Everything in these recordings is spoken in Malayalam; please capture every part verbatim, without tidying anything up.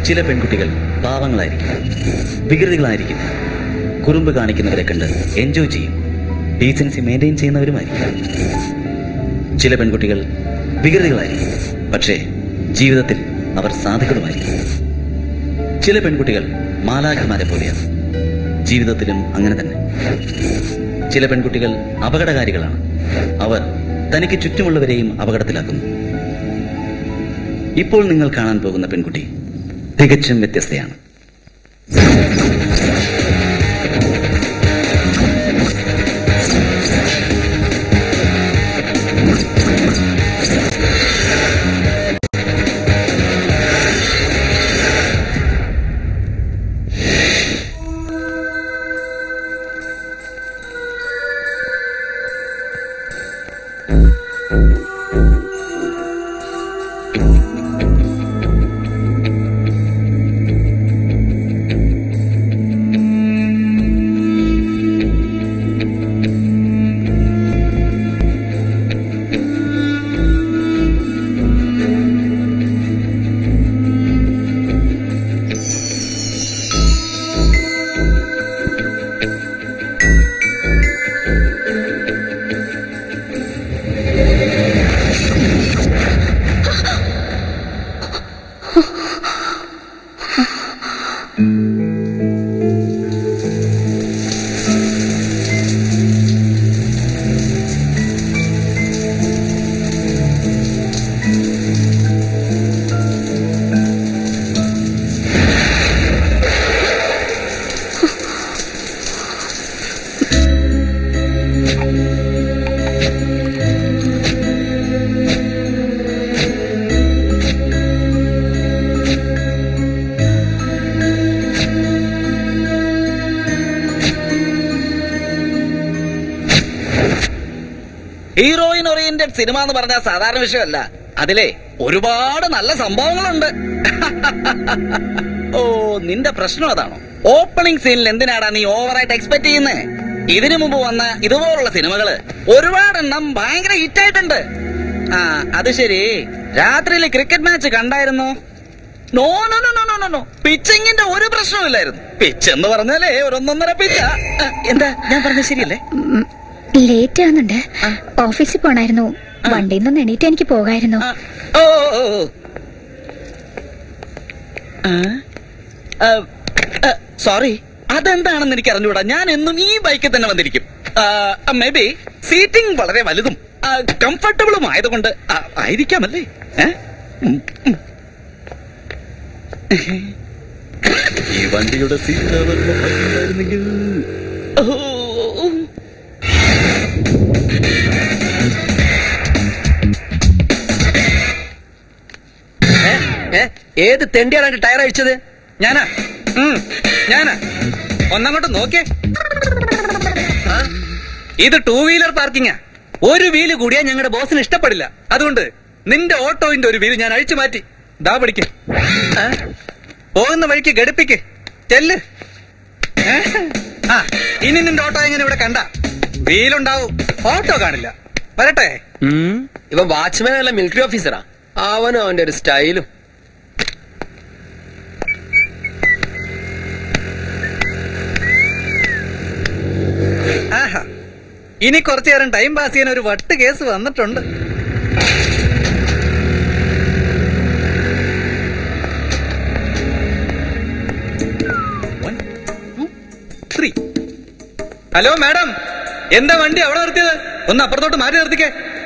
ചില പെൺകുട്ടികൾ പാവങ്ങളായിരിക്കും, വികൃതികളായിരിക്കും, കുറുമ്പ് കാണിക്കുന്നവരെ കണ്ട് എൻജോയ് ചെയ്യും, ഡീസൻസി മെയിൻറ്റെയിൻ ചെയ്യുന്നവരുമായിരിക്കും. ചില പെൺകുട്ടികൾ വികൃതികളായിരിക്കും, പക്ഷേ ജീവിതത്തിൽ അവർ സാധുക്കളുമായിരിക്കും. ചില പെൺകുട്ടികൾ മാലാഖമാരെ പോലെയാണ്, ജീവിതത്തിലും അങ്ങനെ തന്നെ. ചില പെൺകുട്ടികൾ അപകടകാരികളാണ്, അവർ തനിക്ക് ചുറ്റുമുള്ളവരെയും അപകടത്തിലാക്കുന്നു. ഇപ്പോൾ നിങ്ങൾ കാണാൻ പോകുന്ന പെൺകുട്ടി തികച്ചും വ്യത്യസ്തയാണ്. ഹീറോയിൻ ഓറിയന്റഡ് സിനിമ എന്ന് പറഞ്ഞാൽ സാധാരണ വിഷയമല്ല. അതിലെ ഒരുപാട് നല്ല സംഭവങ്ങളുണ്ട്. ഓ, നിന്റെ പ്രശ്നം അതാണോ? ഓപ്പണിംഗ് സീനിൽ എന്തിനാടാ നീ ഓവറായിട്ട് എക്സ്പെക്ട് ചെയ്യുന്നേ? ഇതിനു മുമ്പ് വന്ന ഇതുപോലുള്ള സിനിമകള് ഒരുപാടെണ്ണം ഭയങ്കര ഹിറ്റായിട്ടുണ്ട്. ആ, അത് ശരി. രാത്രിയില് ക്രിക്കറ്റ് മാച്ച് കണ്ടായിരുന്നു? No no no no no no പിച്ചിങ്ങിന്റെ ഒരു പ്രശ്നമില്ലായിരുന്നു. പിച്ച് എന്ന് പറഞ്ഞാലേ ഒരൊന്നൊന്നര പിച്ച. എന്താ ഞാൻ പറഞ്ഞത് ശരിയല്ലേ? ലേറ്റ് ആവുന്നുണ്ട്, ഓഫീസിൽ പോണായിരുന്നു. വണ്ടിയിൽ നിന്ന് എണീറ്റ് എനിക്ക് പോകായിരുന്നു. ഓ, സോറി, അതെന്താണെന്ന് എനിക്ക് അറിഞ്ഞൂടാ. ഞാൻ എന്നും ഈ ബൈക്കിൽ തന്നെ വന്നിരിക്കും. മേ ബി സീറ്റിംഗ് വളരെ വലുതും കംഫർട്ടബിളും ആയതുകൊണ്ട് ആയിരിക്കാമല്ലേ? ഈ വണ്ടിയുടെ സീറ്റായിരുന്നെങ്കിൽ ഏത് തെണ്ടിയാണ് ടയർ അഴിച്ചത്? ഞാനാ ഞാനാ ഒന്നങ്ങോട്ട് നോക്കിയേ. ഇത് ടൂ വീലർ പാർക്കിങ്ങാ. ഒരു വീല് കൂടിയാ ഞങ്ങളുടെ ബോസിന് ഇഷ്ടപ്പെടില്ല. അതുകൊണ്ട് നിന്റെ ഓട്ടോയിന്റെ ഒരു വീല് ഞാൻ അഴിച്ചു മാറ്റി. ദാ പിടിക്ക്. പോകുന്ന വഴിക്ക് ഘടിപ്പിക്ക്. ചെല്ല്. ആ, ഇനി നിന്റെ ഓട്ടോ എങ്ങനെ ഇവിടെ കണ്ട വീലുണ്ടാവും, ഓട്ടോ കാണില്ല. വരട്ടെ. ഇവൻ വാച്ച്മാൻ അല്ല, മിലിറ്ററി ഓഫീസറാ. അവനും അവന്റെ ഒരു സ്റ്റൈലും. ആഹാ, ഇനി കുറച്ചു നേരം ടൈം പാസ് ചെയ്യാൻ ഒരു വട്ട് കേസ് വന്നിട്ടുണ്ട്. ഹലോ മാഡം, എന്താ വണ്ടി അവിടെ നിർത്തിയത്? ഒന്ന് അപ്പുറത്തോട്ട് മാറ്റി നിർത്തിക്കേ.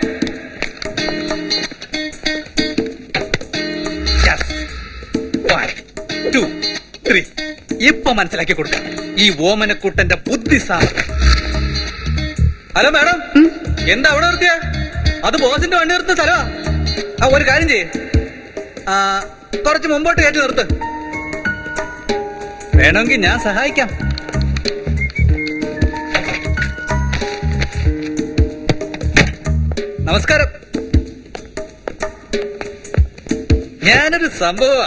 ഇപ്പൊ മനസ്സിലാക്കി കൊടുക്കാം ഈ ഓമനക്കുട്ടന്റെ ബുദ്ധി സാർ. ഹലോ മാഡം, എന്താ അവിടെ നിർത്തിയ? അത് ബോസിന്റെ വണ്ടി നിർത്തുന്ന സ്ഥലമാ. ആ, ഒരു കാര്യം ചെയ്യേ, കുറച്ച് മുമ്പോട്ട് കയറ്റി നിർത്ത്. വേണമെങ്കിൽ ഞാൻ സഹായിക്കാം. നമസ്കാരം. ഞാനൊരു സംഭവമാ.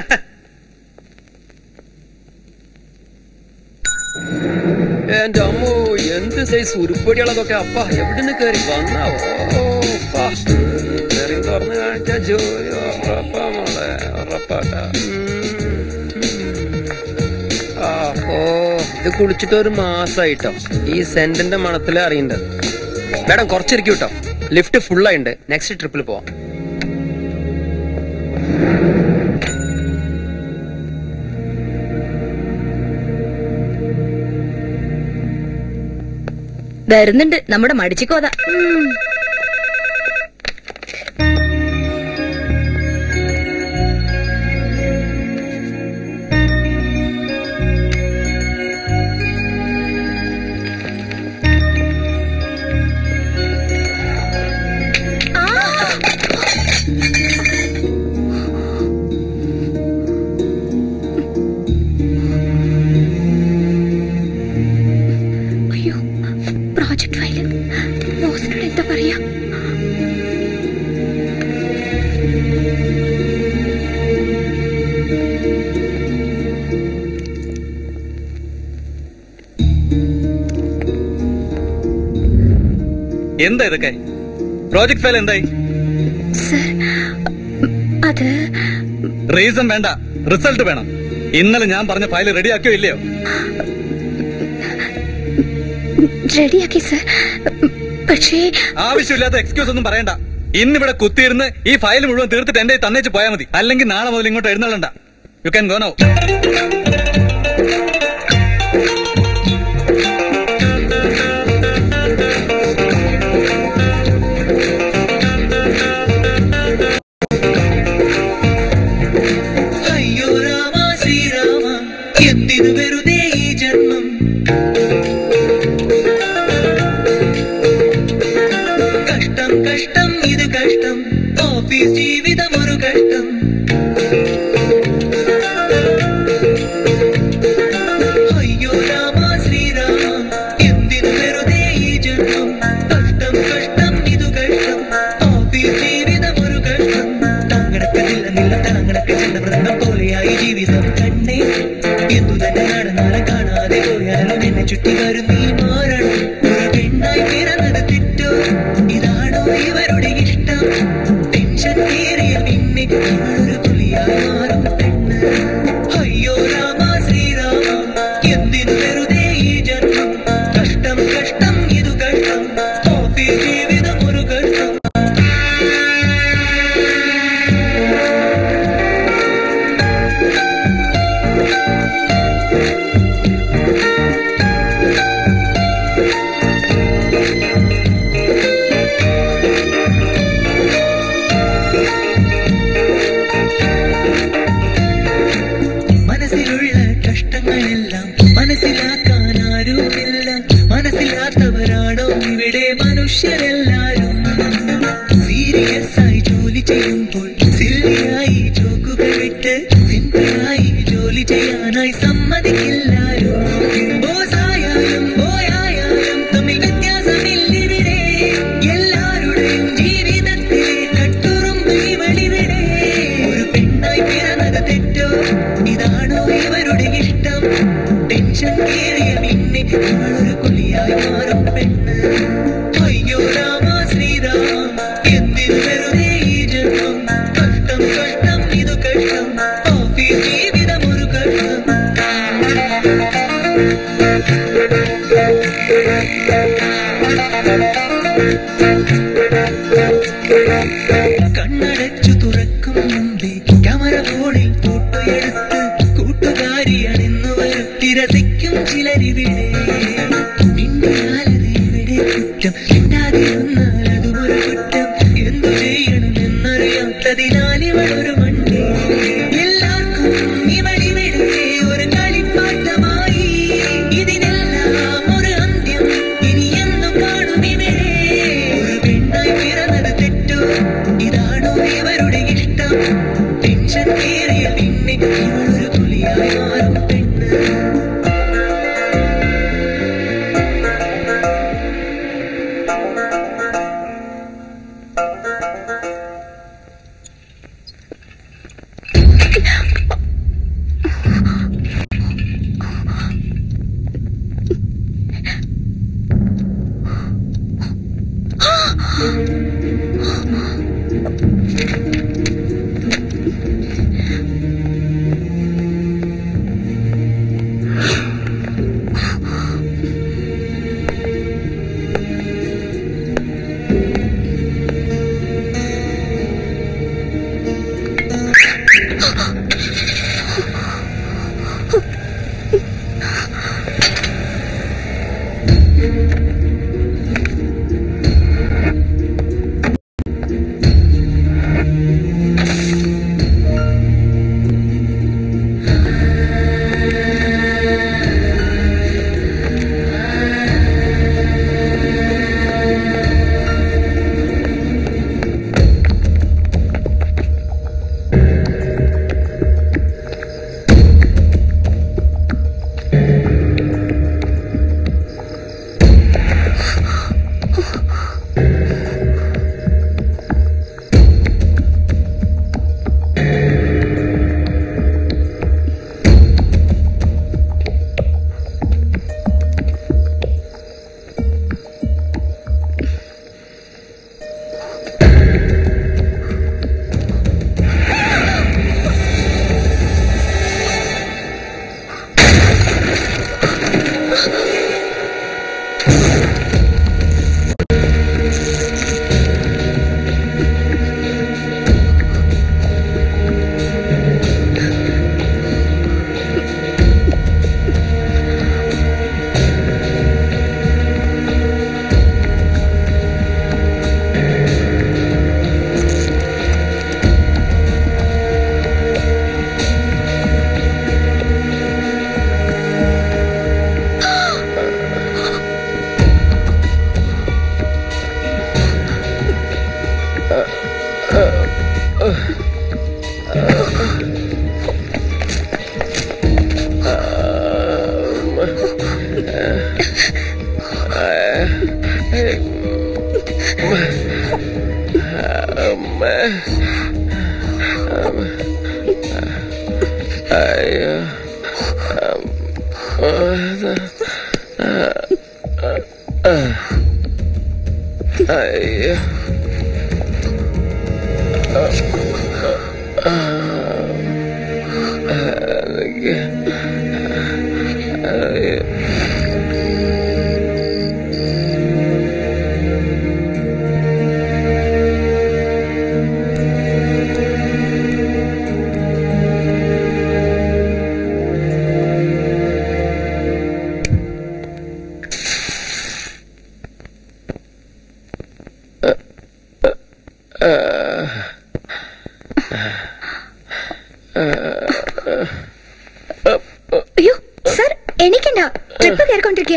എന്റെ അമ്മോ, എന്ത് സൈസ് ഉരുപ്പടികളതൊക്കെ. അപ്പ എവിടുന്ന് കയറി വന്നാവോ? കയറി തുറന്നു കാണിച്ച ജോലി ഉറപ്പാ മോളെ, ഉറപ്പാട്ടാ. ഓ ഇത് കുളിച്ചിട്ട് ഒരു മാസമായിട്ടോ. ഈ സെന്റിന്റെ മണത്തില് അറിയണ്ട. മാഡം കുറച്ചിരിക്കും കേട്ടോ. ലിഫ്റ്റ് ഫുള്ളായിണ്ട്. നെക്സ്റ്റ് ട്രിപ്പിൽ പോവാം. വരുന്നുണ്ട് നമ്മുടെ മടിച്ചിക്കോത. എന്താ ഇതൊക്കെ? പ്രോജക്ട് ഫയൽ എന്തായി? അത് റീസൺ വേണ്ട, റിസൾട്ട് വേണം. ഇന്നലെ ഞാൻ പറഞ്ഞ ഫയൽ റെഡിയാക്കിയോ ഇല്ലയോ? റെഡിയാക്കി സർ. പക്ഷേ ആവശ്യമില്ലാത്ത എക്സ്ക്യൂസ് ഒന്നും പറയണ്ട. ഇന്നിവിടെ കുത്തിയിരുന്ന് ഈ ഫയൽ മുഴുവൻ തീർത്തിട്ട് എന്റെ തന്നേച്ച് പോയാൽ മതി. അല്ലെങ്കിൽ നാളെ മുതൽ ഇങ്ങോട്ട് എഴുന്നള്ളണ്ട. You can go now. അയ്യോ സർ, എനിക്കണ്ട, ട്രിപ്പ് കയറിക്കൊണ്ടിരിക്കുക.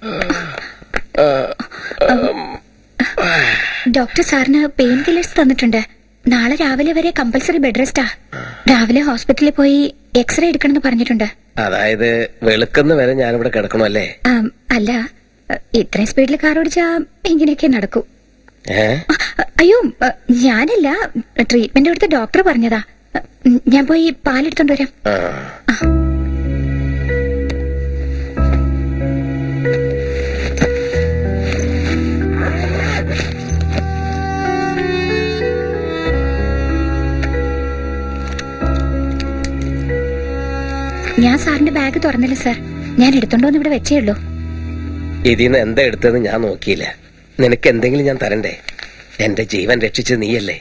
ഡോക്ടർ സാറിന് പെയിൻ കില്ലേഴ്സ് തന്നിട്ടുണ്ട്. നാളെ രാവിലെ വരെ കമ്പൽസറി ബെഡ് റെസ്റ്റാ. രാവിലെ ഹോസ്പിറ്റലിൽ പോയി എക്സ്റേ എടുക്കണമെന്ന് പറഞ്ഞിട്ടുണ്ട്. അതായത് വെളുക്കുന്ന വരെ ഞാനിവിടെ കിടക്കണോ അല്ലേ? അല്ല, ഇത്രയും സ്പീഡിൽ കാർ ഓടിച്ചാ ഇങ്ങനെയൊക്കെ നടക്കൂ. അയ്യോ ഞാനല്ല, ട്രീറ്റ്മെന്റ് കൊടുത്ത ഡോക്ടർ പറഞ്ഞതാ. ഞാൻ പോയി പാലെടുത്തോണ്ട് വരാം. ഞാൻ സാറിന്റെ ബാഗ് തുറന്നില്ല സാർ, ഞാൻ എടുത്തോണ്ടോന്ന് ഇവിടെ വെച്ചേ ഉള്ളൂ. ഇതിന്ന് എന്താ എടുത്തതെന്ന് ഞാൻ നോക്കിയില്ല. നിനക്ക് എന്തെങ്കിലും ഞാൻ തരണ്ടേ? എന്റെ ജീവൻ രക്ഷിച്ചത് നീയല്ലേ?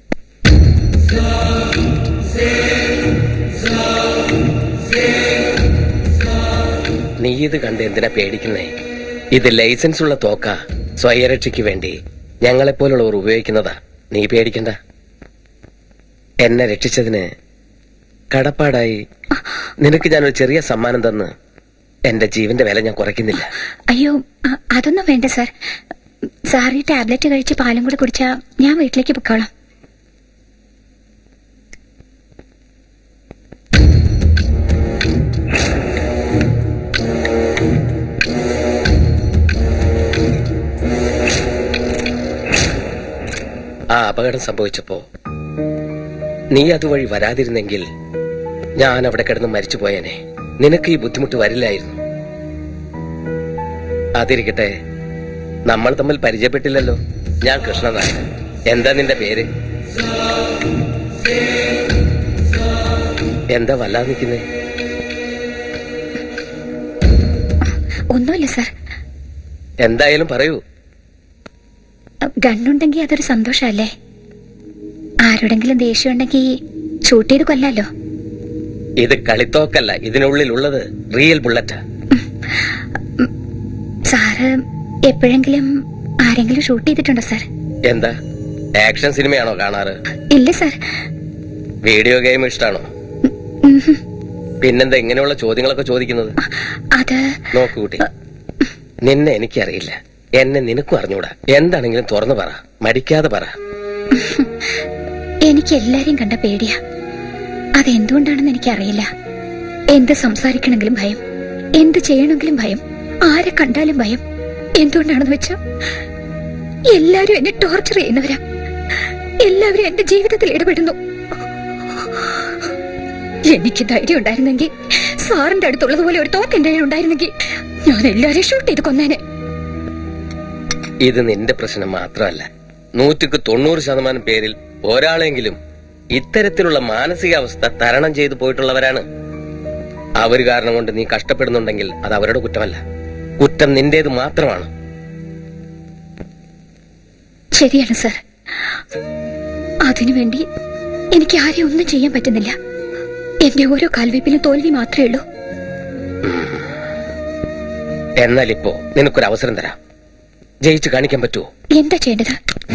നീ ഇത് കണ്ട് എന്തിനാ പേടിക്കുന്നേ? ഇത് ലൈസൻസ് ഉള്ള തോക്ക, സ്വയരക്ഷയ്ക്ക് വേണ്ടി ഞങ്ങളെപ്പോലുള്ളവർ ഉപയോഗിക്കുന്നതാ. നീ പേടിക്കണ്ട. എന്നെ രക്ഷിച്ചതിന് കടപ്പാടായി നിനക്ക് ഞാനൊരു ചെറിയ സമ്മാനം തന്ന് എന്റെ ജീവന്റെ വില ഞാൻ കുറയ്ക്കുന്നില്ല. അയ്യോ അതൊന്നും വേണ്ട സാർ. സാർ ഈ ടാബ്ലറ്റ് കഴിച്ച് പാലും കൂടി കുടിച്ചാ ഞാൻ വീട്ടിലേക്ക് പൊക്കോളാം. ആ അപകടം സംഭവിച്ചപ്പോ നീ അതുവഴി വരാതിരുന്നെങ്കിൽ ഞാൻ അവിടെ കിടന്ന് മരിച്ചു പോയേനെ. നിനക്ക് ഈ ബുദ്ധിമുട്ട് വരില്ലായിരുന്നു. അതിരിക്കട്ടെ, നമ്മൾ തമ്മിൽ പരിചയപ്പെട്ടില്ലല്ലോ. ഞാൻ കൃഷ്ണനാണ്. എന്താ നിന്റെ പേര്? എന്താ വല്ലാതെ നിൽക്കുന്നേ? ഒന്നുമില്ല സാർ. എന്തായാലും പറയൂ. ഗണ്ണുണ്ടെങ്കിൽ അതൊരു സന്തോഷല്ലേ. ആരോടെങ്കിലും ദേഷ്യം ഉണ്ടെങ്കിൽ ഷൂട്ട് ചെയ്ത് കൊല്ലാലോ. ഇത് കളിത്തോക്കല്ല, ഇതിനുള്ളിലുള്ളത് റിയൽ ബുള്ളറ്റാ. സാറ് എപ്പോഴെങ്കിലും ആരെങ്കിലും ഷൂട്ട് ചെയ്തിട്ടുണ്ടോ സാർ? എന്താ ആക്ഷൻ സിനിമയാണോ കാണാറ്? ഇല്ല സാർ. വീഡിയോ ഗെയിം ഇഷ്ടാണോ? പിന്നെന്താ ഇങ്ങനെയുള്ള ചോദ്യങ്ങളൊക്കെ ചോദിക്കുന്നത്? അത് നോക്കൂ കുട്ടി, നിന്നെ എനിക്കറിയില്ല, എന്നെ നിനക്കും അറിഞ്ഞൂടാ. എന്താണെങ്കിലും തുറന്നു പറ, മടിക്കാതെ പറ. എനിക്ക് എല്ലാരെയും കണ്ട പേടിയാ. അതെന്തുകൊണ്ടാണെന്ന് എനിക്കറിയില്ല. എന്ത് സംസാരിക്കണമെങ്കിലും ഭയം, എന്ത് ചെയ്യണമെങ്കിലും ഭയം, ആരെ കണ്ടാലും ഭയം. എന്തുകൊണ്ടാണെന്ന് വെച്ചാ എല്ലാരും എന്നെ ടോർച്ചർ ചെയ്യുന്നവരാ. എല്ലാവരും എന്റെ ജീവിതത്തിൽ ഇടപെടുന്നു. എനിക്ക് ധൈര്യം ഉണ്ടായിരുന്നെങ്കിൽ, സാറിന്റെ അടുത്തുള്ളതുപോലെ ഒരു തോക്ക് എന്റെ ഉണ്ടായിരുന്നെങ്കിൽ ഞാൻ എല്ലാരെയും ഷൂട്ട് ചെയ്ത് കൊന്നേനെ. ഇത് നിന്റെ പ്രശ്നം മാത്രമല്ല, നൂറ്റിക്ക് തൊണ്ണൂറ് ശതമാനം പേരിൽ ഒരാളെങ്കിലും ഇത്തരത്തിലുള്ള മാനസികാവസ്ഥ തരണം ചെയ്തു പോയിട്ടുള്ളവരാണ്. അവർ കാരണം കൊണ്ട് നീ കഷ്ടപ്പെടുന്നുണ്ടെങ്കിൽ അത് അവരുടെ കുറ്റമല്ല, കുറ്റം നിന്റേത് മാത്രമാണ്. ശരിയാണ് സർ. അതിനുവേണ്ടി എനിക്ക് ആരെയും ഒന്നും ചെയ്യാൻ പറ്റുന്നില്ല. എന്റെ ഓരോ കാൽവയ്പിലും തോൽവി മാത്രമേ ഉള്ളൂ. എന്നാൽ ഇപ്പോ നിനക്കൊരു അവസരം തരാം. ജയിച്ചു കാണിക്കാൻ പറ്റുമോ? എന്താ ചെയ്യേണ്ടത്?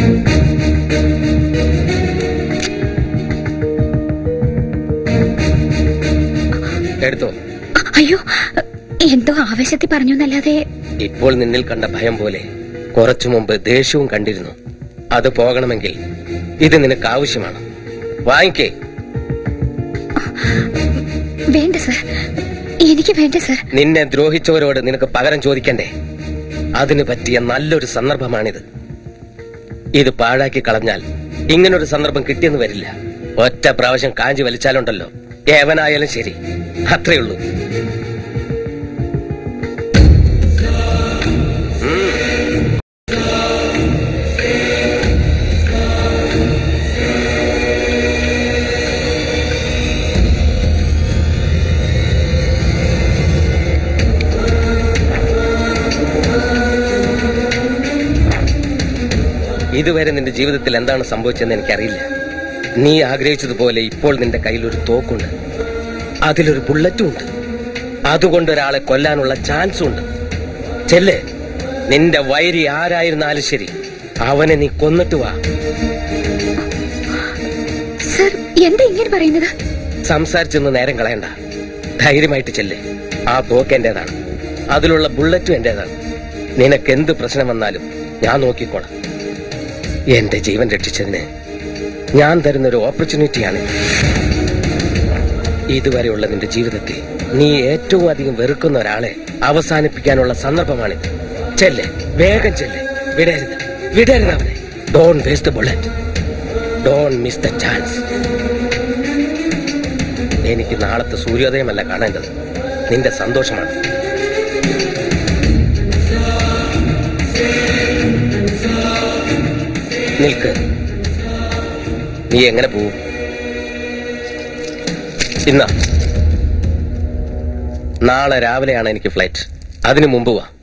എടുത്തോ. അയ്യോ, എന്തോ ആവേശത്തിൽ പറഞ്ഞു എന്നല്ലാതെ. ഇപ്പോൾ നിന്നിൽ കണ്ട ഭയം പോലെ കുറച്ചു മുമ്പ് ദേഷ്യവും കണ്ടിരുന്നു. അത് പോകണമെങ്കിൽ ഇത് നിനക്ക് ആവശ്യമാണ്. വാങ്ങിക്കേ. വേണ്ട സർ, എനിക്ക് വേണ്ട സർ. നിന്നെ ദ്രോഹിച്ചവരോട് നിനക്ക് പകരം ചോദിക്കണ്ടേ? അതിന് പറ്റിയ നല്ലൊരു സന്ദർഭമാണിത്. ഇത് പാഴാക്കി കളഞ്ഞാൽ ഇങ്ങനൊരു സന്ദർഭം കിട്ടിയെന്ന് വരില്ല. ഒറ്റ പ്രാവശ്യം കാഞ്ചി വലിച്ചാലുണ്ടല്ലോ, ഏവനായാലും ശരി, അത്രയുള്ളൂ. ഇതുവരെ നിന്റെ ജീവിതത്തിൽ എന്താണ് സംഭവിച്ചതെന്ന് എനിക്കറിയില്ല. നീ ആഗ്രഹിച്ചതുപോലെ ഇപ്പോൾ നിന്റെ കയ്യിൽ ഒരു തോക്കുണ്ട്, അതിലൊരു ബുള്ളറ്റും ഉണ്ട്. അതുകൊണ്ട് ഒരാളെ കൊല്ലാനുള്ള ചാൻസും ഉണ്ട്. ചെല്ല്, നിന്റെ വൈരി ആരായിരുന്നാലും ശരി, അവനെ നീ കൊന്നിട്ട് വാ. സർ, എന്താ ഇങ്ങനെ പറയുന്നത്? സംസാരിച്ചൊന്ന് നേരം കളയണ്ട, ധൈര്യമായിട്ട് ചെല്ല്. ആ തോക്ക് എന്റേതാണ്, അതിലുള്ള ബുള്ളറ്റും എന്റേതാണ്. നിനക്ക് എന്ത് പ്രശ്നം വന്നാലും ഞാൻ നോക്കിക്കോളാം. എന്റെ ജീവൻ രക്ഷിച്ചതിന് ഞാൻ തരുന്നൊരു ഓപ്പർച്യൂണിറ്റിയാണ്. ഇതുവരെയുള്ള നിന്റെ ജീവിതത്തിൽ നീ ഏറ്റവും അധികം വെറുക്കുന്ന ഒരാളെ അവസാനിപ്പിക്കാനുള്ള സന്ദർഭമാണിത്. ചെല്ല്, വേഗം ചെല്ല്. വിടരുത്, വിടരുത് അവനെ. Don't waste the bullet, don't miss the chance. എനിക്ക് നാളത്തെ സൂര്യോദയമല്ല കാണേണ്ടത്, നിന്റെ സന്തോഷമാണ്. നിൽക്ക്. നീ എങ്ങനെ പോവും? ഇന്ന നാളെ രാവിലെയാണ് എനിക്ക് ഫ്ലൈറ്റ്. അതിനു മുമ്പ് വാ.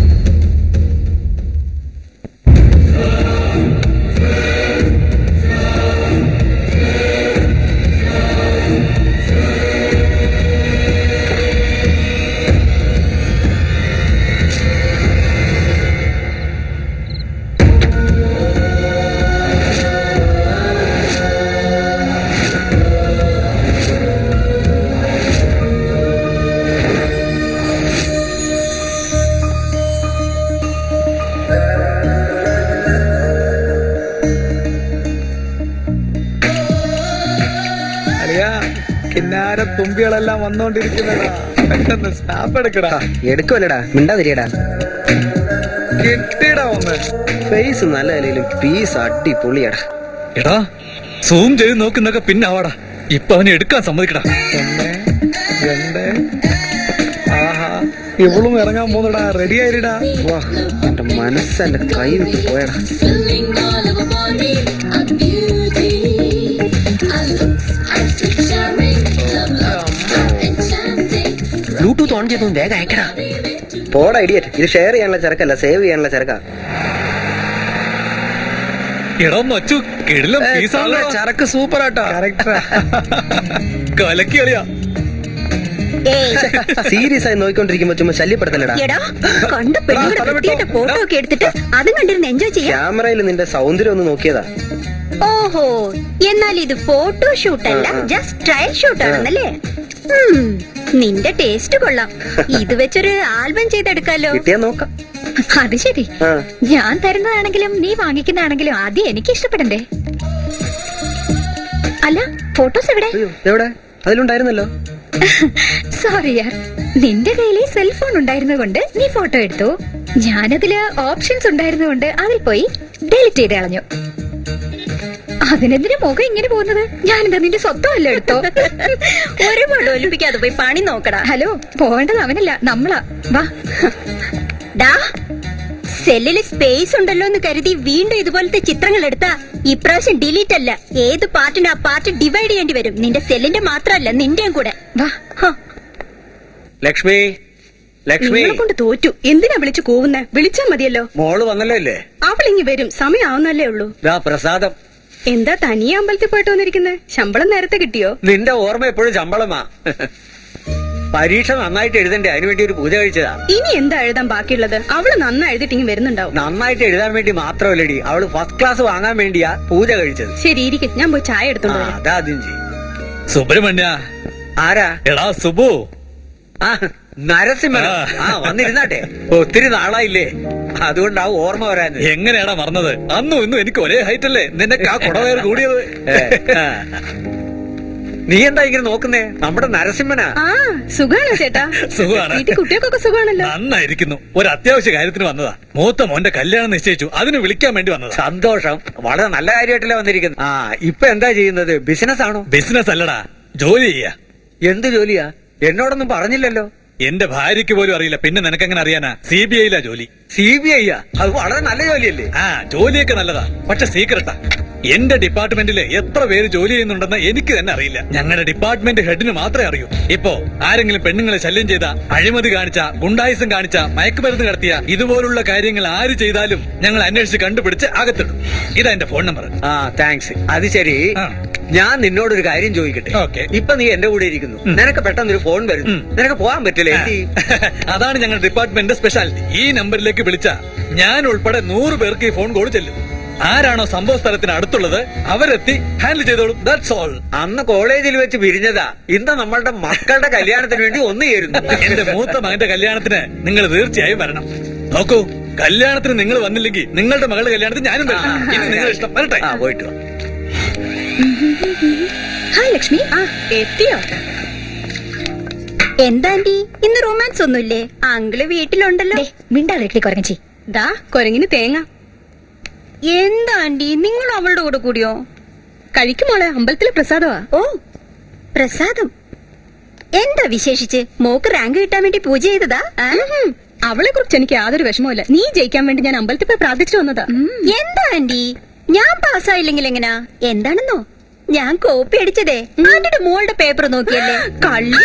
തുമ്പികളെല്ലാം വന്നോണ്ടിരിക്കുന്നടാ, പെട്ടെന്ന് സ്നാപ്പ് എടുക്കടാ. എടുക്കുമല്ലടാ, മിണ്ടാതിരിയടാ. കിട്ടിയടാ ഒന്ന്. ഫേസ് നല്ല നിലയിലും പീസ് അടിപൊളിയടാ. എടാ, സൂം ചെയ്ത് നോക്കുന്നൊക്കെ പിന്നെ ആവാടാ. ഇപ്പൊ അവനെ എടുക്കാൻ സമ്മതിക്കടാ. ഒന്ന് രണ്ട്. ആഹാ, ഇവളും ഇറങ്ങാൻ പോകുന്നടാ. റെഡി ആയിരടാ. വാ, എന്റെ മനസ്സ് എന്റെ കൈ വിട്ട് പോയടാ. ബ്ലൂടൂത്ത് ഓൺ ചെയ്തു, വേഗം അയക്കടാ. പോടാ ഇഡിയറ്റ്, ഇത് ഷെയർ ചെയ്യാനുള്ള ചരക്കല്ല, സേവ് ചെയ്യാനുള്ള ചരക്കാ. ചരക്ക് സൂപ്പർ ആട്ടോ. കലക്കി കളിയാ. സീരിയസ് ആയി നോക്കിക്കൊണ്ടിരിക്കുമ്പോ ചുമ്മാ ശല്യപ്പെടുത്തലടാ. ഫോട്ടോ ഒക്കെ എടുത്തിട്ട് അതും കണ്ടിരുന്ന് എൻജോയ് ചെയ്യാം. ക്യാമറയിൽ നിന്റെ സൗന്ദര്യം ഒന്ന് നോക്കിയതാ. ഓഹോ, എന്നാൽ ഇത് ഫോട്ടോ ഷൂട്ട് അല്ല, ജസ്റ്റ് ട്രയൽ ഷൂട്ട് ആണെന്നല്ലേ? നിന്റെ ടേസ്റ്റ് കൊള്ളാം. ഇത് വെച്ചൊരു ആൽബം ചെയ്തെടുക്കാലോ. കിട്ടിയാ നോക്കാം. അത് ശരി, ഞാൻ തരുന്നതാണെങ്കിലും നീ വാങ്ങിക്കുന്നതാണെങ്കിലും ആദ്യം എനിക്ക് ഇഷ്ടപ്പെടണ്ടേ? അല്ല, ഫോട്ടോസ് എവിടെ? എവിടെ? അതിലുണ്ടായിരുന്നല്ലോ. സോറി യാർ, നിന്റെ കയ്യിലെ സെൽഫോൺ ഉണ്ടായിരുന്നതുകൊണ്ട് നീ ഫോട്ടോ എടുത്തു. ഞാനതില് ഓപ്ഷൻസ് ഉണ്ടായിരുന്നതുകൊണ്ട് അതിൽ പോയി ഡെലിറ്റ് ചെയ്ത് കളഞ്ഞു. അതിനെന്തിനാ മുഖം ഇങ്ങനെ പോകുന്നത്? ഞാനെന്താ നിന്റെ സ്വത്തമല്ല എടുത്തോ? ഒരുപാട് ഒലിപ്പിക്കാതെ പോയി പണി നോക്കടാ. ഹലോ, പോവേണ്ടത് അവനല്ല, നമ്മളാ. വാ. ഡാ, സെല്ലില് സ്പേസ് ഉണ്ടല്ലോ എന്ന് കരുതി വീണ്ടും ഇതുപോലത്തെ ചിത്രങ്ങൾ എടുത്താ ഇപ്രാവശ്യം ഡിലീറ്റ് അല്ല, ഏത് പാർട്ടിന് ആ പാർട്ട് ഡിവൈഡ് ചെയ്യേണ്ടി വരും. നിന്റെ സെല്ലിന്റെ മാത്രമല്ല, നിന്റെയും കൂടെ. വാ. ലക്ഷ്മി, ലക്ഷ്മി കൊണ്ട് തോറ്റു. എന്തിനാ വിളിച്ചു കൂവുന്നേ? വിളിച്ചാ മതിയല്ലോ. മോള് വന്നല്ലോ ഇല്ലേ? അവളിങ്ങി വരും, സമയമാവുന്നല്ലേ ഉള്ളൂ. പ്രസാദം. എന്താ തനിയെ അമ്പലത്തിൽ പോയിട്ട് വന്നിരിക്കുന്നത്? ശമ്പളം നേരത്തെ കിട്ടിയോ? നിന്റെ ഓർമ്മ എപ്പോഴും ശമ്പളമാ. പരീക്ഷ നന്നായിട്ട് എഴുതണ്ടേ, അതിനുവേണ്ടി ഒരു പൂജ കഴിച്ചതാ. ഇനി എന്താ എഴുതാൻ ബാക്കിയുള്ളത്? അവള് നന്നായി എഴുതിട്ട് വരുന്നുണ്ടാവും. നന്നായിട്ട് എഴുതാൻ വേണ്ടി മാത്രമല്ലടി, അവള് ഫസ്റ്റ് ക്ലാസ് വാങ്ങാൻ വേണ്ടിയാ പൂജ കഴിച്ചത്. ശരി, ഇരിക്കും, ഞാൻ പോയി ചായ എടുത്തോണ്ട് വരാം. അതാദ്യം ചെയ്യും. സുബ്രഹ്മണ്യ. ആരാ? എടാ സുബു. ആ, നരസിംഹൻ. ആ, വന്നിരുന്നാട്ടെ. ഒത്തിരി നാളായില്ലേ, അതുകൊണ്ടാ ഓർമ്മ വരാൻ. എങ്ങനെയാടാ മറന്നത്? അന്നും ഇന്നും എനിക്ക് ഒരേ ഹൈറ്റ് അല്ലേ? നിനക്ക് ആ കുടവയർ കൂടിയത്. നീ എന്താ ഇങ്ങനെ നോക്കുന്നേ? നമ്മുടെ നരസിംഹനാ. ആ സുഖാണോ ചേട്ടാ? സുഖമാണ്. വീട്ടിൽ കുട്ടികൾക്കൊക്കെ സുഖാണല്ലോ? നന്നായിരിക്കുന്നു. ഒരു അത്യാവശ്യ കാര്യത്തിന് വന്നതാ. മൂത്ത മോന്റെ കല്യാണം നിശ്ചയിച്ചു, അതിന് വിളിക്കാൻ വേണ്ടി വന്നതാ. സന്തോഷം. വളരെ നല്ല കാര്യമായിട്ടല്ലേ വന്നിരിക്കുന്നത്. ആ ഇപ്പൊ എന്താ ചെയ്യുന്നത്? ബിസിനസ് ആണോ? ബിസിനസ് അല്ലടാ, ജോലി ചെയ്യാ. എന്ത് ജോലിയാ? എന്നോടൊന്നും പറഞ്ഞില്ലല്ലോ. എന്റെ ഭാര്യയ്ക്ക് പോലും അറിയില്ല, പിന്നെ നിനക്കെങ്ങനെ അറിയാനാ? സി ബി ഐയിലാ ജോലി. സി ബി ഐ അത് വളരെ നല്ല ജോലിയല്ലേ? ആ ജോലിയൊക്കെ നല്ലതാ, പക്ഷെ സീക്രട്ടാ. എന്റെ ഡിപ്പാർട്ട്മെന്റില് എത്ര പേര് ജോലി ചെയ്യുന്നുണ്ടെന്ന് എനിക്ക് തന്നെ അറിയില്ല. ഞങ്ങളുടെ ഡിപ്പാർട്ട്മെന്റ് ഹെഡിന് മാത്രമേ അറിയൂ. ഇപ്പോ ആരെങ്കിലും പെണ്ണുങ്ങളെ ശല്യം ചെയ്ത, അഴിമതി കാണിച്ച, ഗുണ്ടായിസം കാണിച്ച, മയക്കുമരുന്ന് കടത്തിയ, ഇതുപോലുള്ള കാര്യങ്ങൾ ആര് ചെയ്താലും ഞങ്ങൾ അന്വേഷിച്ച് കണ്ടുപിടിച്ച് അകത്തിടും. ഇതാ എന്റെ ഫോൺ നമ്പർ. ആ താങ്ക്സ്. അത് ശരി, ഞാൻ നിന്നോടൊരു കാര്യം ചോദിക്കട്ടെ? ഓക്കെ. ഇപ്പൊ നീ എന്റെ കൂടെ ഇരിക്കുന്നു, നിനക്ക് പെട്ടെന്ന് ഒരു ഫോൺ വരുന്നു, നിനക്ക് പോകാൻ പറ്റില്ല. അതാണ് ഞങ്ങളുടെ ഡിപ്പാർട്ട്മെന്റിന്റെ സ്പെഷ്യാലിറ്റി. ഈ നമ്പറിലേക്ക് വിളിച്ച ഞാൻ ഉൾപ്പെടെ നൂറ് പേർക്ക് ഈ ഫോൺ കോൾ ചെല്ലും. ആരാണോ സംഭവ സ്ഥലത്തിന് അടുത്തുള്ളത് അവരെത്തി ഹാൻഡിൽ ചെയ്തോളും. That's all. അന്ന് കോളേജിൽ വെച്ച് പിരിഞ്ഞതാ, ഇന്ന് നമ്മളുടെ മക്കളുടെ കല്യാണത്തിന് വേണ്ടി ഒന്ന് ചേരുന്നു. എന്റെ മൂത്ത മകന്റെ കല്യാണത്തിന് നിങ്ങൾ തീർച്ചയായും വരണം. നോക്കൂ, കല്യാണത്തിന് നിങ്ങൾ വന്നില്ലെങ്കിൽ നിങ്ങളുടെ മകളുടെ കല്യാണത്തിന് ഞാനും വരണം. ഇത് നിങ്ങളുടെ ഇഷ്ടം. വരട്ടെ. ആ പോയിട്ട് വാ. ഹായ് ലക്ഷ്മി. ആ എത്തിയോ? എന്താ ആന്റി, ഇന്ന് റൊമാൻസ് ഒന്നുമില്ലേ? അങ്കിള് വീട്ടിലുണ്ടല്ലോ. മിണ്ടാതിരിക്കടി കുറങ്ങച്ചി. ദാ കൊരങ്ങിന് തേങ്ങ. എന്താ ആന്റി, നിങ്ങൾ അവളുടെ കൂടെ കൂടിയോ? കഴിക്കുമോളെ, അമ്പലത്തിലെ പ്രസാദമാ. ഓ പ്രസാദം. എന്താ വിശേഷിച്ച്? മോക്ക് റാങ്ക് കിട്ടാൻ വേണ്ടി പൂജ ചെയ്തതാ? അവളെ കുറിച്ച് എനിക്ക് യാതൊരു വിഷമവുമില്ല. നീ ജയിക്കാൻ വേണ്ടി ഞാൻ അമ്പലത്തിൽ പോയി പ്രാർത്ഥിച്ചു വന്നതാ. എന്താ ആന്റി, ഞാൻ പാസ്സായില്ലെങ്കിൽ എങ്ങനാ? എന്താണെന്നോ, ഞാൻ കോപ്പി അടിച്ചതേ ആന്റിയുടെ മോളുടെ പേപ്പർ നോക്കിയല്ലേ. കള്ളി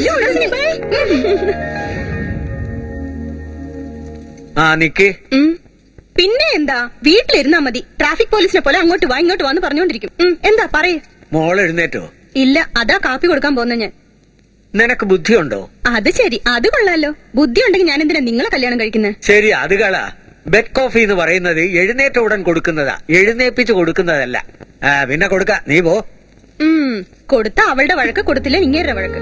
ആ നിക്ക്. പിന്നെ എന്താ, വീട്ടിലിരുന്നാ മതി. ട്രാഫിക് പോലീസിനെ പോലെ അങ്ങോട്ട് വാ ഇങ്ങോട്ട് വാന്ന് പറഞ്ഞോണ്ടിരിക്കും. എന്താ പറയേ? മോൾ എഴുന്നേറ്റോ? ഇല്ല, അതാ കാപ്പി കൊടുക്കാൻ പോന്ന ഞാൻ. നിനക്ക് ബുദ്ധിയുണ്ടോ? അത് ശരി, അത് കൊള്ളാലോ. ബുദ്ധി ഉണ്ടെങ്കിൽ ഞാൻ എന്തിനാ നിങ്ങളെ കല്യാണം കഴിക്കുന്നത്? ശരി, അത് കളാ. ബെഡ് കോഫി എന്ന് പറയുന്നത് എഴുന്നേറ്റ ഉടൻ കൊടുക്കുന്നതാ, എഴുന്നേപ്പിച്ച് കൊടുക്കുന്നതല്ല. ആ പിന്നെ കൊടുക്ക, നീ പോ. ഉം കൊടുത്ത അവളുടെ വഴക്ക്, കൊടുത്തില്ല ഇങ്ങേരുടെ വഴക്ക്.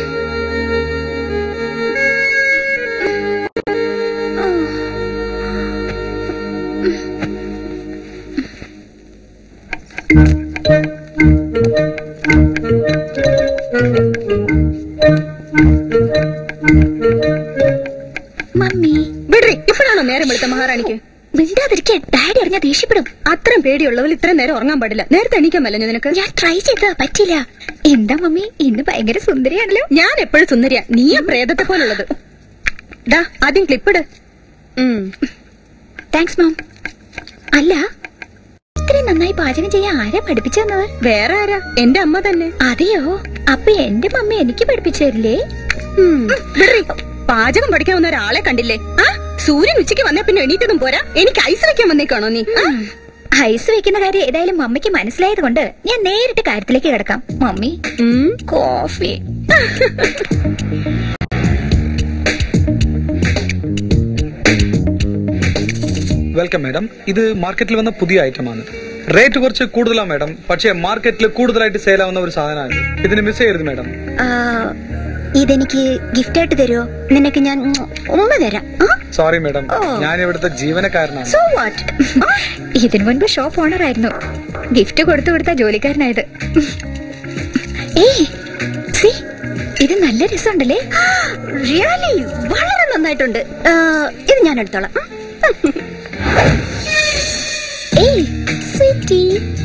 മമ്മി വിടറി, ഇപ്പോഴാണോ നേരം വെളുത്ത മഹാറാണിക്ക്? മിണ്ടാതിരിക്കെ, ഡാഡി അറിഞ്ഞാ ദേഷ്യപ്പെടും. അത്രയും പേടിയുള്ളവർ ഇത്രയും നേരം ഉറങ്ങാൻ പാടില്ല. നേരത്തെ എണീക്കാൻ മേലഞ്ഞു നിനക്ക്? ഞാൻ ട്രൈ ചെയ്താ പറ്റില്ല. എന്താ മമ്മി, ഇന്ന് ഭയങ്കര സുന്ദരിയാണല്ലോ. ഞാൻ എപ്പോഴും സുന്ദരിയാ, നീയാ പ്രേതത്തെ പോലുള്ളത്. ഡാ ആദ്യം ക്ലിപ്പിട്. Thanks ma'am. അല്ല, ഇത്രയും നന്നായി പാചകം ചെയ്യാൻ ആരാ പഠിപ്പിച്ചു തന്നത്? വേറെ ആരാ, എന്റെ അമ്മ തന്നെ. അതെയോ? അപ്പൊ എന്റെ മമ്മി എനിക്ക് പഠിപ്പിച്ചു തരില്ലേ? വിടറി, പാചകം പഠിക്കാവുന്ന ഒരാളെ കണ്ടില്ലേ? ആ സൂര്യൻ ഉച്ചയ്ക്ക് വന്നേ പിന്നെ എണീറ്റതും പോരാ, എനിക്ക് ഐസ് വെക്കാൻ വന്നേക്കാണോ നീ? ഐസ് വെക്കുന്ന കാര്യം ഏതായാലും മമ്മിക്ക് മനസ്സിലായത് കൊണ്ട് ഞാൻ നേരിട്ട് കാര്യത്തിലേക്ക് കിടക്കാം. Mummy coffee. Welcome madam. ഇത് മാർക്കറ്റിൽ വന്ന പുതിയ ഐറ്റമാണ്. റേറ്റ് കുറച്ച് കൂടുതലാണ് മാഡം, പക്ഷേ മാർക്കറ്റിൽ കൂടുതലായിട്ട് സെയിൽ ആവുന്ന ഒരു സാധനമാണ്. ഇതിന് മിസ് ചെയ്യരുത് മാഡം. ഇതെനിക്ക് ഗിഫ്റ്റ് ആയിട്ട് തരുമോ? നിനക്ക് ഞാൻ ഉമ്മ തരാം. സോറി മാഡം, ഞാൻ ഇവിടുത്തെ ജീവനക്കാരനാണ്. So what? ഇതിനു മുൻപ് ഷോപ്പ് ഓണർ ആയിരുന്നു. ഗിഫ്റ്റ് കൊടുത്തു കൊടുത്ത ജോലിക്കാരനായത്. ഏയ് സി, ഇത് നല്ല രസമുണ്ടല്ലേ? റിയലി വളരെ നന്നായിട്ടുണ്ട്. ഇത് ഞാൻ എടുത്തോളാം. ഏയ് സ്വീറ്റി,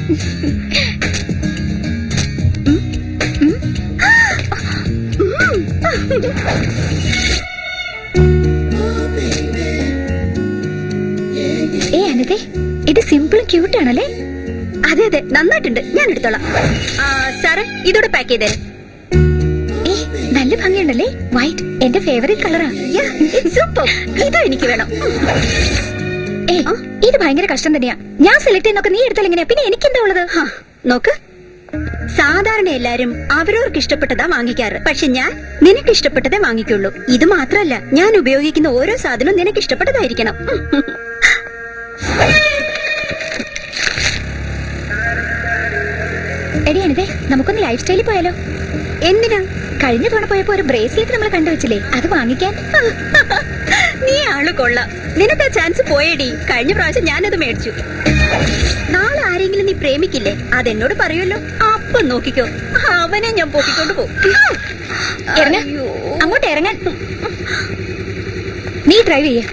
ഏ അനിതേ, ഇത് സിമ്പിളും ക്യൂട്ട് ആണല്ലേ? അതെ അതെ, നന്നായിട്ടുണ്ട്. ഞാൻ എടുത്തോളാം. സാറേ, ഇതോടെ പാക്ക് ചെയ്തേ. ഏ നല്ല ഭംഗിയുണ്ടല്ലേ? വൈറ്റ് എന്റെ ഫേവറേറ്റ് കളറാ. സൂപ്പർ, ഇതോ എനിക്ക് വേണം. ഏ ഇത് ഭയങ്കര കഷ്ടം തന്നെയാ. ഞാൻ സെലക്ട് ചെയ്യുന്നൊക്കെ നീ എടുത്താൽ എങ്ങനെയാ? പിന്നെ എനിക്കെന്താ ഉള്ളത്? നോക്ക്, സാധാരണ എല്ലാരും അവരവർക്ക് ഇഷ്ടപ്പെട്ടതാ വാങ്ങിക്കാറ്. പക്ഷെ ഞാൻ നിനക്ക് ഇഷ്ടപ്പെട്ടതേ വാങ്ങിക്കുള്ളൂ. ഇത് മാത്രല്ല, ഞാൻ ഉപയോഗിക്കുന്ന ഓരോ സാധനവും നിനക്ക് ഇഷ്ടപ്പെട്ടതായിരിക്കണം. എടി അനിതേ, നമുക്കൊന്ന് ലൈഫ് സ്റ്റൈലിൽ പോയാലോ? എന്തിനാ? കഴിഞ്ഞ തവണ പോയപ്പോ ഒരു ബ്രേസ്ലെറ്റ് നമ്മൾ കണ്ടുവച്ചില്ലേ, അത് വാങ്ങിക്കാൻ. നീ ആള് കൊള്ളാം. നിനക്ക് ആ ചാൻസ് പോയേടി. കഴിഞ്ഞ പ്രാവശ്യം ഞാനത് മേടിച്ചു. നാളെ ആരെങ്കിലും നീ പ്രേമിക്കില്ലേ, അതെന്നോട് പറയുമല്ലോ. അപ്പൊ ഇപ്പൊ നോക്കിക്കോ, അവനെ ഞാൻ പൊക്കിക്കൊണ്ട് പോകും. ഇറങ്ങ, അങ്ങോട്ട് ഇറങ്ങാൻ. നീ ഡ്രൈവ് ചെയ്യ.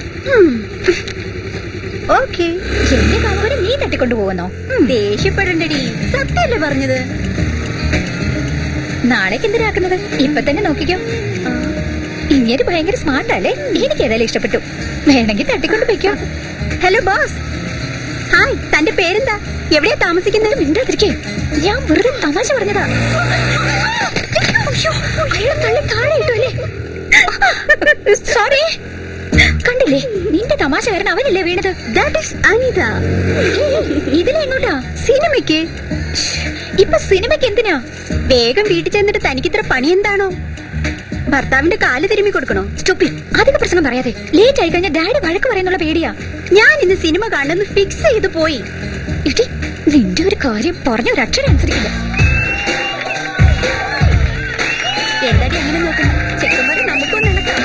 ഓക്കെ. എന്റെ കാമുകനെ നീ തട്ടിക്കൊണ്ടു പോകുന്നോ? ദേഷ്യപ്പെടണ്ടടി, സത്യമല്ലേ പറഞ്ഞത്. നാളേക്ക് എന്തിനാക്കുന്നത്? ഇപ്പൊ തന്നെ നോക്കിക്കോ. ഇങ്ങനെ ഭയങ്കര സ്മാർട്ടല്ലേ? എനിക്ക് ഏതായാലും ഇഷ്ടപ്പെട്ടു. വേണമെങ്കിൽ തട്ടിക്കൊണ്ട് പോയിക്കോ. Hello boss. ഹായ്, തന്റെ പേരെന്താ? എവിടെയാ താമസിക്കുന്നത്? മിണ്ടാതിരിക്കേ, ഞാൻ വെറുതെ തമാശ പറഞ്ഞതാ. അയാളെ തള്ളി താഴെ ഇട്ടല്ലേ? സോറി. കണ്ടില്ലേ, നിന്റെ തമാശ കാരണം അവനല്ലേ വീണത്. That is Anitha. ഇതിലെങ്ങോട്ടാ? സിനിമയ്ക്ക്. ഇപ്പൊ സിനിമയ്ക്ക് എന്തിനാ? വേഗം വീട്ടിൽ ചെന്നിട്ട് തനിക്കിത്ര പണി എന്താണോ? ഭർത്താവിന്റെ കാല് തിരുമ്മി കൊടുക്കണോ? സ്റ്റോപ്പി, അധികം പ്രശ്നം പറയാതെ. ലേറ്റ് ആയി കഴിഞ്ഞാൽ ഡാഡി വഴക്ക് പറയുന്നുള്ള പേടിയാ. ഞാൻ ഇന്ന് സിനിമ കാണുന്നത് ഫിക്സ് ചെയ്ത് പോയി. ഇട്ടി, നിന്റെ ഒരു കാര്യം പറഞ്ഞ ഒരു അക്ഷരം അനുസരിക്കില്ല. എന്താടി അങ്ങനെ നോക്കണം? ചെക്കന്മാരെ നമുക്കൊന്നും നടക്കാം.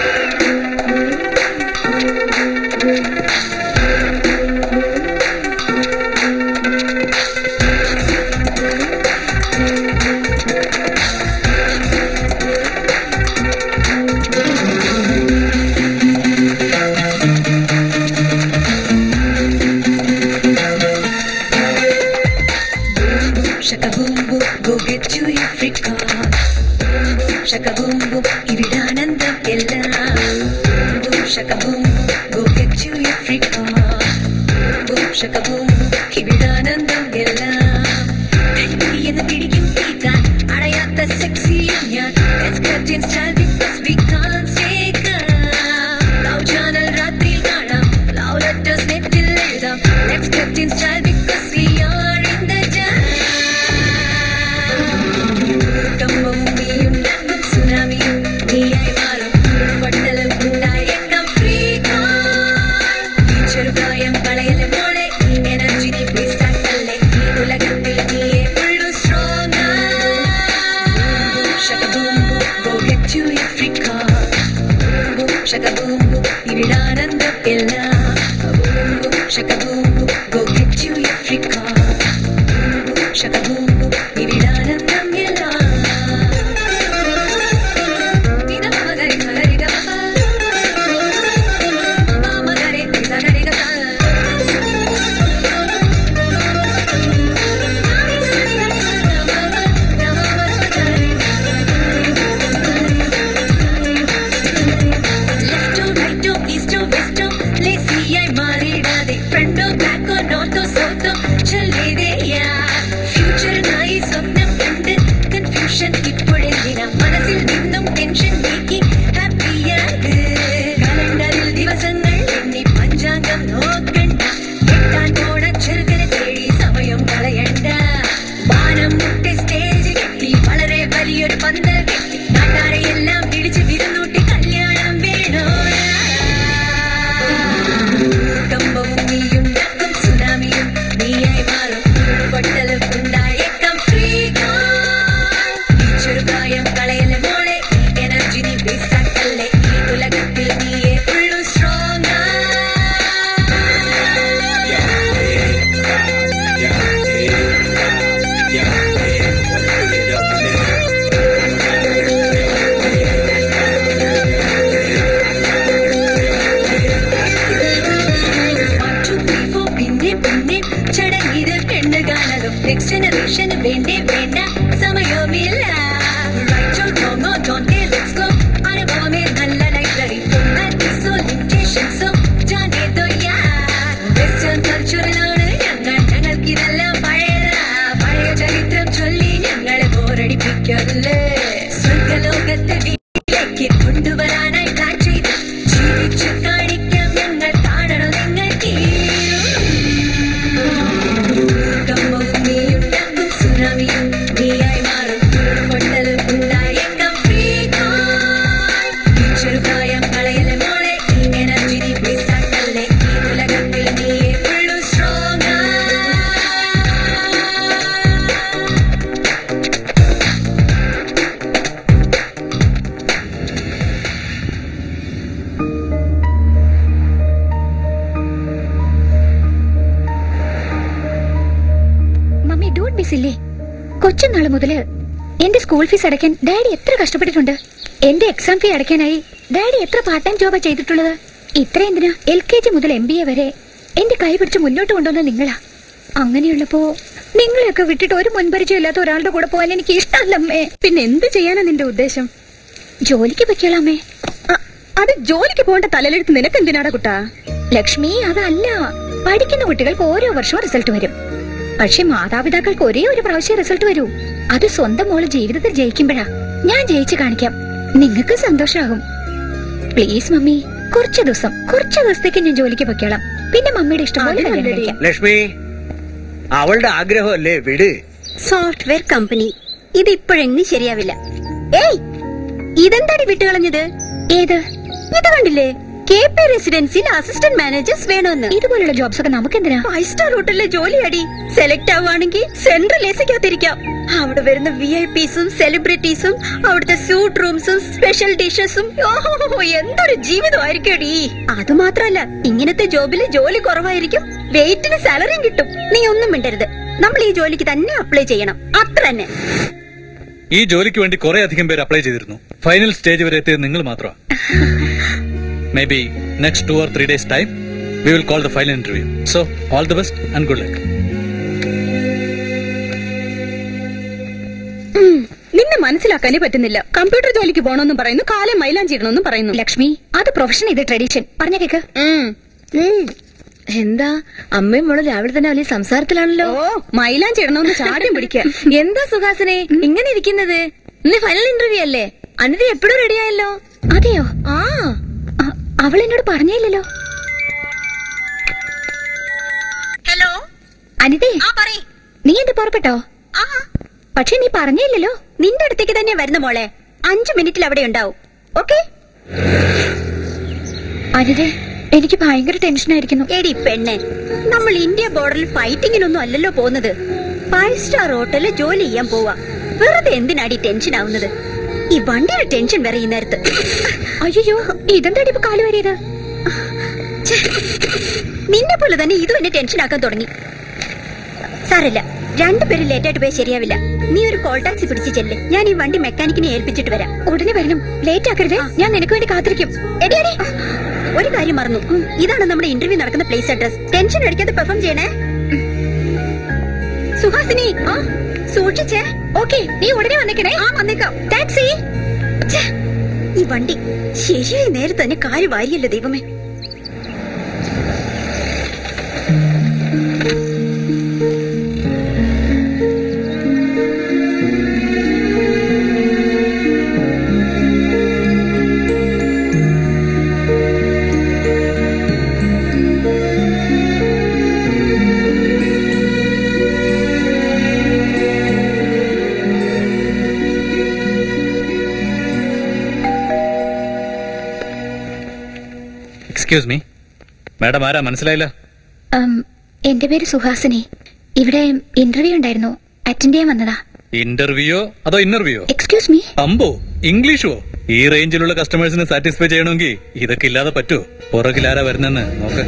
Shaka boom boom, ividanandam ella. Boom shaka boom boom, go get you your freak on. Boom shaka boom boom, ividanandam ella. Hey, in the video pizza, adayatha sexy yan. Let's get in style because we can't stay calm. Love channel ratri gaanam, love letters nettil eldam. Let's get in style because we are in the jam. Come on, me and tsunami, me I marum, pattalum undayekam freak on. Cheruprayam kalayile mole, energy ni waste akalle, ulagathil neeye fullu strong. Shaka boom boom, go get you your freak on. Boom shaka boom boom, ividanandam ella. Boom boom shaka boom boom, go get you your freak on. Boom shaka boom boom, ividanandam ella. മനസ്സിൽ നിന്നും ടെൻഷൻ നീക്കി ഹാപ്പിയാത്. കലണ്ടറിൽ ദിവസങ്ങൾ എണ്ണി പഞ്ചാംഗം നോക്കണ്ട. എത്താൻ പോണ ചെറുക്കനെ തേടി സമയം കളയണ്ട. വാനം മുട്ടി സ്റ്റേജ് കെട്ടി വളരെ വലിയൊരു പന്തൽ കെട്ടി നാട്ടാരെ എല്ലാം പിടിച്ച് വിരുന്നൂട്ടി കല്യാണം വേണോ? കമ്പവും നീയുണ്ടാക്കും സുനാമിയും നീയായി മാറും. പൊട്ടലും ഉണ്ടായേക്കാം ഫ്രീക്ക്. ചെറുപ്രായം കളയല്ലേ മോളെ, എനർജി നീ വേസ്റ്റ് ആക്കല്ലേ. ഈ ഉലകത്തിൽ നീയേ ഫുള്ളു സ്ട്രോങ്. പിന്നെ പിന്നെ ചടങ്ങിത് പെണ്ണ് കാണലും നെക്സ്റ്റ് ജനറേഷന് വേണ്ടേ വേണ്ട സമയമില്ല. Right or wrong or don't care, let's go. അനുഭവമേ നല്ല ലൈബ്രറി, പ്രാക്ടീസോ ലിമിറ്റേഷൻസോ ജാനേ ദോ യാർ. വെസ്റ്റേൺ കൾച്ചറിലാണ് ഞങ്ങൾ, ഞങ്ങൾക്കിതെല്ലാം പഴയതാ. പഴയ ചരിത്രം ചൊല്ലി ഞങ്ങളെ ബോറടിപ്പിക്കല്ലേ. സ്വർഗലോകത്തെ വീട്ടിലേക്ക് കൊണ്ടുവരാനായി പ്ലാൻ ചെയ്ത് ജീവിച്ചു കാണിക്കാം ഞങ്ങൾ. കാണണം നിങ്ങൾക്ക് കമ്പവും നീയുണ്ടാക്കും സുനാമിയും നീയായി മാറും. പൊട്ടലും ഉണ്ടായേക്കാം ഫ്രീക്ക്. ചെറുപ്രായം കളയല്ലേ മോളെ, ഈ എനർജി നീ വേസ്റ്റ് ആക്കല്ലേ. ഈ ഉലകത്തിൽ നീയേ ഫുള്ളു സ്ട്രോങ്. കൊച്ചു നാള് മുതല് എന്റെ സ്കൂൾ ഫീസ് അടയ്ക്കാൻ ഡാഡി എത്ര കഷ്ടപ്പെട്ടിട്ടുണ്ട്. എന്റെ എക്സാം ഫീ അടയ്ക്കാനായി ഡാഡി എത്ര പാർട്ട് ടൈം ജോബാ ചെയ്തിട്ടുള്ളത്. ഇത്ര എന്തിനാ എൽ കെ ജി മുതൽ എം ബി എ വരെ എന്റെ കൈ പിടിച്ച് മുന്നോട്ട് കൊണ്ടുവന്ന നിങ്ങളാ. അങ്ങനെയുള്ളപ്പോ നിങ്ങളെയൊക്കെ വിട്ടിട്ട് ഒരു മുൻപരിചയം ഇല്ലാത്ത ഒരാളുടെ കൂടെ പോകാൻ എനിക്ക് ഇഷ്ടമല്ലമ്മേ. പിന്നെ എന്ത് ചെയ്യാനാ നിന്റെ ഉദ്ദേശം? ജോലിക്ക് പൊയ്ക്കോളാമേ. അത് ജോലിക്ക് പോകേണ്ട തലയിലെടുത്ത് നിനക്ക് എന്തിനാടാ കുട്ടാ? ലക്ഷ്മി, അതല്ല. പഠിക്കുന്ന കുട്ടികൾക്ക് ഓരോ വർഷവും റിസൾട്ട് വരും. പക്ഷെ മാതാപിതാക്കൾക്ക് ഒരേ ഒരു പ്രാവശ്യം റിസൾട്ട് വരൂ. അത് സ്വന്തം മോള് ജീവിതത്തിൽ ജയിക്കുമ്പോഴാ. ഞാൻ ജയിച്ചു കാണിക്കാം, നിങ്ങൾക്ക് സന്തോഷമാകും. പ്ലീസ് മമ്മി, കുറച്ചു ദിവസം കുറച്ചു ദിവസത്തേക്ക് ഞാൻ ജോലിക്ക് പൊയ്ക്കോളാം. പിന്നെ മമ്മിയുടെ ഇഷ്ടം പോലെ കല്യാണം കഴിക്കാം. ലക്ഷ്മി, അവളുടെ ആഗ്രഹമല്ലേ, വിട്. സോഫ്റ്റ്വെയർ കമ്പനി ഇത് ഇപ്പോഴെങ്ങും ശരിയാവില്ല. ഏയ്, ഇതെന്താടി വിട്ടുകളഞ്ഞത്? ഏത്? ഇത് കണ്ടില്ലേ? കെ പി റെസിഡൻസിയിൽ അസിസ്റ്റന്റ് മാനേജേഴ്സ് വേണമെന്ന്. ഇതുപോലുള്ള ജോബ്സ് ഒക്കെ നമുക്ക് എന്തിനാ? ഫൈവ് സ്റ്റാർ ഹോട്ടലിലെ ജോലി അടി. സെലക്ട് ആവുകയാണെങ്കിൽ സെൻട്രൽ എസിക്കാത്തിരിക്കാം. അവിടെ വരുന്ന വി ഐ പിസും സെലിബ്രിറ്റീസും അവിടുത്തെ സ്യൂട്ട് റൂംസും സ്പെഷ്യൽ ഡിഷസും. ഓഹോ, എന്തൊരു ജീവിതമായിരിക്കും അടി. അത് മാത്രല്ല, ഇങ്ങനത്തെ ജോബില് ജോലി കുറവായിരിക്കും, വെയിറ്റിന് സാലറിയും കിട്ടും. നീ ഒന്നും മിണ്ടരുത്. നമ്മൾ ഈ ജോലിക്ക് തന്നെ അപ്ലൈ ചെയ്യണം, അത്ര തന്നെ. ഈ ജോലിക്ക് വേണ്ടി കുറെ അധികം പേര് അപ്ലൈ ചെയ്തിരുന്നു. ഫൈനൽ സ്റ്റേജ് വരെ എത്തിയത് നിങ്ങൾ മാത്രമാണ്. Maybe next two or three days time, we will call the final interview. So, all the best and good luck. നിന്നെ മനസ്സിലാക്കാനേ പറ്റുന്നില്ല. കമ്പ്യൂട്ടർ ജോലിക്ക് പോകണമെന്നും പറയുന്നു, കാലം മൈലാഞ്ചി ഇടണമെന്നും പറയുന്നു. ലക്ഷ്മി, അത് പ്രൊഫഷൻ, ഇത് ട്രഡീഷൻ. പറഞ്ഞ കേക്ക്. എന്താ അമ്മയും മോള് രാവിലെ തന്നെ വലിയ സംസാരത്തിലാണല്ലോ. ഓ, മൈലാഞ്ചി ഇടണമെന്ന് ചാടിയും പിടിക്കുക. എന്താ സുഹാസിനെ ഇങ്ങനെ ഇരിക്കുന്നത്? ഇന്ന് ഫൈനൽ ഇന്റർവ്യൂ അല്ലേ? അനിത എപ്പോഴും റെഡിയായല്ലോ. അതെയോ? ആ, അവൾ എന്നോട് പറഞ്ഞില്ലല്ലോ. ഹലോ അനിതേ, പറയ്. നീ എന്ത് പുറപ്പെട്ടോ? പക്ഷെ നീ പറഞ്ഞില്ലല്ലോ. നിന്റെ അടുത്തേക്ക് തന്നെ വരുന്ന മോളെ. അഞ്ചു മിനിറ്റിൽ അവിടെ ഉണ്ടാവും. ഓക്കെ? അനിതേ, എനിക്ക് ഭയങ്കര ടെൻഷനായിരിക്കുന്നു. എടി പെണ്ണെ, നമ്മൾ ഇന്ത്യ ബോർഡറിൽ ഫൈറ്റിങ്ങിനൊന്നും അല്ലല്ലോ പോകുന്നത്. ഫൈവ് സ്റ്റാർ ഹോട്ടലിൽ ജോലി ചെയ്യാൻ പോവാ. വെറുതെ എന്തിനാടി ടെൻഷൻ ആവുന്നത്? ഈ വണ്ടിയുടെ ടെൻഷൻ വരെ ഈ നേരത്ത്. അയ്യോ, ഇതെന്താടി ഇപ്പൊ കാല് വരിയത്? നിന്നെ പോലെ തന്നെ ഇതും എന്നെ ടെൻഷൻ ആക്കാൻ തുടങ്ങി. സാരല്ല, രണ്ടുപേരും ലേറ്റ് ആയിട്ട് പോയാൽ ശരിയാവില്ല. നീ ഒരു കോൾ ടാക്സി പിടിച്ച് ചെല്ല്. ഞാൻ ഈ വണ്ടി മെക്കാനിക്കിനെ ഏൽപ്പിച്ചിട്ട് വരാം. ഉടനെ വരണം, ലേറ്റ് ആക്കരുത്. ഞാൻ നിനക്ക് വേണ്ടി കാത്തിരിക്കും. എടി എടി, ഒരു കാര്യം മറന്നു. ഇതാണ് നമ്മുടെ ഇന്റർവ്യൂ നടക്കുന്ന പ്ലേസ് അഡ്രസ്. ടെൻഷൻ അടിക്കാതെ പെർഫോം ചെയ്യണേ. സുഹാസിനി, സൂക്ഷിച്ചേ. ഓക്കെ, നീ ഉടനെ വന്നേക്കണേ. ആ, വന്നേക്കാം. ടാക്സി. ഈ വണ്ടി ശരിയായ നേരത്തെ തന്നെ കാല് വാരിയല്ലോ ദൈവമേ. എക്സ്ക്യൂസ് മീ മാഡം, ആരാ മനസ്സിലായില്ല? എന്റെ പേര് സുഹാസിനി. ഇവിടെ ഇന്റർവ്യൂ ഉണ്ടായിരുന്നു, അറ്റൻഡ് ചെയ്യാൻ വന്നതാ. ഇന്റർവ്യൂയോ അതോ ഇന്റർവ്യൂയോ? Excuse me. അമ്പോ, ഇംഗ്ലീഷോ? ഈ റേഞ്ചിലുള്ള കസ്റ്റമേഴ്സിനെ സാറ്റിസ്ഫൈ ചെയ്യണമെങ്കിൽ ഇതൊക്കെ ഇല്ലാതെ പറ്റുമോ? പുറകിലാരാ വരുന്നെന്ന് നോക്ക്.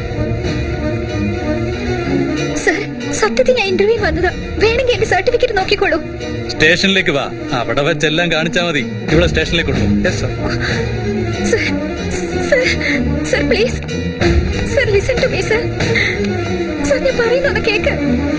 സർ, സത്യത്തിൽ ഞാൻ ഇന്റർവ്യൂ വന്നതാ. വേണമെങ്കിൽ എന്റെ സർട്ടിഫിക്കറ്റ് നോക്കിക്കോളൂ. സ്റ്റേഷനിലേക്ക് വാ, അവിടെ വെച്ചെല്ലാം കാണിച്ചാ മതി. ഇവിടെ സ്റ്റേഷനിലേക്ക് കൊണ്ടു. Yes sir. Sir, sir please sir, listen to me sir. Sir, ഞാൻ പറയുന്നത് കേക്ക്.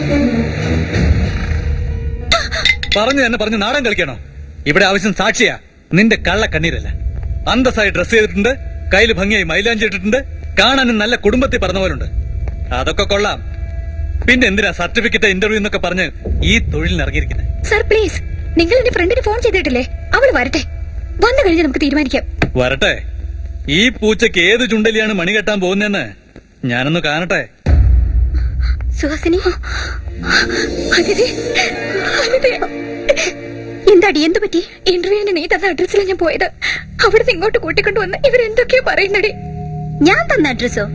പറഞ്ഞു തന്നെ പറഞ്ഞ് നാടൻ കളിക്കണോ? ഇവിടെ ആവശ്യം സാക്ഷിയാ, നിന്റെ കള്ള കണ്ണീരല്ല. അന്തസ്സായി ഡ്രസ് ചെയ്തിട്ടുണ്ട്, കയ്യിൽ ഭംഗിയായി മൈലാഞ്ചി ഇട്ടിട്ടുണ്ട്, കാണാനും നല്ല കുടുംബത്തിൽ പറഞ്ഞ പോലുണ്ട്. അതൊക്കെ കൊള്ളാം. പിന്നെ എന്തിനാ സർട്ടിഫിക്കറ്റ് ഇന്റർവ്യൂ എന്നൊക്കെ പറഞ്ഞ് ഈ തൊഴിലിന് ഇറങ്ങിയിരിക്കുന്നത്? സർ പ്ലീസ്, നിങ്ങൾ എന്റെ ഫ്രണ്ടിന് ഫോൺ ചെയ്തിട്ടില്ലേ? അവൾ വരട്ടെ, വന്നു കഴിഞ്ഞ് നമുക്ക് തീരുമാനിക്കാം. വരട്ടെ. ഈ പൂച്ചയ്ക്ക് ഏത് ചുണ്ടലിയാണ് മണി കെട്ടാൻ പോകുന്നതെന്ന് ഞാനൊന്ന് കാണട്ടെ. സുഹാസിനി, അതിഥി, അതിഥി. എന്താടി, എന്തു പറ്റി? ഇന്റർവ്യൂവിന് നീ തന്ന അഡ്രസ്സിലാണ് ഞാൻ പോയത്. അവിടുന്ന് ഇങ്ങോട്ട് കൂട്ടിക്കൊണ്ടുവന്ന് ഇവരെന്തൊക്കെയോ പറയുന്നടി. ഞാൻ തന്ന അഡ്രസ്സോ?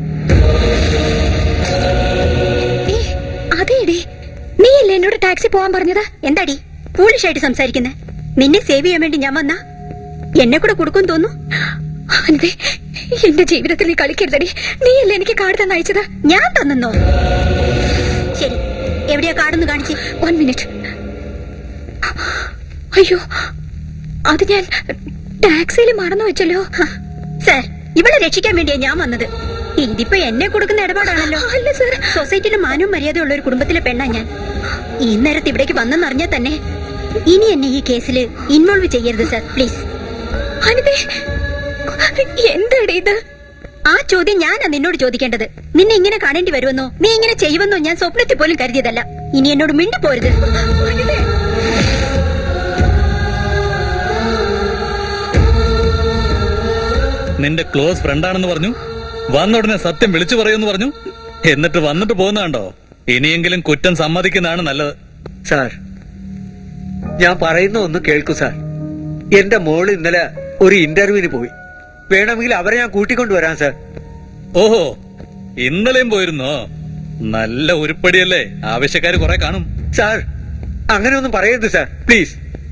അതേടി, നീയല്ലേ എന്നോട് ടാക്സി പോവാൻ പറഞ്ഞത്? എന്താടി പൂളിഷായിട്ട് സംസാരിക്കുന്നേ? നിന്നെ സേവ് ചെയ്യാൻ വേണ്ടി ഞാൻ വന്നാ എന്നെ കൂടെ കൊടുക്കും തോന്നുന്നു. അനിതേ, എന്റെ ജീവിതത്തിൽ നീ കളിക്കരുതടി. നീയല്ലേ എനിക്ക് കാർഡ് തന്നെ അയച്ചത്? ഞാൻ തന്നോ? ശരി, എവിടെയാ കാർഡൊന്ന് കാണിച്ച്. One minute. അയ്യോ, അത് ഞാൻ ടാക്സിയിൽ മറന്നു വെച്ചല്ലോ. സാർ, ഇവളെ രക്ഷിക്കാൻ വേണ്ടിയാ ഞാൻ വന്നത്. ഇതിപ്പോ എന്നെ കൊടുക്കുന്ന ഇടപാടാണല്ലോ. അല്ല സാർ, സൊസൈറ്റിയിലെ മാനവും മര്യാദയുള്ള ഒരു കുടുംബത്തിലെ പെണ്ണാ ഞാൻ. ഈ നേരത്ത് ഇവിടേക്ക് വന്നെന്നറിഞ്ഞാൽ തന്നെ ഇനി എന്നെ ഈ കേസിൽ ഇൻവോൾവ് ചെയ്യരുത് സാർ, പ്ലീസ്. അനിതേ, എന്താടി ഇത്? ആ ചോദ്യം ഞാനാ നിന്നോട് ചോദിക്കേണ്ടത്. നിന്നെ ഇങ്ങനെ കാണേണ്ടി വരുമെന്നോ നീ ഇങ്ങനെ ചെയ്യുമെന്നോ ഞാൻ സ്വപ്നത്തിൽ പോലും കരുതിയതല്ല. ഇനി എന്നോട് മിണ്ടി പോരുത്. നിന്റെ ക്ലോസ് ഫ്രണ്ടാണെന്ന് പറഞ്ഞു, വന്ന ഉടനെ സത്യം വിളിച്ചു പറയുമെന്ന് പറഞ്ഞു, എന്നിട്ട് വന്നിട്ട് പോകുന്നതാണ്ടോ? ഇനിയെങ്കിലും കുറ്റം സമ്മതിക്കുന്നതാണ് നല്ലത്. സാർ, ഞാൻ പറയുന്ന ഒന്ന് കേൾക്കൂ സാർ. എന്റെ മോള് ഇന്നലെ ഒരു ഇന്റർവ്യൂവിന് പോയി. വേണമെങ്കിൽ അവരെ ഞാൻ കൂട്ടിക്കൊണ്ടുവരാം സാർ. ഓഹോ, ഇന്നലെയും പോയിരുന്നോ? നല്ല ഉരുപ്പടിയല്ലേ, ആവശ്യക്കാര് കുറെ കാണും. സാർ, അങ്ങനെ ഒന്നും പറയരുത് സാർ, പ്ലീസ്.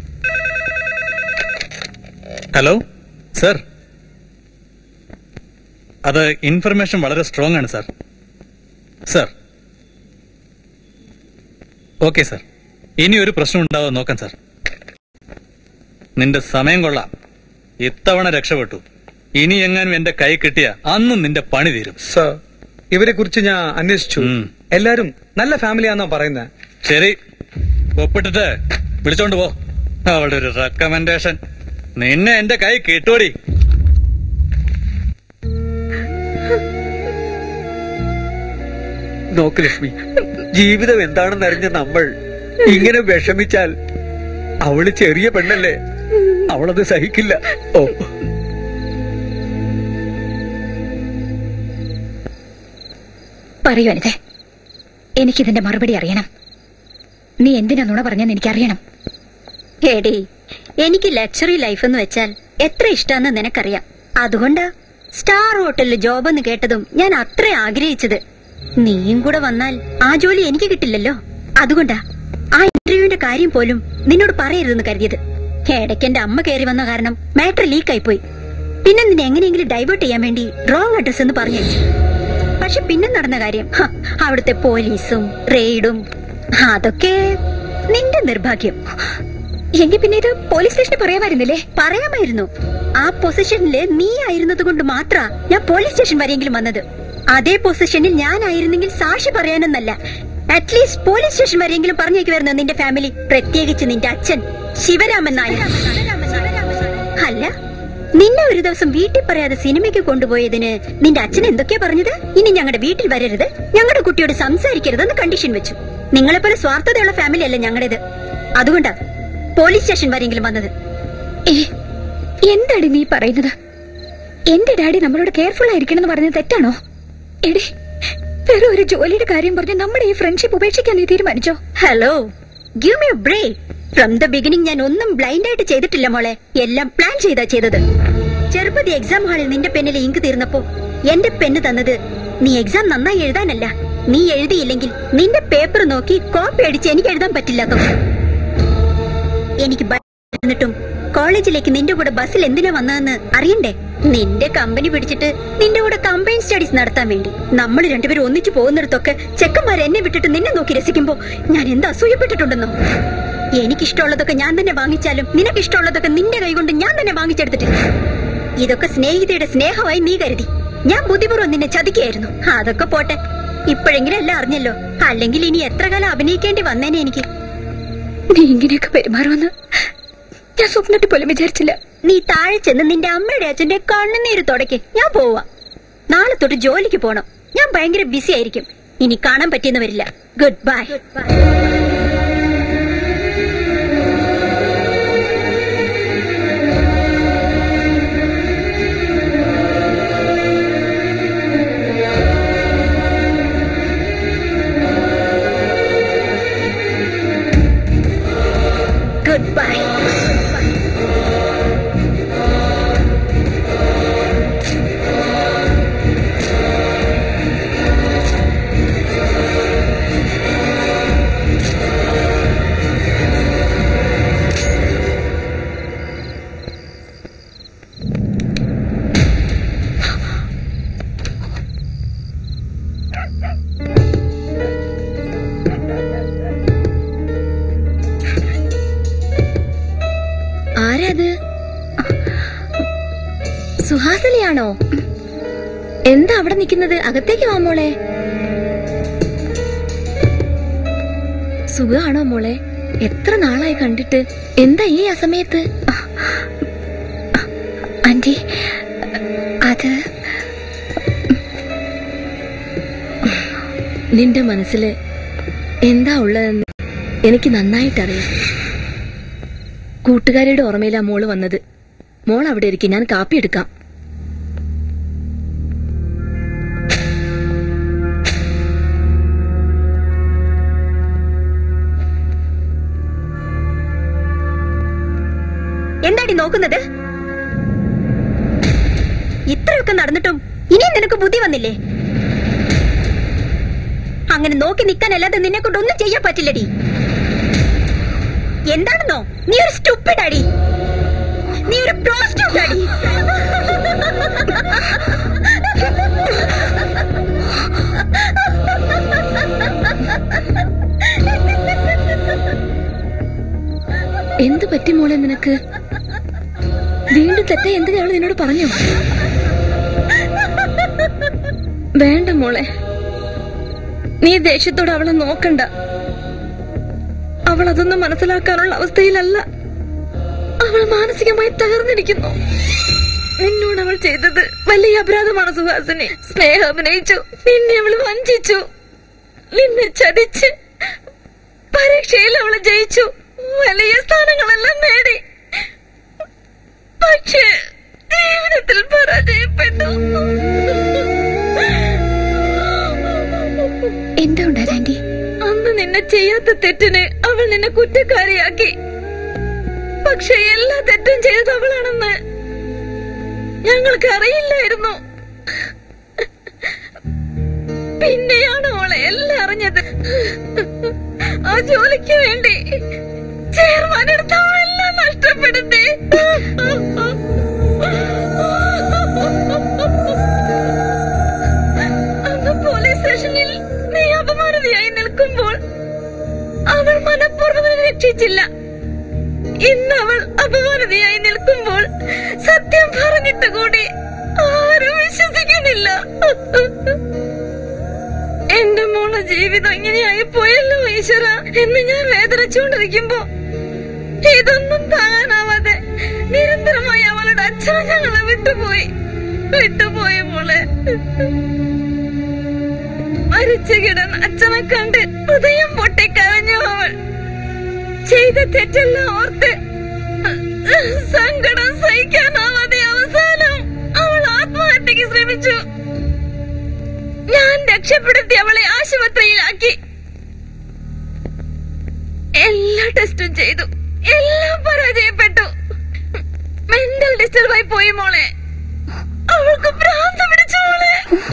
ഹലോ സർ, അത് ഇൻഫർമേഷൻ വളരെ സ്ട്രോങ് ആണ് സാർ. സാർ, ഓക്കെ സാർ, ഇനി ഒരു പ്രശ്നം ഉണ്ടാവാൻ നോക്കാം സാർ. നിന്റെ സമയം കൊള്ളാം, ഇത്തവണ രക്ഷപ്പെട്ടു. ഇനി എങ്ങാനും എന്റെ കൈ കിട്ടിയ അന്നും നിന്റെ പണി തീരും. സർ, ഇവരെ കുറിച്ച് ഞാൻ അന്വേഷിച്ചു. എല്ലാരും നല്ല ഫാമിലിയാന്നാ പറയുന്നത്. ശരി, ഒപ്പിട്ടിട്ട് വിളിച്ചോണ്ട് പോ. അവളുടെ ഒരു റെക്കമെൻഡേഷൻ. നിന്നെ എന്റെ കൈ കിട്ടുവടി. നോക്ക് ലക്ഷ്മി, ജീവിതം എന്താണെന്ന് അറിഞ്ഞ നമ്മൾ ഇങ്ങനെ വിഷമിച്ചാൽ അവള് ചെറിയ പെണ്ണല്ലേ, അവളത് സഹിക്കില്ല. ഓ, പറയൂ അനിതേ, എനിക്കിതിന്റെ മറുപടി അറിയണം. നീ എന്തിനാ നുണ പറഞ്ഞെന്ന് എനിക്കറിയണം. ഏടി, എനിക്ക് ലക്ഷറി ലൈഫ് എന്ന് വെച്ചാൽ എത്ര ഇഷ്ടാന്ന് നിനക്കറിയാം. അതുകൊണ്ടാ സ്റ്റാർ ഹോട്ടലിൽ ജോബ് എന്ന് കേട്ടതും ഞാൻ അത്ര ആഗ്രഹിച്ചത്. നീയും കൂടെ വന്നാൽ ആ ജോലി എനിക്ക് കിട്ടില്ലല്ലോ. അതുകൊണ്ടാ ആ ഇന്റർവ്യൂവിന്റെ കാര്യം പോലും നിന്നോട് പറയരുതെന്ന് കരുതിയത്. ഇടയ്ക്ക് എന്റെ അമ്മ കയറി വന്ന കാരണം മാറ്റർ ലീക്കായി പോയി. പിന്നെ നിന്നെ എങ്ങനെയെങ്കിലും ഡൈവേർട്ട് ചെയ്യാൻ വേണ്ടി റോങ് അഡ്രസ് എന്ന് പറഞ്ഞു. പക്ഷെ പിന്നെ നടന്ന കാര്യം, അവിടുത്തെ പോലീസും റെയ്ഡും, അതൊക്കെ നിന്റെ നിർഭാഗ്യം. എങ്കിൽ പിന്നെ ഇത് പോലീസ് സ്റ്റേഷനിൽ പറയാമായിരുന്നില്ലേ? പറയാമായിരുന്നു. ആ പൊസിഷനില് നീ ആയിരുന്നത് കൊണ്ട് മാത്ര ഞാൻ പോലീസ് സ്റ്റേഷൻ വരെയെങ്കിലും വന്നത്. അതേ പൊസിഷനിൽ ഞാനായിരുന്നെങ്കിൽ സാക്ഷി പറയാനെന്നല്ല, അറ്റ്ലീസ്റ്റ് പോലീസ് സ്റ്റേഷൻ വരെയെങ്കിലും പറഞ്ഞേക്കുമായിരുന്നു നിന്റെ ഫാമിലി, പ്രത്യേകിച്ച് നിന്റെ അച്ഛൻ ശിവരാമൻ നായർ. അല്ല, നിന്നെ ഒരു ദിവസം വീട്ടിൽ പറയാതെ സിനിമയ്ക്ക് കൊണ്ടുപോയതിന് നിന്റെ അച്ഛൻ എന്തൊക്കെയാ പറഞ്ഞത്? ഇനി ഞങ്ങളുടെ വീട്ടിൽ വരരുത്, ഞങ്ങളുടെ കുട്ടിയോട് സംസാരിക്കരുതെന്ന് കണ്ടീഷൻ വെച്ചു. നിങ്ങളെപ്പോലെ സ്വാർത്ഥതയുള്ള ഫാമിലി അല്ല ഞങ്ങളുടേത്. അതുകൊണ്ടാ പോലീസ് സ്റ്റേഷൻ വരെയെങ്കിലും വന്നത്. എന്താണ് നീ പറയുന്നത്? എന്റെ ഡാഡി നമ്മളോട് കെയർഫുൾ ആയിരിക്കണം എന്ന് പറഞ്ഞത് തെറ്റാണോ? എടി, വെറും ഒരു ജോലിയുടെ കാര്യം പറഞ്ഞ് നമ്മുടെ ഈ ഫ്രണ്ട്ഷിപ്പ് ഉപേക്ഷിക്കാൻ നീ തീരുമാനിച്ചോ? Hello, give me a break. From the beginning ഞാൻ ഒന്നും ബ്ലൈൻഡ് ആയിട്ട് ചെയ്തിട്ടില്ല മോളെ, എല്ലാം പ്ലാൻ ചെയ്താ ചെയ്തത്. ചെറുപ്പതി എക്സാം ഹാളിൽ നിന്റെ പെന്നിലെ ഇങ്ക് തീർന്നപ്പോ എന്റെ പെണ്ണ് തന്നത് നീ എക്സാം നന്നായി എഴുതാനല്ല, നീ എഴുതിയില്ലെങ്കിൽ നിന്റെ പേപ്പർ നോക്കി കോപ്പി അടിച്ച് എനിക്ക് എഴുതാൻ പറ്റില്ലാത്തോ. എനിക്ക് എന്നിട്ടും കോളേജിലേക്ക് നിന്റെ കൂടെ ബസ്സിൽ എന്തിനാ വന്നതെന്ന് അറിയണ്ടേ? നിന്റെ കമ്പനി പിടിച്ചിട്ട് നിന്റെ കൂടെ കമ്പൈൻ സ്റ്റഡീസ് നടത്താൻ വേണ്ടി നമ്മൾ രണ്ടുപേരും ഒന്നിച്ചു പോകുന്നിടത്തൊക്കെ ചെക്കന്മാർ എന്നെ വിട്ടിട്ട് നിന്നെ നോക്കി രസിക്കുമ്പോ ഞാൻ എന്താ അസൂയപ്പെട്ടിട്ടുണ്ടെന്നോ? എനിക്കിഷ്ടമുള്ളതൊക്കെ ഞാൻ തന്നെ വാങ്ങിച്ചാലും നിനക്കിഷ്ടമുള്ളതൊക്കെ നിന്റെ കൈകൊണ്ട് ഞാൻ തന്നെ വാങ്ങിച്ചെടുത്തിട്ടില്ല. ഇതൊക്കെ സ്നേഹിതയുടെ സ്നേഹമായി നീ കരുതി. ഞാൻ ബുദ്ധിപൂർവ്വം നിന്നെ ചതിക്കായിരുന്നു. അതൊക്കെ പോട്ടെ, ഇപ്പോഴെങ്കിലും എല്ലാം അറിഞ്ഞല്ലോ. അല്ലെങ്കിൽ ഇനി എത്ര കാലം അഭിനയിക്കേണ്ടി വന്നേനെ എനിക്ക്. നീ ഇങ്ങനെയൊക്കെ പെരുമാറുമെന്ന് ഞാൻ സ്വപ്നത്തിൽ പോലും വിചാരിച്ചില്ല. നീ താഴെ ചെന്ന് നിന്റെ അമ്മയുടെ അച്ഛന്റെ കണ്ണുനീര് തുടയ്ക്ക്. ഞാൻ പോവാ. നാളെ തൊട്ട് ജോലിക്ക് പോണം. ഞാൻ ഭയങ്കര ബിസി ആയിരിക്കും. ഇനി കാണാൻ പറ്റിയെന്ന് വരില്ല. Good bye. Good bye. സുഹാസിനിയാണോ? എന്താ അവിടെ നിൽക്കുന്നത്? അകത്തേക്ക് വാ മോളെ. സുഖാണോ മോളെ? എത്ര നാളായി കണ്ടിട്ട്. എന്താ ഈ അസമയത്ത്? ആന്റി, അത് നിന്റെ മനസ്സില് എന്താ ഉള്ളതെന്ന് എനിക്ക് നന്നായിട്ടറിയാം. കൂട്ടുകാരിയുടെ ഓർമ്മയിലാ മോള് വന്നത്. മോൾ അവിടെ ഇരിക്കും, ഞാൻ കാപ്പി എടുക്കാം. എന്താടി നോക്കുന്നത്? ഇത്രയൊക്കെ നടന്നിട്ടും ഇനിയും നിനക്ക് ബുദ്ധി വന്നില്ലേ? അങ്ങനെ നോക്കി നിൽക്കാനല്ലാതെ നിന്നെ കൊണ്ട് ഒന്നും ചെയ്യാൻ പറ്റില്ലടി. എന്താണെന്നോ, നീ ഒരു സ്റ്റുപ്പിഡ് അടി, നീ ഒരു പ്രോസ്റ്റിറ്റ്യൂട്ട് അടി. എന്ത് പറ്റി മോളെ നിനക്ക്? വീണ്ടും തെറ്റ എന്തിനാ അവൾ നിന്നോട് പറഞ്ഞു? വേണ്ട മോളെ, നീ ദേഷ്യത്തോട് അവളെ നോക്കണ്ട. അവൾ അതൊന്നും മനസ്സിലാക്കാനുള്ള അവസ്ഥയിലല്ല. അവൾ മാനസികമായി തകർന്നിരിക്കുന്നു. നിന്നോട് അവൾ ചെയ്തത് വലിയ അപരാധമാണ് സുഹാസിനി. സ്നേഹം അഭിനയിച്ചു, നിന്നെ അവൾ വഞ്ചിച്ചു, നിന്നെ ചതിച്ച്. പരീക്ഷയിൽ അവള് ജയിച്ചു, വലിയ സ്ഥാനങ്ങളെല്ലാം നേടി. പക്ഷേ ജീവിതത്തിൽ പരാജയപ്പെട്ടു. എന്താ ഉണ്ടായത് ആന്റി? അന്ന് നിന്നെ ചെയ്യാത്ത തെറ്റിന് അവൾ നിന്നെ കുറ്റക്കാരിയാക്കി. പക്ഷെ എല്ലാ തെറ്റും ചെയ്തത് അവളാണെന്ന് ഞങ്ങൾക്ക് അറിയില്ലായിരുന്നു. പിന്നെയാണ് അവളെ എല്ലാം അറിഞ്ഞത്. ആ ജോലിക്ക് വേണ്ടി ചെയർമാൻ എടുത്ത അവളെല്ലാം നഷ്ടപ്പെടുത്തി. അന്ന് പോലീസ് സ്റ്റേഷനിൽ നീ അപമാനതയായി നിൽക്കുമ്പോൾ അവൾ മനഃപൂർവ്വം രക്ഷിച്ചില്ല. ഇന്ന് അവൾ അപമാനതയായി നിൽക്കുമ്പോൾ സത്യം പറഞ്ഞിട്ട് കൂടി ആരും വിശ്വസിക്കുന്നില്ല. എന്റെ മോളെ ജീവിതം ഇങ്ങനെയായി പോയല്ലോ ഈശ്വര എന്ന് ഞാൻ വേദനിച്ചുകൊണ്ടിരിക്കുമ്പോ ഇതൊന്നും താങ്ങാനാവാതെ നിരന്തരമായി അവളുടെ അച്ഛനെ ഞങ്ങളെ വിട്ടുപോയി വിട്ടുപോയി മോളെ. മരിച്ചു കിടന്ന അച്ഛനെ കണ്ട് ഹൃദയം പൊട്ടിക്കരഞ്ഞു അവൾ. ചെയ്ത തെറ്റെല്ലാം ഓർത്ത് സങ്കടം സഹിക്കാനാവാതെ അവസാനം അവൾ ആത്മഹത്യക്ക് ശ്രമിച്ചു. ഞാൻ രക്ഷപ്പെടുത്തി അവളെ ആശുപത്രിയിലാക്കി. എല്ലാ ടെസ്റ്റും ചെയ്തു, എല്ലാം പരാജയപ്പെട്ടു. മെന്റൽ ഡിസ്റ്റർബായി പോയി മോളെ. അവൾക്ക് ഭ്രാന്ത് പിടിച്ചു മോളെ.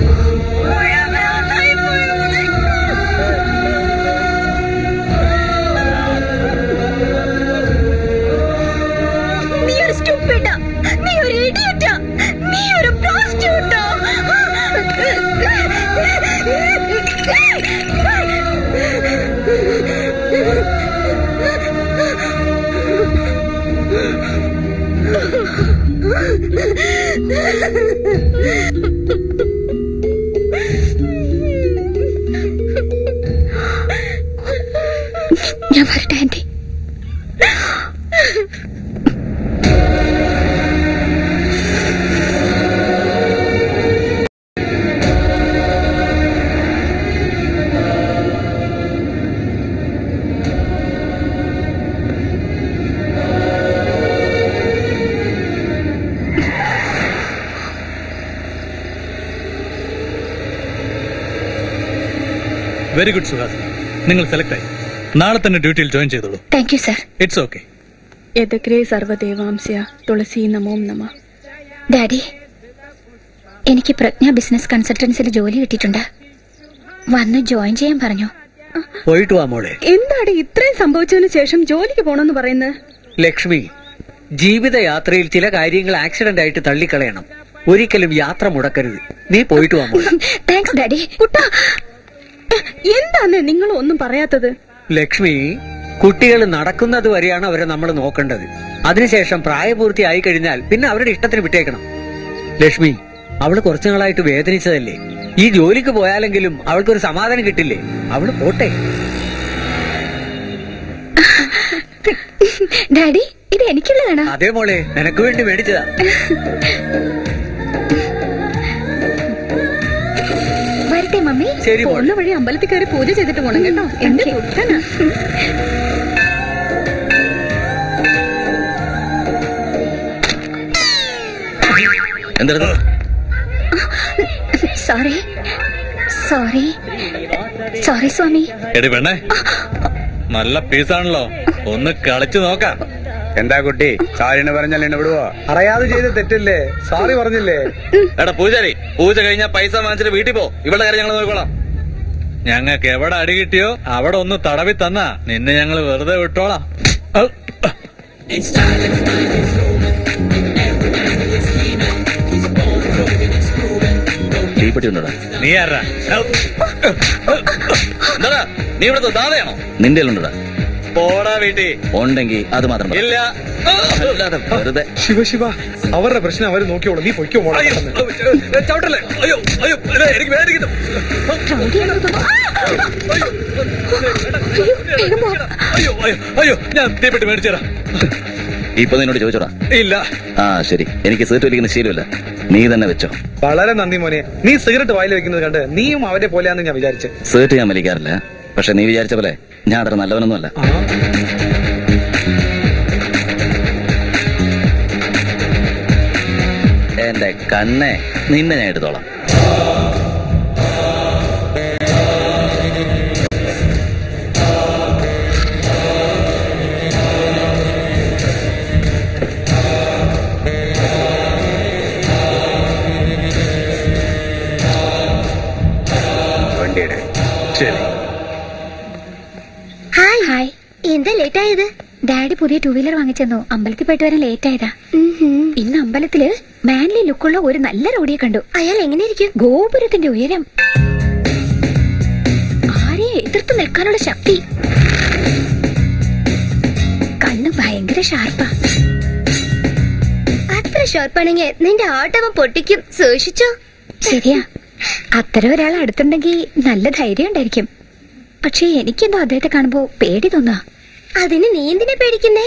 നീ ഒരു സ്റ്റുപ്പിഡാ, നീ ഒരു ഇഡിയറ്റാ, നീ ഒരു പ്രോസ്റ്റിറ്റ്യൂട്ടാ. ഞാൻ വരട്ടെ ആന്റി. വെരി ഗുഡ് സുഹാസിനി, നിങ്ങൾ സെലക്ട് ആയി. നാളെ തന്നെ ഡ്യൂട്ടിയിൽ ജോയിൻ ചെയ്തോളൂ. Thank you sir. It's okay. യദഗ്രേ സർവദേവാംസ്യ തുളസി നമോം നമ. ഡാഡി, എനിക്ക് പ്രജ്ഞ ബിസിനസ് കൺസൾട്ടൻസിൽ ജോലി കിട്ടിയിട്ടുണ്ട്. വന്ന് ജോയിൻ ചെയ്യാൻ പറഞ്ഞു. പോയിട്ട് വാ മോളെ. എന്താണ് ഇത്രയും സംഭവിച്ചതിന് ശേഷം ജോലിക്ക് പോണെന്ന് പറയുന്നത്? ലക്ഷ്മി, ജീവിതയാത്രയിൽ ചില കാര്യങ്ങൾ ആക്സിഡന്റ് ആയിട്ട് തള്ളിക്കളയണം. ഒരിക്കലും യാത്ര മുടക്കരുത്. നീ പോയിട്ട് വാ മോളെ. Thanks daddy. കുട്ടാ, എന്താന്ന് നിങ്ങൾ ഒന്നും പറയാത്തത്? ലക്ഷ്മി, കുട്ടികൾ നടക്കുന്നത് വരെയാണ് അവരെ നമ്മൾ നോക്കേണ്ടത്. അതിനുശേഷം പ്രായപൂർത്തിയായി കഴിഞ്ഞാൽ പിന്നെ അവരുടെ ഇഷ്ടത്തിന് വിട്ടേക്കണം. ലക്ഷ്മി, അവള് കുറച്ചു നാളായിട്ട് വേദനിച്ചതല്ലേ? ഈ ജോലിക്ക് പോയാലെങ്കിലും അവൾക്കൊരു സമാധാനം കിട്ടില്ലേ? അവള് പോട്ടെ. ഡാഡി, ഇത് എനിക്കുള്ളതാണോ? അതേ മോളെ, നിനക്ക് വേണ്ടി മേടിച്ചതാ. വരട്ടെ മമ്മി. ശരി മോളെ. പോകുന്ന വഴി അമ്പലത്തിൽ കയറി പൂജ ചെയ്തിട്ട് പോണം കേട്ടോ. എന്റെ കുട്ടനാ. എന്താ? സോറി സോറി സോറി സ്വാമി. എടി പെണ്ണേ, നല്ല പീസാണല്ലോ, ഒന്ന് കളിച്ചു നോക്കാം. എന്താ കുട്ടി, സാരിന് പറഞ്ഞാൽ എന്നെ വിടുവോ? അറിയാതെ ചെയ്ത് തെറ്റല്ലേ, സോറി പറഞ്ഞില്ലേ? എടാ പൂജാരി, പൂജ കഴിഞ്ഞാ പൈസ വാങ്ങിച്ചിട്ട് വീട്ടിൽ പോ. ഇവിടെ കാര്യം ഞങ്ങൾ നോക്കിക്കോളാം. ഞങ്ങൾക്ക് എവിടെ അടി കിട്ടിയോ അവിടെ ഒന്ന് തടവി തന്നാ നിന്നെ ഞങ്ങൾ വെറുതെ വിട്ടോളാം. നീ ആരാ? എന്താടാ, നീ ഇവിടുത്തെ ദാതയാണോ? നിന്റെ ഉണ്ടടാ? പോടാ വീട്ടിൽ. ഉണ്ടെങ്കിൽ അത് മാത്രം പറ. ഇല്ല, അല്ലാതെ വെറുതെ. ശിവ ശിവ, അവരുടെ പ്രശ്നം അവര് നോക്കിയോളൂ, നീ പൊയ്ക്കോ മോളെ. ചവിട്ടല്ലേ? അയ്യോ അയ്യോ, എനിക്ക് വേദനിക്കുന്നു. അയ്യോ അയ്യോ അയ്യോ, ഞാൻ തീപ്പെട്ടി മേടിച്ചു തരാം. ഇപ്പൊ നിന്നോട് ചോദിച്ചോടാ? ഇല്ല. ആ ശരി, എനിക്ക് സീറ്റ് വലിക്കുന്ന ശീലമില്ല, നീ തന്നെ വെച്ചോ. വളരെ നന്ദി മോനെ, നീ സിഗരറ്റ് വായിൽ വെക്കുന്നത് കണ്ട് നീയും അവരെ പോലെയാന്ന് ഞാൻ വിചാരിച്ചു. സീറ്റ് ഞാൻ വലിക്കാറില്ല, പക്ഷെ നീ വിചാരിച്ച പോലെ ഞാൻ അത്ര നല്ലവനൊന്നുമല്ല. എന്റെ കണ്ണെ, നിന്നെ ഞാൻ എടുത്തോളാം. വണ്ടിയുടെ ശരി. Hi hi. എന്താ ലേറ്റ് ആയത്? ഡാഡി പുതിയ ടൂ വീലർ വാങ്ങിച്ചെന്നു, അമ്പലത്തിൽ പോയിട്ട് വരാൻ ലേറ്റ് ആയതാ. ഇന്ന് അമ്പലത്തില് മാൻലി ലുക്കുള്ള ഒരു നല്ല റോഡിയെ കണ്ടു. അയാൾ എങ്ങനെയിരിക്കും? ഗോപുരത്തിന്റെ ഉയരം, ആരെയും എതിർത്ത് നിൽക്കാനുള്ള ശക്തി, കണ്ണ് ഭയങ്കര ഷാർപ്പാ. അത്ര ഷോർപ്പാണെങ്കിൽ നിന്റെ ആട്ടവൻ പൊട്ടിക്കും, സൂക്ഷിച്ചോ. ശരിയാ, അത്തരം ഒരാൾ അടുത്തുണ്ടെങ്കിൽ നല്ല ധൈര്യം ഉണ്ടായിരിക്കും. പക്ഷെ എനിക്കെന്തോ അദ്ദേഹത്തെ കാണുമ്പോ പേടി തോന്നാ. അതിന് നീ എന്തിനെ പേടിക്കുന്നേ?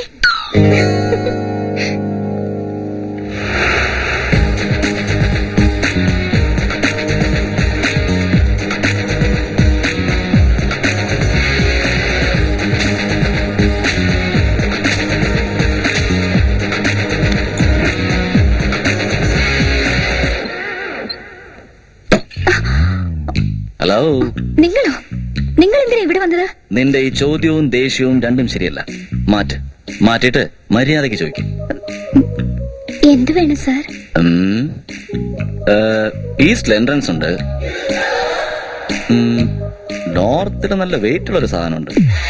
ഹലോ, നിങ്ങളോ? നിങ്ങൾ എന്തിനാ ഇവിടെ വന്നത്? നിന്റെ ഈ ചോദ്യവും ദേഷ്യവും രണ്ടും ശരിയല്ല. മാറ്റ്, മാറ്റിട്ട് മര്യാദയ്ക്ക് ചോദിക്കും. എന്ത് വേണം സാർ? ഈസ്റ്റിൽ എൻട്രൻസ് ഉണ്ട്, നോർത്തിൽ നല്ല വെയിറ്റ് ഉള്ള ഒരു സാധനമുണ്ട്.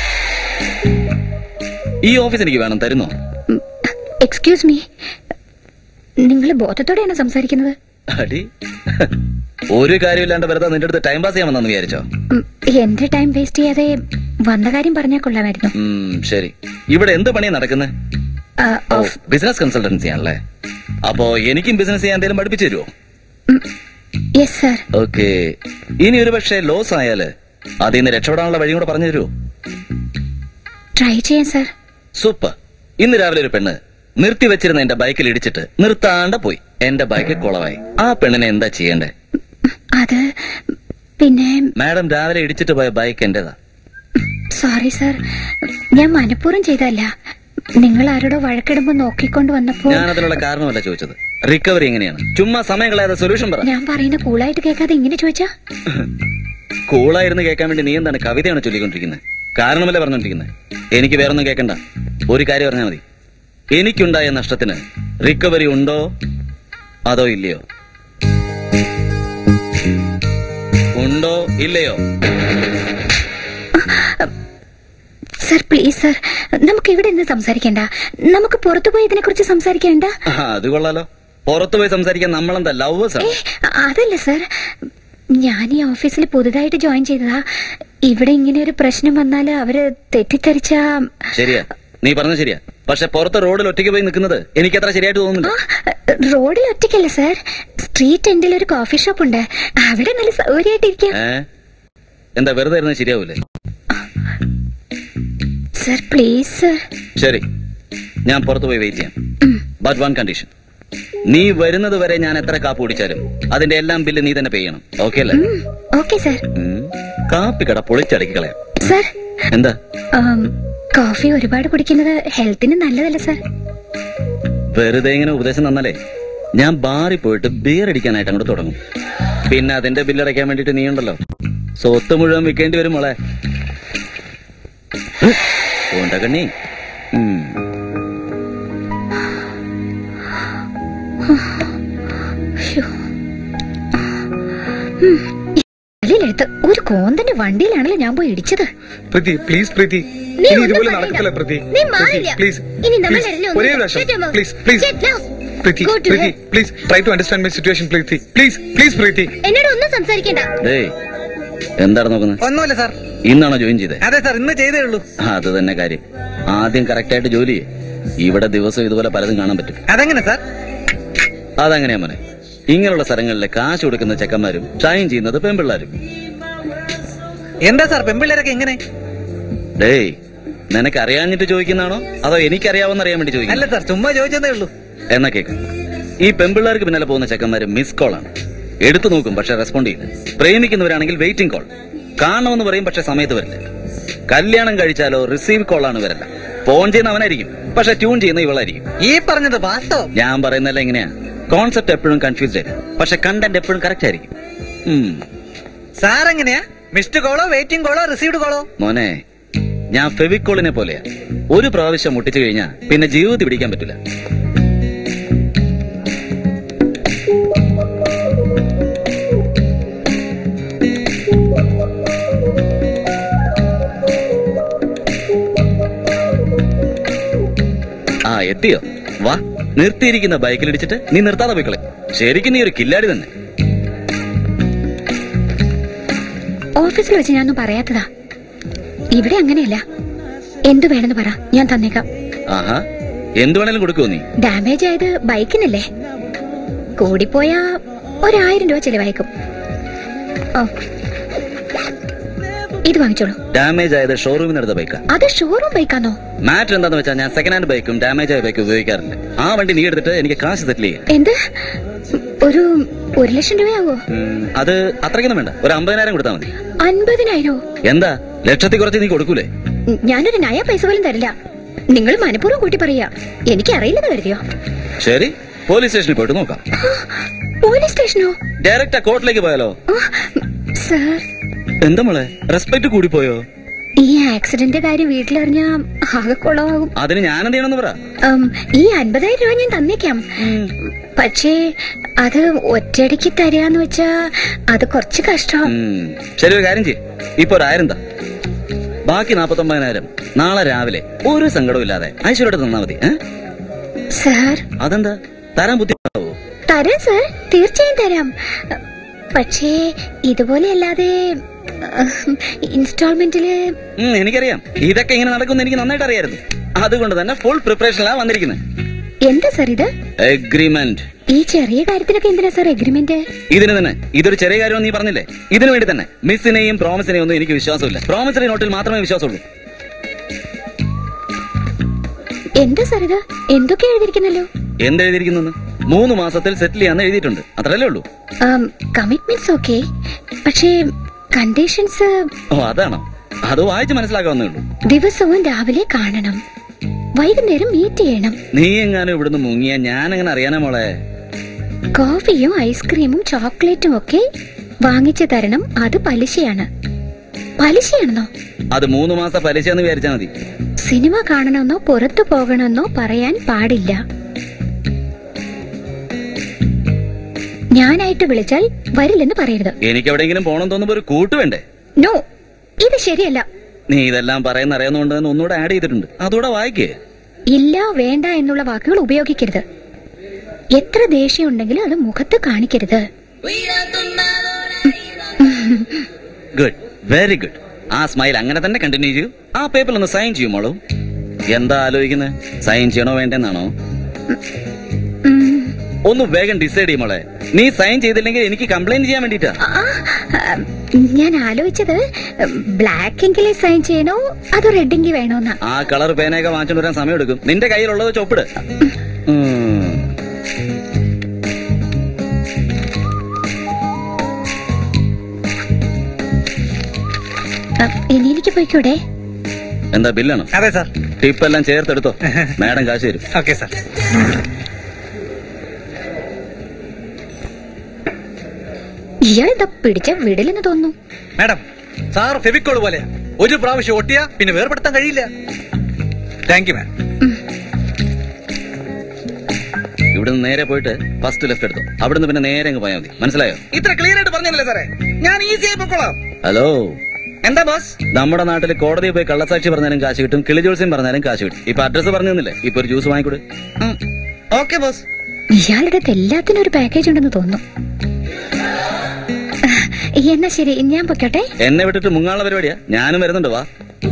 ഈ ഓഫീസ് എനിക്ക് വേണം, തരുന്നോ? എക്സ്ക്യൂസ് മീ, നിങ്ങൾ ബോധത്തോടെയാണോ സംസാരിക്കുന്നത്? അടി, ഒരു കാര്യമില്ലാണ്ട് വെറുതെ നിന്റെ അടുത്ത് ടൈം പാസ് ചെയ്യാൻ വന്നെന്ന് വിചാരിച്ചോ? എന്റെ ടൈം വേസ്റ്റ് ചെയ്യാതെ വന്ന കാര്യം പറഞ്ഞാൽ കൊള്ളാമായിരുന്നു. ശരി, ഇവിടെ എന്ത് പണിയാ നടക്കുന്നത്? ബിസിനസ് കൺസൾട്ടൻസി ആണല്ലേ? അപ്പോ എനിക്കും ബിസിനസ് ചെയ്യാൻ എന്തെങ്കിലും പഠിപ്പിച്ചു തരുമോ? Yes sir. ഓക്കെ, ഇനി ഒരു പക്ഷേ ലോസ് ആയാല് അതിൽ നിന്ന് രക്ഷപ്പെടാനുള്ള വഴിയും കൂടെ പറഞ്ഞു തരുമോ? ട്രൈ ചെയ്യാം സാർ. സൂപ്പർ. ഇന്ന് രാവിലെ ഒരു പെണ്ണ് നിർത്തി വെച്ചിരുന്ന എന്റെ ബൈക്കിൽ ഇടിച്ചിട്ട് നിർത്താണ്ട് പോയി. എന്റെ ബൈക്ക് കുളവായി. ആ പെണ്ണിനെ എന്താ ചെയ്യണ്ടേ? അത് പിന്നെ മാഡം, രാവിലെ ഇടിച്ചിട്ട് പോയ ബൈക്ക് എന്റേതാ. സോറി സാർ, ഞാൻ മനഃപൂർവ്വം ചെയ്തല്ല. നിങ്ങൾ ആരോടോ വഴക്കിടുമ്പോ നോക്കിക്കൊണ്ട് വന്നപ്പോ. ഞാൻ അതിനുള്ള കാരണമല്ല ചോദിച്ചത്, റിക്കവറി എങ്ങനെയാണ്? ചുമ്മാ സമയം കളയാതെ സൊല്യൂഷൻ പറ. ഞാൻ പറയുന്ന കൂളായിട്ട് കേൾക്കാതെ ഇങ്ങനെ ചോദിച്ചാ? കൂളായിരുന്നു കേൾക്കാൻ വേണ്ടി നീ എന്താണ് കവിതയാണ് ചൊല്ലിക്കൊണ്ടിരിക്കുന്നത്? കാരണമല്ലേ പറഞ്ഞോണ്ടിരിക്കുന്നത്? എനിക്ക് വേറൊന്നും കേൾക്കണ്ട, ഒരു കാര്യം പറഞ്ഞാൽ മതി. എനിക്കുണ്ടായ നഷ്ടത്തിന് റിക്കവറി ഉണ്ടോ അതോ ഇല്ലയോ? ഉണ്ടോ ഇല്ലയോ? സർ പ്ലീസ് സർ, നമുക്ക് ഇവിടെ നിന്ന് സംസാരിക്കണ്ട. നമുക്ക് പുറത്തു പോയി ഇതിനെ കുറിച്ച് സംസാരിക്കണ്ട. അത് കൊള്ളാലോ, പുറത്തു പോയി സംസാരിക്കാൻ നമ്മളെന്താ ലവേഴ്സ് ആണ്? അതല്ല സർ, ഞാൻ ഈ ഓഫീസിൽ പുതുതായിട്ട് ജോയിൻ ചെയ്തതാ. ഇവിടെ ഇങ്ങനെ ഒരു പ്രശ്നം വന്നാല് അവര് തെറ്റിദ്ധരിച്ച. ശരിയാ, നീ പറഞ്ഞത് ശരിയാ. പക്ഷെ പുറത്ത് റോഡിൽ ഒറ്റയ്ക്ക് പോയി നിൽക്കുന്നത് എനിക്ക് അത്ര ശരിയായിട്ട് തോന്നുന്നില്ല. റോഡിൽ ഒറ്റയ്ക്കല്ല സർ, സ്ട്രീറ്റ് എൻഡിൽ ഒരു കോഫി ഷോപ്പ് ഉണ്ട്, അവിടെ നല്ല സൗകര്യമായിട്ടിരിക്കാം. എന്താ വെറുതെ ഇരുന്ന് ശരിയാവൂലേ? Sir please sir. ശരി, ഞാൻ പുറത്തു പോയി വെയിറ്റ് ചെയ്യാം. ബട്ട് വൺ കണ്ടീഷൻ, നീ വരുന്നത് വരെ ഞാൻ എത്ര കാപ്പ് കുടിച്ചാലും അതിന്റെ എല്ലാം ബില്ല് നീ തന്നെ പേ ചെയ്യണം. ഓക്കെ അല്ലേ? Okay sir. കാപ്പി കട പൊളിച്ചടക്കി കളയാം. സർ എന്താ? കോഫി ഒരുപാട് കുടിക്കുന്നത് ഹെൽത്തിന് നല്ലതല്ല സർ. വെറുതെ ഇങ്ങനെ ഉപദേശം തന്നാലേ ഞാൻ ബാറിൽ പോയിട്ട് ബിയർ അടിക്കാനായിട്ട് അങ്ങോട്ട് തുടങ്ങും. പിന്നെ അതിന്റെ ബില്ലടയ്ക്കാൻ വേണ്ടിട്ട് നീ ഉണ്ടല്ലോ, സ്വത്ത് മുഴുവൻ വിൽക്കേണ്ടി വരും മോളെ. പോണ്ട കണ്ണി. ഒരു കോന്തന്റെ വണ്ടിയിലാണല്ലോ ഞാൻ പോയി ഇടിച്ചത്. പ്രീതി പ്ലീസ്, പ്രീതി ഇനി ഇതുപോലെ നടക്കത്തില്ല പ്രീതി. പ്ലീസ് ഒരേ പ്രാവശ്യം please please Preethi Preethi please try to understand my situation Preethi. Please please Preethi. എന്നോട് ഒന്നും സംസാരിക്കണ്ട. എന്താണ് നോക്കുന്നത്? ഒന്നുമില്ല സാർ. ഇന്നാണോ ജോയിൻ ചെയ്തത്? അതെ സാർ, ഇന്ന് ചെയ്തേ ഉള്ളൂ. അത് തന്നെ കാര്യം. ആദ്യം കറക്റ്റ് ആയിട്ട് ജോലി ചെയ്യ്. ഇവിടെ ദിവസം ഇതുപോലെ പലതും കാണാൻ പറ്റും. അതെങ്ങനെ സാർ? അതങ്ങനെയാ മോനെ. ഇങ്ങനെയുള്ള സ്ഥലങ്ങളിലെ കാശ് കൊടുക്കുന്ന ചെക്കന്മാരും ഷൈൻ ചെയ്യുന്നത് പെൺപിള്ളാരും. എന്താ സാർ പെൺപിള്ളേരൊക്കെ എങ്ങനെ? ഡേയ്, നിനക്ക് അറിയാഞ്ഞിട്ട് ചോദിക്കുന്നതാണോ അതോ എനിക്കറിയാവുന്ന അറിയാൻ വേണ്ടി ചോദിക്കുന്നു? അല്ല സാർ, ചുമ്മാ ചോദിച്ചതേ ഉള്ളൂ. എന്നാ കേക്ക്, ഈ പെൺപിള്ളേർക്ക് പിന്നാലെ പോകുന്ന ചെക്കന്മാര് മിസ് കോൾ ആണ്. എടുത്തു നോക്കും പക്ഷെ റെസ്പോണ്ട് ചെയ്യില്ല. പ്രേമിക്കുന്നവരാണെങ്കിൽ വെയിറ്റിംഗ് കോൾ. കാണണമെന്ന് പറയും പക്ഷെ സമയത്ത് വരില്ല. കല്യാണം കഴിച്ചാലോ റിസീവ് കോൾ ആണ് വരല്ല. ഫോൺ ചെയ്യുന്ന അവനായിരിക്കും പക്ഷെ ട്യൂൺ ചെയ്യുന്ന ഇവളായിരിക്കും. ഈ പറഞ്ഞത് വാസ്തവം. ഞാൻ പറയുന്നല്ല എങ്ങനെയാ. കോൺസെപ്റ്റ് എപ്പോഴും കൺഫ്യൂസ്ഡ് ആയിരിക്കും പക്ഷെ കണ്ടന്റ് എപ്പോഴും കറക്റ്റ് ആയിരിക്കും. സാർ എങ്ങനെയാ? മിസ്ഡ് കോളോ വെയിറ്റിംഗ് കോളോ റിസീവ്ഡ് കോളോ? മോനെ, ഞാൻ ഫെവിക്കോളിനെ പോലെയാ. ഒരു പ്രാവശ്യം മുട്ടിച്ചു കഴിഞ്ഞാൽ പിന്നെ ജീവിതത്തിൽ പിടിക്കാൻ പറ്റില്ല. ആ എത്തിയോ? വാ, നിർത്തിയിരിക്കുന്ന ബൈക്കിലിടിച്ചിട്ട് നീ നിർത്താതെ പോയിക്കളെ. ശരിക്കും നീ ഒരു കില്ലാടി തന്നെ. ഓഫീസിൽ വെച്ച് ഞാനൊന്നും പറയാത്തതാ. ഇവിടെ അങ്ങനെയല്ല. എന്തു വേണമെന്ന് പറ, ഞാൻ തന്നേക്കാം. ആഹാ, എന്തു വേണേലും കൊടുക്കുവോ നീ? ഡാമേജ് ആയത് ബൈക്കിനല്ലേ, കൂടിപ്പോയാ ഒരായിരം രൂപ ചെലവായിക്കും. ഓ, ഇത് വാങ്ങിച്ചോളൂ. ഡാമേജ് ആയത് ഷോറൂമിൽ നിന്ന് എടുത്ത ബൈക്കാ? അത് ഷോറൂം ബൈക്കാണോ? മാറ്റർ എന്താന്ന് വെച്ചാൽ ഞാൻ സെക്കൻഡ് ഹാൻഡ് ബൈക്കും ഡാമേജ് ആയ ബൈക്കും ഉപയോഗിക്കാറില്ല. ആ വണ്ടി നീ എടുത്തിട്ട് എനിക്ക് കാശ് സെറ്റിൽ ചെയ്യാം. എന്ത്? ഒരു ഒരു ലക്ഷം രൂപയാവോ? അത് അത്രയ്ക്കൊന്നും വേണ്ട, ഒരു അമ്പതിനായിരം കൊടുത്താൽ മതി. അൻപതിനായിരോ? എന്താ, ലക്ഷത്തി കുറച്ച് നീ കൊടുക്കൂലേ? ഞാനൊരു നയ പൈസ പോലും തരില്ല. നിങ്ങൾ മനഃപൂർവ്വം കൂട്ടി പറയാ. എനിക്ക് അറിയില്ലെന്ന് കരുതിയോ? ശരി, പോലീസ് സ്റ്റേഷനിൽ പോയിട്ട് നോക്കാം. പോലീസ് സ്റ്റേഷനോ? ഡയറക്റ്റ് കോർട്ടിലേക്ക് പോയാലോ? സർ, എന്താ മോളെ, റെസ്പെക്ട് കൂടി പോയോ? ഈ ആക്സിഡന്റ് കാര്യം വീട്ടിലറിഞ്ഞാ ആകെ കുളമാകും. അതിന് ഞാൻ എന്ത് ചെയ്യണമെന്ന് പറ. ഈ അൻപതായിരം രൂപ ഞാൻ തന്നേക്കാം. പക്ഷേ അത് ഒറ്റയടിക്ക് തരാന്ന് വെച്ചാ അത് കുറച്ച് കഷ്ടം. ശരി, ഒരു കാര്യം ചെയ്യ്, ഇപ്പൊ ഒരു ആയിരം താ. ബാക്കി നാപ്പത്തി ഒമ്പതിനായിരം നാളെ രാവിലെ ഒരു സങ്കടവും ഇല്ലാതെ ഐശ്വര്യോടെ തന്നാ മതി. സാർ, അതെന്താ, തരാൻ ബുദ്ധിമുട്ടാവോ? തരാം സാർ, തീർച്ചയായും തരാം. പക്ഷേ ഇതുപോലെ അല്ലാതെ ഇൻസ്റ്റാൾമെന്റില്. എനിക്കറിയാം ഇതൊക്കെ ഇങ്ങനെ നടക്കുമെന്ന് എനിക്ക് നന്നായിട്ട് അറിയായിരുന്നു. അതുകൊണ്ട് തന്നെ ഫുൾ പ്രിപ്പറേഷനിലാണ് വന്നിരിക്കുന്നത്. എന്താ സാർ ഇത്? എഗ്രിമെന്റ്. ഈ ചെറിയ കാര്യത്തിനൊക്കെ എന്തിനാ സാർ എഗ്രിമെന്റ്? ഇതിന് തന്നെ. ഇതൊരു ചെറിയ കാര്യം നീ പറഞ്ഞില്ലേ, ഇതിനു വേണ്ടി തന്നെ. മിസ്സിനെയും പ്രോമിസിനെയും ഒന്നും എനിക്ക് വിശ്വാസമില്ല. പ്രോമിസറി നോട്ടിൽ മാത്രമേ വിശ്വാസമുള്ളൂ. എന്താ സാർ ഇത്? എന്തൊക്കെ എഴുതിയിരിക്കുന്നല്ലോ? എന്തെഴുതിയിരിക്കുന്നു? മൂന്ന് മാസത്തിൽ സെറ്റിൽ ചെയ്യാന്ന് എഴുതിയിട്ടുണ്ട്, അത്രല്ലേ ഉള്ളൂ. കമ്മിറ്റ്മെന്റ്സ് ഓക്കെ, പക്ഷേ കണ്ടീഷൻസ്. ഓ, അതാണോ? അത് വായിച്ച് മനസ്സിലാക്കാവുന്നേ ഉള്ളൂ. ദിവസവും രാവിലെ കാണണം, വൈകുന്നേരം മീറ്റ് ചെയ്യണം. നീ എങ്ങാനും ഇവിടുന്ന് മുങ്ങിയ ഞാൻ എങ്ങനെ അറിയാനാ മോളെ? കോഫിയും ഐസ്ക്രീമും ചോക്ലേറ്റും ഒക്കെ വാങ്ങിച്ചു തരണം. അത് പലിശയാണ്. പലിശയാണെന്നോ? അത് മൂന്ന് മാസം പലിശ എന്ന് വിചാരിച്ചാ മതി. സിനിമ കാണണമെന്നോ പുറത്തു പോകണമെന്നോ പറയാൻ പാടില്ല. ഞാനായിട്ട് വിളിച്ചാൽ വരില്ലെന്ന് പറയരുത്. എനിക്ക് എവിടെയെങ്കിലും പോകണം തോന്നുമ്പോ ഒരു കൂട്ട് വേണ്ടേ? നോ, ഇത് ശരിയല്ല. നീ ഇതെല്ലാം പറയുന്ന അറിയാവുന്നതുകൊണ്ട് ഒന്നുകൂടെ ആഡ് ചെയ്തിട്ടുണ്ട്, അതുകൂടെ വായിക്കേ. ഇല്ല, വേണ്ട എന്നുള്ള വാക്കുകൾ ഉപയോഗിക്കരുത്. എത്ര ദേഷ്യം ഉണ്ടെങ്കിലും അത് മുഖത്ത് കാണിക്കരുത്. Good, very good. ആ സ്മൈൽ അങ്ങനെ തന്നെ കണ്ടിന്യൂ ചെയ്യൂ. ആ പേപ്പറിൽ ഒന്ന് സൈൻ ചെയ്യും മോളൂ. എന്താ ആലോചിക്കുന്നത്? സൈൻ ചെയ്യണോ വേണ്ടെന്നാണോ? ഒന്ന് വേഗം ഡിസൈഡ് ചെയ്യും മോളെ. നീ സൈൻ ചെയ്തില്ലെങ്കിൽ എനിക്ക് കംപ്ലൈന്റ് ചെയ്യാൻ വേണ്ടിട്ടാ. ഞാൻ ആലോചിച്ചത് ബ്ലാക്ക് എങ്കിലേ സൈൻ ചെയ്യണോ അതോ റെഡ് എങ്കിൽ വേണോന്നാ. ആ കളർ പേനയൊക്കെ വാങ്ങിച്ചോണ്ട് വരാൻ സമയം എടുക്കും. നിന്റെ കയ്യിലുള്ളത് ചൊപ്പിട്. ഇനി എനിക്ക് പോയിക്കൂടെ? എന്താ ബില്ലാണോ? അതെ സാർ. ടിപ്പ് എല്ലാം ചേർത്തെടുത്തോ, മാഡം കാശ് തരും. Okay sir. ഇയാളെന്താ പിടിച്ച വിടലെന്ന് തോന്നുന്നു. മാഡം, സാർ ഫെവിക്കോൾ പോലെ ഒരു പ്രാവശ്യം ഒട്ടിയാ പിന്നെ വേർപെടുത്താൻ കഴിയില്ല. Thank you ma'am. ഇവിടുന്ന് നേരെ പോയിട്ട് ഫസ്റ്റ് ലെഫ്റ്റ് എടുത്തോ. അവിടുന്ന് പിന്നെ നേരെ അങ്ങ് പോയാൽ മതി. മനസ്സിലായോ? ഇത്ര ക്ലിയർ ആയിട്ട് പറഞ്ഞല്ലേ സാറേ, ഞാൻ ഈസി ആയി പൊക്കോളാം. ഹലോ, എന്താ ബോസ്? നമ്മുടെ നാട്ടിൽ കോടതിയിൽ പോയി കള്ളസാക്ഷി പറഞ്ഞാലും കാശ് കിട്ടും, കിളിജോത്സ്യം പറഞ്ഞാലും കാശ് കിട്ടും. ഇപ്പൊ അഡ്രസ് പറഞ്ഞു തന്നില്ലേ, ഇപ്പൊ ഒരു ജ്യൂസ് വാങ്ങിക്കൂടെ? Okay boss. ഇയാളുടെ എല്ലാത്തിനും ഒരു പാക്കേജ് ഉണ്ടെന്ന് തോന്നുന്നു. എന്നാ ശരി, ഞാൻ പൊക്കോട്ടെ. എന്നെ വിട്ടിട്ട് മുങ്ങാനുള്ള പരിപാടിയാ. ഞാനും വരുന്നുണ്ട്, വാ.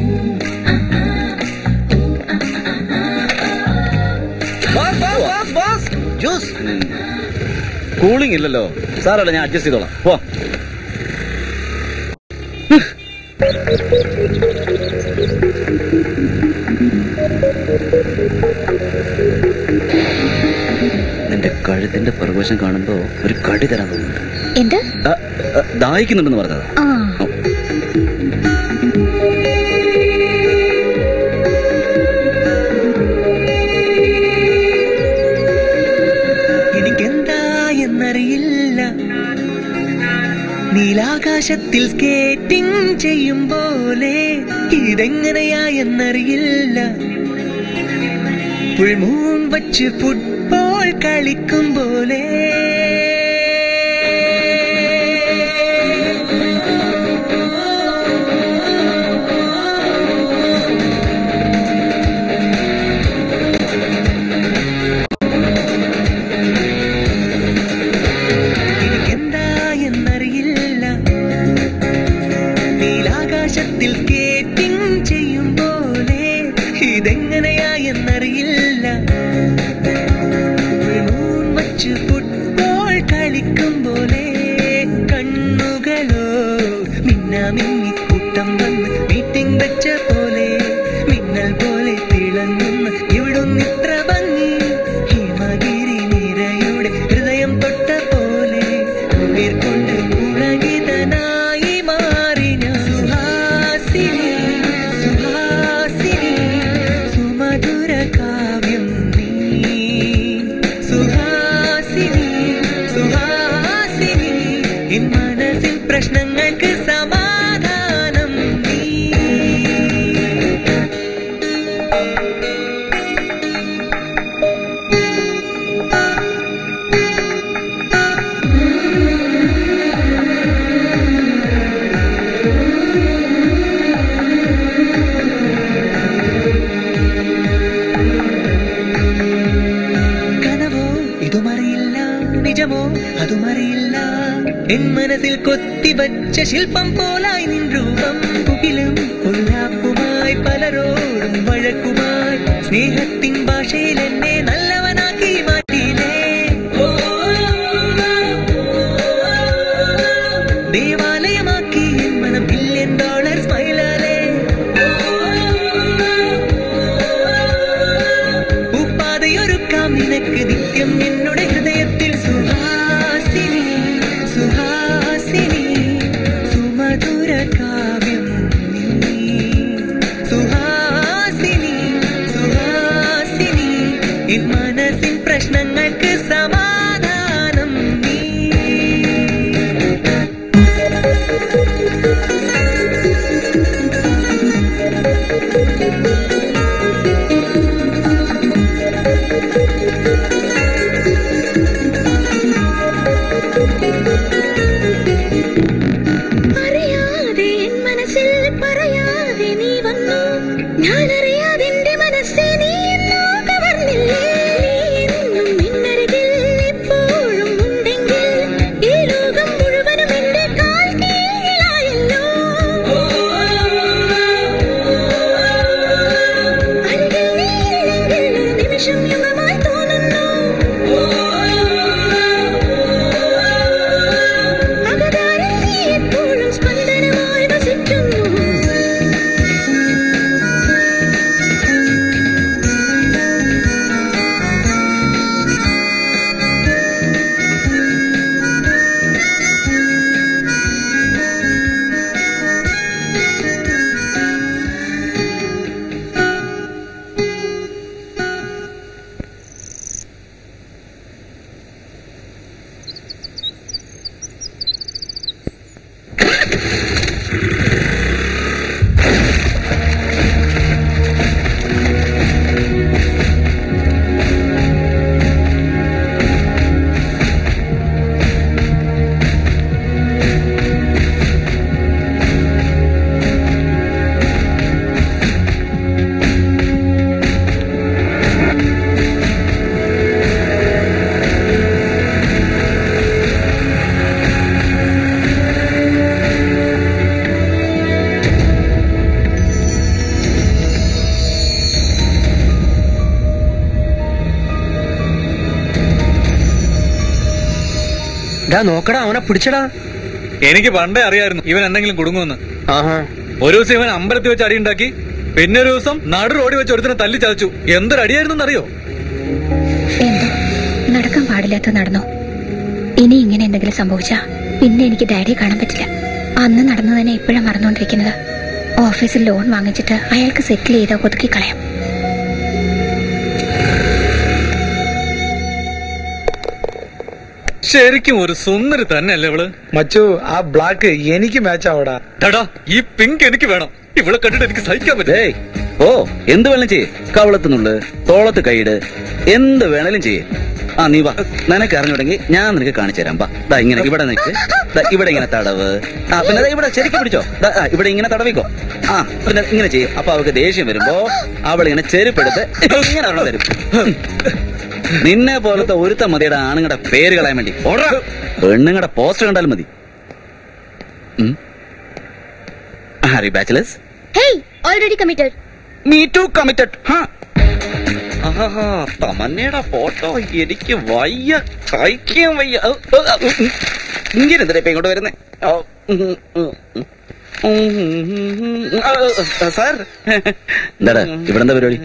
കൂളിംഗ് ഇല്ലല്ലോ സാറല്ല, ഞാൻ അഡ്ജസ്റ്റ് ചെയ്തോളാം. പോ. നിന്റെ കഴുത്തിന്റെ പ്രവേശം കാണുമ്പോ ഒരു കടി തരാൻ തോന്നുന്നുണ്ട്. എന്താ? ദാഹിക്കുന്നുണ്ടെന്ന് പറഞ്ഞത്. എനിക്കെന്താ എന്നറിയില്ല, നീലാകാശത്തിൽ സ്കേറ്റിംഗ് ചെയ്യും പോലെ ഇതെങ്ങനെയാ എന്നറിയില്ല, പുൽമൂൺ വച്ച് ഫുട്ബോൾ കളിക്കും പോലെ ശില്പം പോലായി നിൻ രൂപം, പുകിലും ഉല്ലാപ്പുമായി പലരോടും വഴക്കുമായി സ്നേഹത്തിൻ ഭാഷയിൽ എന്നെ നല്ലവനാക്കി മാറ്റിയില്ലേ, ദേവാലയമാക്കി എൻ മനം ബില്യൺ ഡോളർ സ്മൈലാലേ, ഉപ്പാതയൊരുക്കാം നിനക്ക് നിത്യം എന്നുടെ ഹൃദയത്തിൽ. സുഹാസിനി സുഹാസിനി കാവ്യം നീ, സുഹാസിനി സുഹാസിനി എൻ മനസ്സിൻ പ്രശ്നങ്ങൾക്ക് സമാധാനം നീ. ഞാനറിയാതെ എന്റെ മനസ്സെ നീ എന്നോ കവർന്നില്ലേ, നീ എന്നും നിന്നരികിൽ നോക്കടാ, അവനെ പിടിച്ചടാ. എനിക്ക് പണ്ടേ അറിയായിരുന്നു ഇവൻ എന്തെങ്കിലും കുടുങ്ങുമെന്ന്. ആഹാ. ഒരു ദിവസം ഇവൻ അമ്പലത്തിൽ വെച്ച് അടിയുണ്ടാക്കി, പിന്നെ ഒരു ദിവസം നടു റോഡിൽ വെച്ച് ഒരുത്തിനെ തല്ലി ചതച്ചു. എന്തൊരടിയായിരുന്നു അറിയോ? എന്തോ നടക്കാൻ പാടില്ലാത്ത നടന്നോ. ഇനി ഇങ്ങനെ എന്തെങ്കിലും സംഭവിച്ചാ പിന്നെ എനിക്ക് ഡാഡിയെ കാണാൻ പറ്റില്ല. അന്ന് നടന്നതിനെ ഇപ്പോഴാണ് മറന്നുകൊണ്ടിരിക്കുന്നത്. ഓഫീസിൽ ലോൺ വാങ്ങിച്ചിട്ട് അയാൾക്ക് സെറ്റിൽ ചെയ്താൽ ഒതുക്കി കളയാം. ശരിക്കും ഒരു സുന്ദരി തന്നെയല്ലേ ഇവള്? മച്ചു, ആ ബ്ലാക്ക് എനിക്ക് മാച്ച് ആവടാ. ടാടാ, ഈ പിങ്ക് എനിക്ക് വേണം. ഇവളെ കണ്ടിട്ട് എനിക്ക് സഹിക്കാൻ പറ്റേ. ഓ, എന്ത് വേണം ചെയ്യേ. കവളത്തുന്നുള്ളു, തോളത്ത് കൈയിട്, എന്ത് വേണേലും ചെയ്യേ. ആ നീ വാ, നിനക്ക് അറിഞ്ഞുണ്ടെങ്കിൽ ഞാൻ നിനക്ക് കാണിച്ചു തരാം. വാ, ദാ ഇങ്ങനെ ഇവിടെ നിൽക്ക്, ഇവിടെ ഇങ്ങനെ തടവ്. ആ പിന്നെ ഇവിടെ ശരിക്കും പിടിച്ചോ, ഇവിടെ ഇങ്ങനെ തടവിക്കോ. ആ പിന്നെ ഇങ്ങനെ ചെയ്യും. അപ്പൊ അവൾക്ക് ദേഷ്യം വരുമ്പോ അവളിങ്ങനെ ചെരുപ്പെടുത്ത് ഇങ്ങനെ ഒരെണ്ണം തരും. നിന്നെ പോലത്തെ ഒരുത്ത മതിയുടെ ആണുങ്ങളുടെ പേര് കളയാൻ വേണ്ടി. പെണ്ണുങ്ങളുടെ പോസ്റ്റർ കണ്ടാലും മതി. Are you bachelors? Hey, already committed. Me too committed. തമന്നയുടെ ഫോട്ടോ എനിക്ക് വയ്യ, സഹിക്കാൻ വയ്യ. ഇങ്ങനെ എന്തിനാ ഇപ്പൊ ഇങ്ങോട്ട് വരുന്നേ? സാർ, എന്താടാ ഇവിടെ എന്താ പരിപാടി?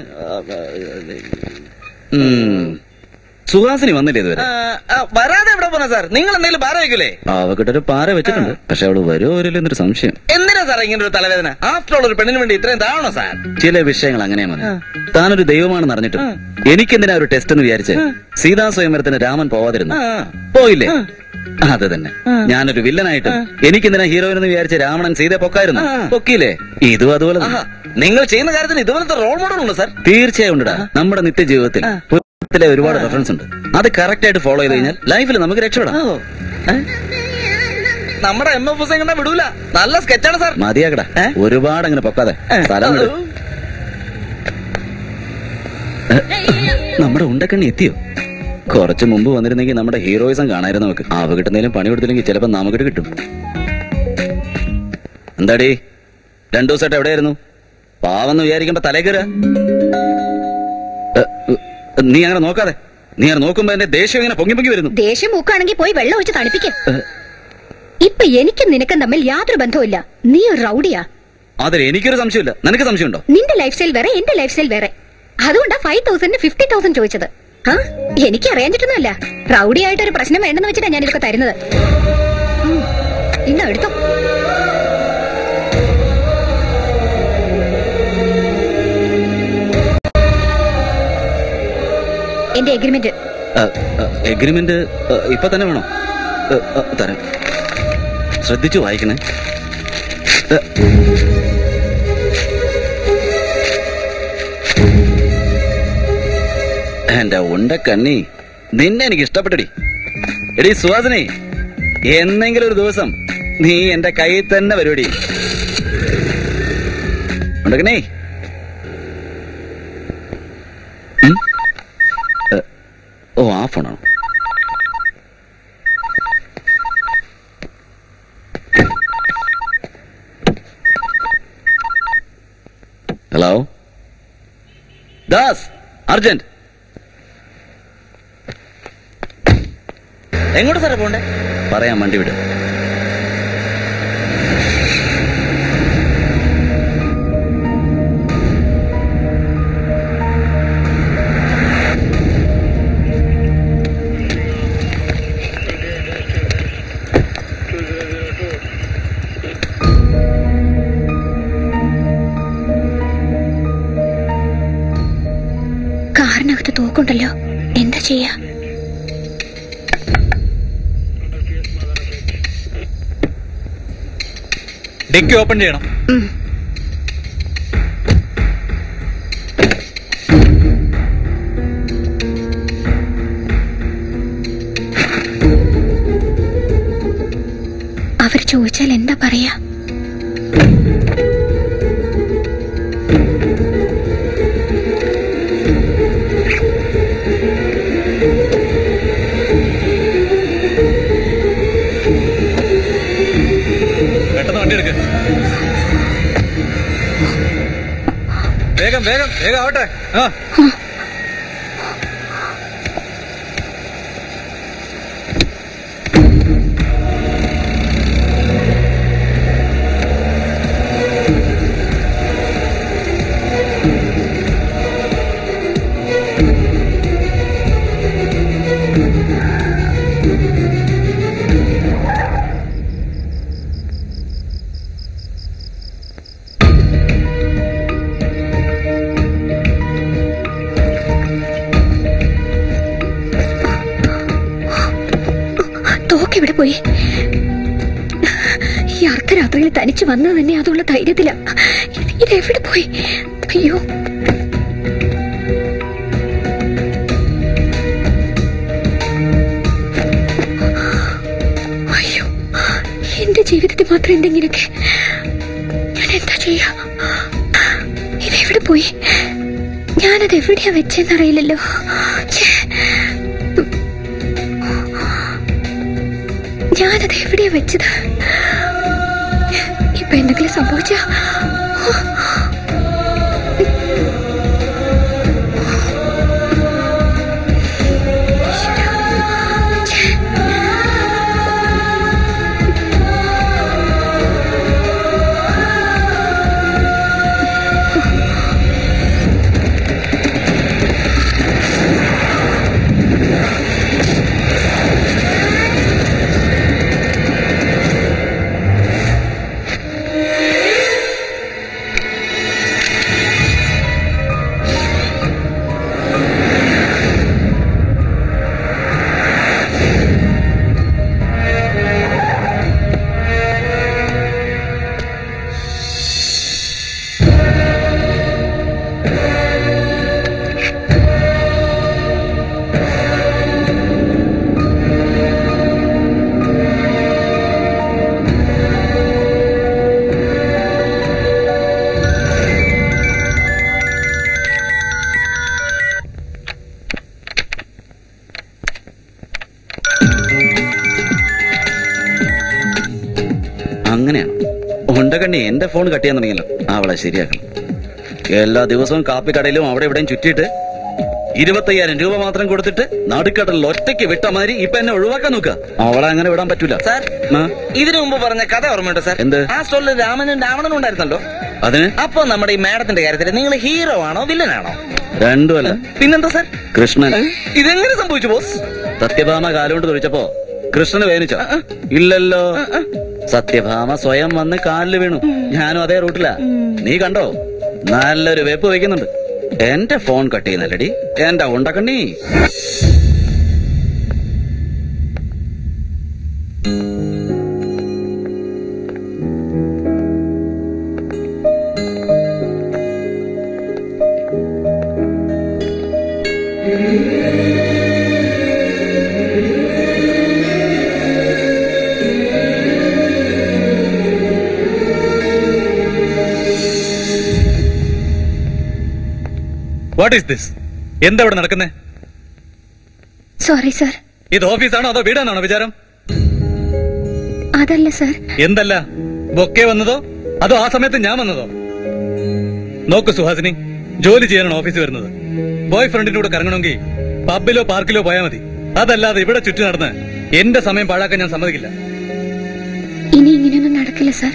സുഹാസിനി വന്നില്ലേ ഇതുവരെ? വരാതെ എവിടെ പോണ സാർ? നിങ്ങൾ എന്തെങ്കിലും പാര വെക്കൂലേ? അവക്കിട്ടൊരു പാര വെച്ചിട്ടുണ്ട്, പക്ഷെ അവള് വരുമോ വരില്ല എന്നൊരു സംശയം. എന്തിനാ സാർ ഇങ്ങനെ ഒരു തലവേദന? ആഫ്റ്റർ ഓൾ ഒരു പെണ്ണിന് വേണ്ടി ഇത്രയും താഴണോ സാർ? ചില വിഷയങ്ങൾ അങ്ങനെയാ മതി. താനൊരു ദൈവമാണെന്ന് അറിഞ്ഞിട്ടും എനിക്കെന്തിനാ ഒരു ടെസ്റ്റ് എന്ന് വിചാരിച്ച് സീതാ സ്വയംവരത്തിന് രാമൻ പോവാതിരുന്നു പോയില്ലേ? അത് തന്നെ. ഞാനൊരു വില്ലനായിട്ട് എനിക്കെന്തിനാ ഹീറോയിൻ എന്ന് വിചാരിച്ച് രാവണൻ സീതയെ പൊക്കായിരുന്നു, പൊക്കിയില്ലേ? ഇതും അതുപോലെ. നിങ്ങൾ ചെയ്യുന്ന കാര്യത്തിന് ഇതുപോലത്തെ റോൾ മോഡൽ ഉണ്ടോ സാർ? തീർച്ചയായും ഉണ്ടടാ. നമ്മുടെ നിത്യജീവിതത്തിൽ ഒരുപാട് റെഫറൻസ് ഉണ്ട്. അത് കറക്റ്റ് ആയിട്ട് ഫോളോ ചെയ്ത് കഴിഞ്ഞാൽ ലൈഫിൽ നമുക്ക് രക്ഷപ്പെടാം. നമ്മുടെ എം എഫ് ഹുസൈൻ വിടൂല. നല്ല സ്കെച്ചാണ് സാർ. മതിയാക്കടാ, ഒരുപാട് അങ്ങനെ പൊക്കാതെ. സ്ഥലം നമ്മുടെ ഉണ്ടക്കണ്ണി എത്തിയോ? കുറച്ച് മുമ്പ് വന്നിരുന്നെങ്കിൽ നമ്മുടെ ഹീറോയിസം കാണായിരുന്നു നമുക്ക്. ആവ് കിട്ടുന്നതിലും പണി കൊടുത്തില്ലെങ്കിൽ ചിലപ്പോ നമുക്കിട്ട് കിട്ടും. എന്താടി രണ്ടു ദിവസമായിട്ട് എവിടെയായിരുന്നു? പാവെന്ന് വിചാരിക്കുമ്പോ തലേ കയറുക. നീ അങ്ങനെ നോക്കാതെ. നീ അങ്ങനെ നോക്കുമ്പോ എന്റെ ദേഷ്യം ഇങ്ങനെ പൊങ്ങി പൊങ്ങി വരുന്നു. ദേഷ്യം മൂക്കാണെങ്കിൽ പോയി വെള്ളം ഒഴിച്ച് തണുപ്പിക്കും. ഇപ്പൊ എനിക്കും നിനക്കും തമ്മിൽ യാതൊരു ബന്ധവുമില്ല. നീ ഒരു റൗഡിയാ. അതിൽ എനിക്കൊരു സംശയമില്ല. നിനക്ക് സംശയമുണ്ടോ? നിന്റെ ലൈഫ് സ്റ്റൈൽ വേറെ, എന്റെ ലൈഫ് സ്റ്റൈൽ വേറെ. അതുകൊണ്ടാ ഫൈവ് തൗസൻഡ് ഫിഫ്റ്റി തൗസൻഡ് ചോദിച്ചത്. ആ എനിക്ക് അറിയാഞ്ഞിട്ടൊന്നുമല്ല. റൗഡി ആയിട്ട് ഒരു പ്രശ്നം വേണ്ടെന്ന് വെച്ചിട്ടാ ഞാൻ ഇതൊക്കെ തരുന്നത്. ഇന്ന എടുത്തോ. എന്റെ എഗ്രിമെന്റ്. എഗ്രിമെന്റ് ഇപ്പൊ തന്നെ വേണോ? തരാം. ശ്രദ്ധിച്ചു വായിക്കണേ. എന്റെ ഉണ്ടക്കണ്ണി, നിന്നെ എനിക്ക് ഇഷ്ടപ്പെട്ടടി. എടി സുഹാസിനി, എന്നെങ്കിലും ഒരു ദിവസം നീ എന്റെ കയ്യിൽ തന്നെ വരുവടി. ഉണ്ടക്കണ്ണി. ഓ, ആ ഫോണാണോ? Hello Das, urgent. എങ്ങോട്ട് സാറേ പോണ്ടേ? പറയാം, വണ്ടി വിട്. കാറിനകത്ത് തോക്കുണ്ടല്ലോ, എന്താ ചെയ്യാ? ഡിക്കി ഓപ്പൺ ചെയ്യണം. അവർ ചോദിച്ചാൽ എന്താ പറയാ? വേഗം വേഗം വേഗം ആവട്ടെ. ആ തോക്ക് എവിടെ പോയി? ഈ അർദ്ധരാത്രിയിൽ തനിച്ച് വന്നത് തന്നെ അതുള്ള ധൈര്യത്തില. ഇതെവിടെ പോയി? അയ്യോ, അയ്യോ, എന്റെ ജീവിതത്തിൽ മാത്രം എന്തെങ്കിലുമൊക്കെ. ഞാൻ എന്താ ചെയ്യാ? ഇതെവിടെ പോയി? ഞാനത് എവിടെയാ വെച്ചെന്നറിയില്ലല്ലോ. ഞാനത് എവിടെയാ വെച്ചത്? ഇപ്പൊ എന്തെങ്കിലും സംഭവിച്ച അങ്ങനെയാണ് ഉണ്ടകണ്ണി എന്റെ ഫോൺ കട്ട് ചെയ്യാൻ തുടങ്ങിയല്ലോ. അവളെ ശരിയാക്കണം. എല്ലാ ദിവസവും കാപ്പിക്കടയിലും അവിടെ ഇവിടെയും ചുറ്റിയിട്ട് ഇരുപത്തയ്യായിരം രൂപ മാത്രം കൊടുത്തിട്ട് നടുക്കടലിൽ ഒറ്റയ്ക്ക് വിട്ട മാതിരി ഇപ്പൊ എന്നെ ഒഴിവാക്കാൻ നോക്കുക. അവളെ അങ്ങനെ വിടാൻ പറ്റൂല. സാർ, ഇതിനു മുമ്പ് പറഞ്ഞ കഥ ഓർമ്മയുണ്ടോ സാർ? എന്ത്? ആ സ്റ്റോറിൽ രാമനും രാവണനും ഉണ്ടായിരുന്നല്ലോ. അതിന് അപ്പൊ നമ്മുടെ ഈ മാഡത്തിന്റെ കാര്യത്തിൽ നിങ്ങൾ ഹീറോ ആണോ വില്ലനാണോ? രണ്ടുമല്ല. പിന്നെന്താ സാർ? കൃഷ്ണൻ. ഇതെങ്ങനെ സംഭവിച്ചു ബോസ്? സത്യഭാമ കാലുകൊണ്ട് തുറിച്ചപ്പോ കൃഷ്ണന് വേദനിച്ചോ? ഇല്ലല്ലോ. സത്യഭാമ സ്വയം വന്ന് കാലിൽ വീണു. ഞാനും അതേ റൂട്ടിലാ. നീ കണ്ടോ? നല്ലൊരു വെപ്പ് വയ്ക്കുന്നുണ്ട്. എന്റെ ഫോൺ കട്ട് ചെയ്യുന്നല്ലടി എന്റെ ഉണ്ടക്കണ്ണി. What is this? എന്താ ഇവിടെ നടക്കുന്നേ? Sorry sir. ഇത് ഓഫീസാണോ അതോ വീടാണോ വിചാരം? അതല്ല സാർ. എന്തല്ല? ബൊക്കെ വന്നതോ അതോ ആ സമയത്ത് ഞാൻ വന്നതോ? നോക്ക് സുഹാസിനി, ജോലി ചെയ്യാനാണ് ഓഫീസിൽ വരുന്നത്. ബോയ് ഫ്രണ്ടിന്റെ കൂടെ കറങ്ങണമെങ്കിൽ പബ്ബിലോ പാർക്കിലോ പോയാൽ മതി. അതല്ലാതെ ഇവിടെ ചുറ്റി നടന്ന് എന്റെ സമയം പാഴാക്കാൻ ഞാൻ സമ്മതിക്കില്ല. ഇനി ഇങ്ങനെയൊന്നും നടക്കില്ല സാർ.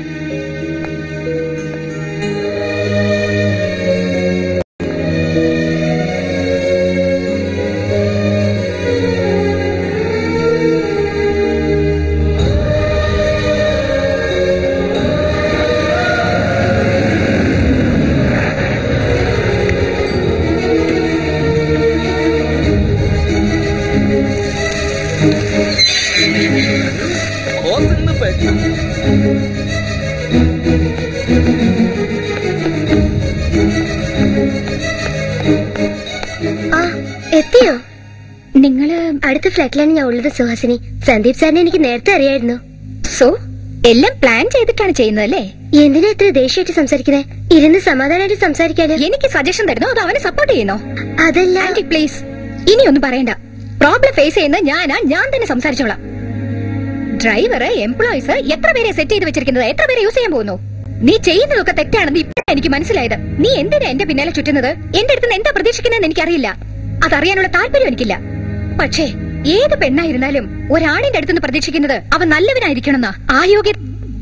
എത്തിയോ? നിങ്ങള് അടുത്ത ഫ്ലാറ്റിലാണ് ഞാൻ ഉള്ളത് സുഹാസിനി. സന്ദീപ് സാറിനെ എനിക്ക് നേരത്തെ അറിയായിരുന്നു. സോ എല്ലാം പ്ലാൻ ചെയ്തിട്ടാണ് ചെയ്യുന്നതല്ലേ? എന്തിനാ ഇത്ര ദേഷ്യമായിട്ട് സംസാരിക്കുന്നത്? ഇരുന്ന് സമാധാനമായിട്ട് സംസാരിക്കാനോ? എനിക്ക് സജഷൻ തരുന്നോ അതോ അവനെ സപ്പോർട്ട് ചെയ്യുന്നോ? അതല്ല ആന്റി, പ്ലീസ് ഇനി ഒന്നും പറയണ്ട. പ്രോബ്ലം ഫേസ് ചെയ്യുന്ന ഞാനാ, ഞാൻ തന്നെ സംസാരിച്ചോളാം. ഡ്രൈവറ്, എംപ്ലോയീസ് എത്ര പേരെ സെറ്റ് ചെയ്ത് വെച്ചിരിക്കുന്നത്, എത്ര പേരെ യൂസ് ചെയ്യാൻ പോകുന്നു? നീ ചെയ്യുന്നതൊക്കെ തെറ്റാണെന്ന് ഇപ്പഴാണ് എനിക്ക് മനസ്സിലായത്. നീ എന്തിനാ എന്റെ പിന്നാലെ ചുറ്റുന്നത്? എന്റെ അടുത്ത് എന്താ പ്രതീക്ഷിക്കുന്നതെന്ന് എനിക്കറിയില്ല. അതറിയാനുള്ള താല്പര്യം എനിക്കില്ല. പക്ഷേ ഏത് പെണ്ണായിരുന്നാലും ഒരാണിന്റെ അടുത്തുനിന്ന് പ്രതീക്ഷിക്കുന്നത് അവൻ നല്ലവനായിരിക്കണമെന്നാ. ആ യോഗ്യ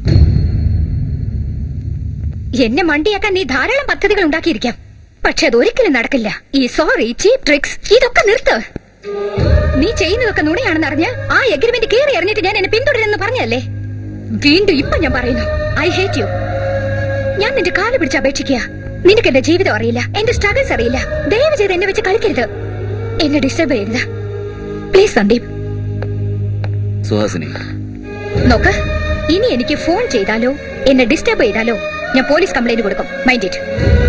എന്നെ മണ്ടിയാക്കാൻ നീ ധാരാളം പദ്ധതികൾ ഉണ്ടാക്കിയിരിക്കാം. പക്ഷെ അതൊരിക്കലും നടക്കില്ല. ഈ സോറി, ചീപ്പ് ട്രിക്സ് ഇതൊക്കെ നിർത്ത്. നീ ചെയ്യുന്നതൊക്കെ നുണയാണെന്ന് അറിഞ്ഞ് ആ എഗ്രിമെന്റ് കയറി അറിഞ്ഞിട്ട് ഞാൻ എന്നെ പിന്തുടരുന്നെന്ന് പറഞ്ഞല്ലേ? വീണ്ടും ഇപ്പൊ ഞാൻ പറയുന്നു, ഐ ഹേറ്റ് യു. ഞാൻ നിന്റെ കാല് പിടിച്ച് അപേക്ഷിക്കുക. നിനക്ക് എന്റെ ജീവിതം അറിയില്ല, എന്റെ സ്ട്രഗിൾസ് അറിയില്ല. ദയവ് ചെയ്ത് എന്നെ വെച്ച് കളിക്കരുത്, എന്നെ ഡിസ്റ്റർബ് ചെയ്യരുത് പ്ലീസ്. സന്ദീപ്, സുഹാസിനി. നോക്ക്, ഇനി എനിക്ക് ഫോൺ ചെയ്താലോ എന്നെ ഡിസ്റ്റർബ് ചെയ്താലോ ഞാൻ പോലീസ് കംപ്ലൈന്റ് കൊടുക്കും. Mind it.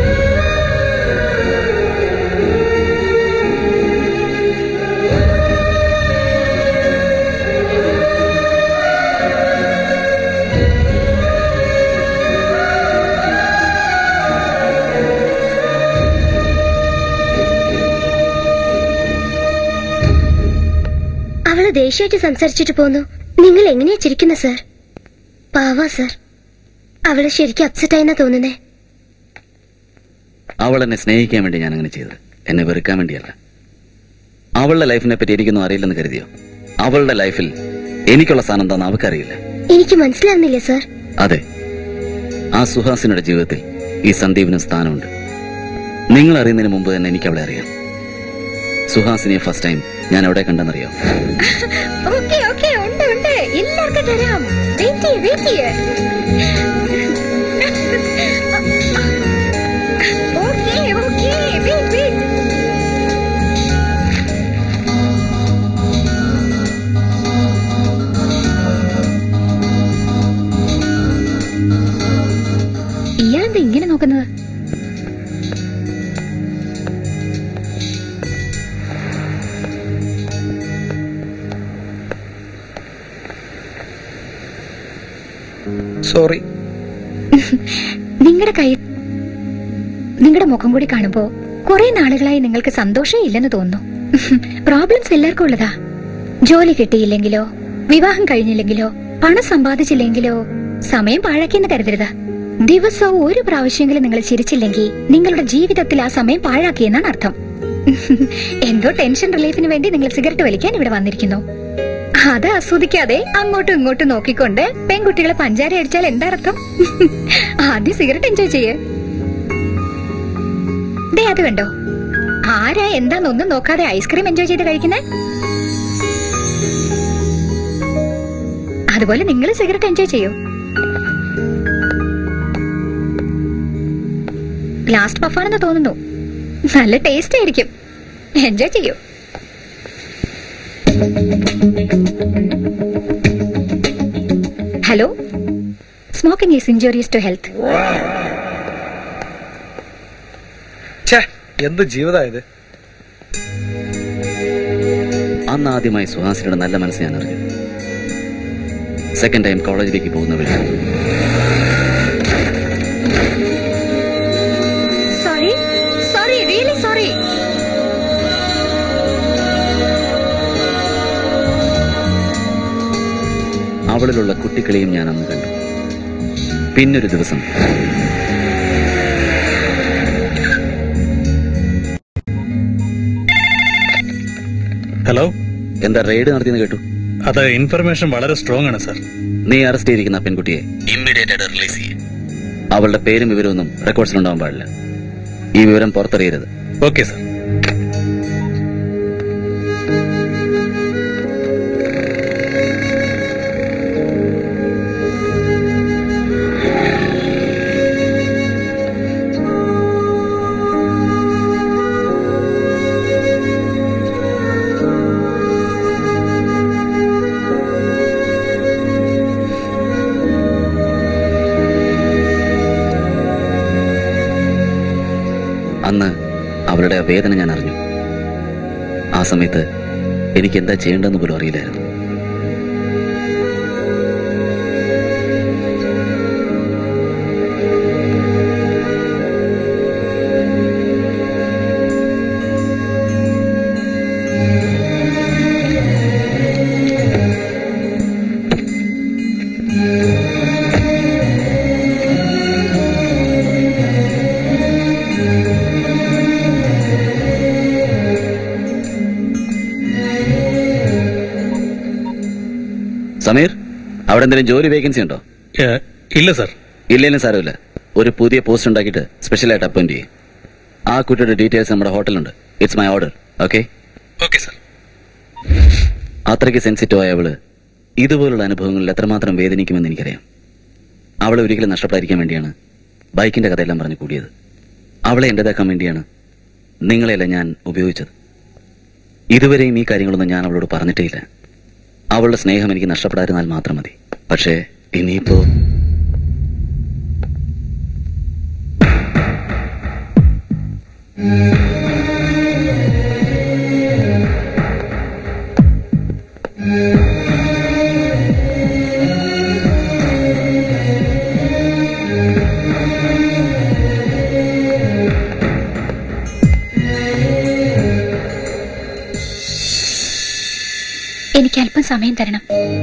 അവള് ദേഷ്യമായിട്ട് സംസാരിച്ചിട്ട് പോന്നു. നിങ്ങൾ എങ്ങനെയാ ചിരിക്കുന്ന സാർ? പാവാ സാർ. അവള് ശരിക്കും അപ്സെറ്റ് ആയിന്നാ തോന്നുന്നേ. അവൾ എന്നെ സ്നേഹിക്കാൻ വേണ്ടി ഞാൻ അങ്ങനെ ചെയ്തത്, എന്നെ വെറുക്കാൻ വേണ്ടിയല്ല. അവളുടെ ലൈഫിനെ പറ്റി എനിക്കൊന്നും അറിയില്ലെന്ന് കരുതിയോ? അവളുടെ ലൈഫിൽ എനിക്കുള്ള സ്ഥാനം എന്താണെന്ന് അവൾക്കറിയില്ല. എനിക്ക് മനസ്സിലാവുന്നില്ല സാർ. അതെ, ആ സുഹാസിനിയുടെ ജീവിതത്തിൽ ഈ സന്ദീപിനും സ്ഥാനമുണ്ട്. നിങ്ങൾ അറിയുന്നതിന് മുമ്പ് തന്നെ എനിക്ക് അവളെ അറിയാം. സുഹാസിനിയെ ഫസ്റ്റ് ടൈം ഞാൻ എവിടെ കണ്ടെന്നറിയാം? ഓക്കേ ഓക്കേ, ഉണ്ട് ഉണ്ട്, എല്ലാവർക്കും തരാം. വെയിറ്റ് ചെയ്യ്, വെയിറ്റ് ചെയ്യ്. Okay okay, wait wait. ഇയാളെന്താ ഇങ്ങനെ നോക്കുന്നത്? സോറി. നിങ്ങളുടെ കൈ നിങ്ങളുടെ മുഖം കൂടി കാണുമ്പോ കുറെ നാളുകളായി നിങ്ങൾക്ക് സന്തോഷം ഇല്ലെന്ന് തോന്നുന്നു. പ്രോബ്ലംസ് എല്ലാവർക്കും ഉള്ളതാ. ജോലി കിട്ടിയില്ലെങ്കിലോ, വിവാഹം കഴിഞ്ഞില്ലെങ്കിലോ, പണം സമ്പാദിച്ചില്ലെങ്കിലോ സമയം പാഴാക്കിയെന്ന് കരുതരുത്. ദിവസവും ഒരു പ്രാവശ്യമെങ്കിലും നിങ്ങൾ ചിരിച്ചില്ലെങ്കിൽ നിങ്ങളുടെ ജീവിതത്തിൽ ആ സമയം പാഴാക്കിയെന്നാണ് അർത്ഥം. എന്തോ ടെൻഷൻ റിലീഫിന് വേണ്ടി നിങ്ങൾ സിഗരറ്റ് വലിക്കാൻ ഇവിടെ വന്നിരിക്കുന്നു. അത് ആസ്വദിക്കാതെ അങ്ങോട്ടും ഇങ്ങോട്ടും നോക്കിക്കൊണ്ട് പെൺകുട്ടികളെ പഞ്ചാര അടിച്ചാൽ എന്താ അർത്ഥം? ആദ്യം സിഗരറ്റ് എൻജോയ് ചെയ്യേ. ദേ അത് കണ്ടോ, ആരാ എന്താന്നൊന്നും നോക്കാതെ ഐസ്ക്രീം എൻജോയ് ചെയ്ത് കഴിക്കുന്നേ. അതുപോലെ നിങ്ങൾ സിഗരറ്റ് എൻജോയ് ചെയ്യൂ. ലാസ്റ്റ് പഫാണെന്ന് തോന്നുന്നു. നല്ല ടേസ്റ്റ് ആയിരിക്കും. എൻജോയ് ചെയ്യൂ. Hello, smoking is injurious to health. എന്ത് ജീവിതമായത്? അന്ന് ആദ്യമായി സുഹാസിനിയുടെ നല്ല മനസ്സ് ഞാൻ അറിഞ്ഞു. സെക്കൻഡ് ടൈം കോളേജിലേക്ക് പോകുന്ന വഴി സോറി സോറി റിയലി സോറി. അവളിലുള്ള കുട്ടികളെയും ഞാൻ അന്ന് കണ്ടു. പിന്നൊരു ദിവസം ഹലോ, എന്താ റെയ്ഡ് നടത്തിയെന്ന് കേട്ടു? അത് ഇൻഫർമേഷൻ വളരെ സ്ട്രോങ് ആണ് സാർ. നീ അറസ്റ്റ് ചെയ്തിരിക്കുന്ന ആ പെൺകുട്ടിയെ ഇമ്മീഡിയറ്റ് ആയിട്ട് റിലീസ് ചെയ്യും. അവളുടെ പേരും വിവരമൊന്നും റെക്കോർഡ്സിലുണ്ടാവാൻ പാടില്ല. ഈ വിവരം പുറത്തറിയരുത്. Okay sir. അന്ന് അവളുടെ വേദന ഞാൻ അറിഞ്ഞു. ആ സമയത്ത് എനിക്ക് എന്താ ചെയ്യേണ്ടെന്ന് പോലും അറിയില്ലായിരുന്നു. സമീർ, അവിടെ എന്തെങ്കിലും ജോലി വേക്കൻസി ഉണ്ടോ? ഇല്ല സാർ. ഇല്ലെങ്കിലും സാരമില്ല. ഒരു പുതിയ പോസ്റ്റ് ഉണ്ടാക്കിയിട്ട് സ്പെഷ്യലായിട്ട് അപ്പോയിന്റ് ചെയ്യും. ആ കുട്ടിയുടെ ഡീറ്റെയിൽസ് നമ്മുടെ ഹോട്ടലുണ്ട്. It's my order. Okay okay sir. അത്രയ്ക്ക് സെൻസിറ്റീവ് ആയ അവള് ഇതുപോലുള്ള അനുഭവങ്ങളിൽ എത്രമാത്രം വേദനിക്കുമെന്ന് എനിക്കറിയാം. അവളെ ഒരിക്കലും നഷ്ടപ്പെടാതിരിക്കാൻ വേണ്ടിയാണ് ബൈക്കിന്റെ കഥയെല്ലാം പറഞ്ഞു കൂടിയത്. അവളെ എന്റേതാക്കാൻ വേണ്ടിയാണ് നിങ്ങളെല്ലാം ഞാൻ ഉപയോഗിച്ചത്. ഇതുവരെയും ഈ കാര്യങ്ങളൊന്നും ഞാൻ അവളോട് പറഞ്ഞിട്ടേ ഇല്ല. അവളുടെ സ്നേഹം എനിക്ക് നഷ്ടപ്പെടാതിരുന്നാൽ മാത്രം മതി. പക്ഷേ ഇനിയിപ്പോ എനിക്ക് അല്പം സമയം തരണം.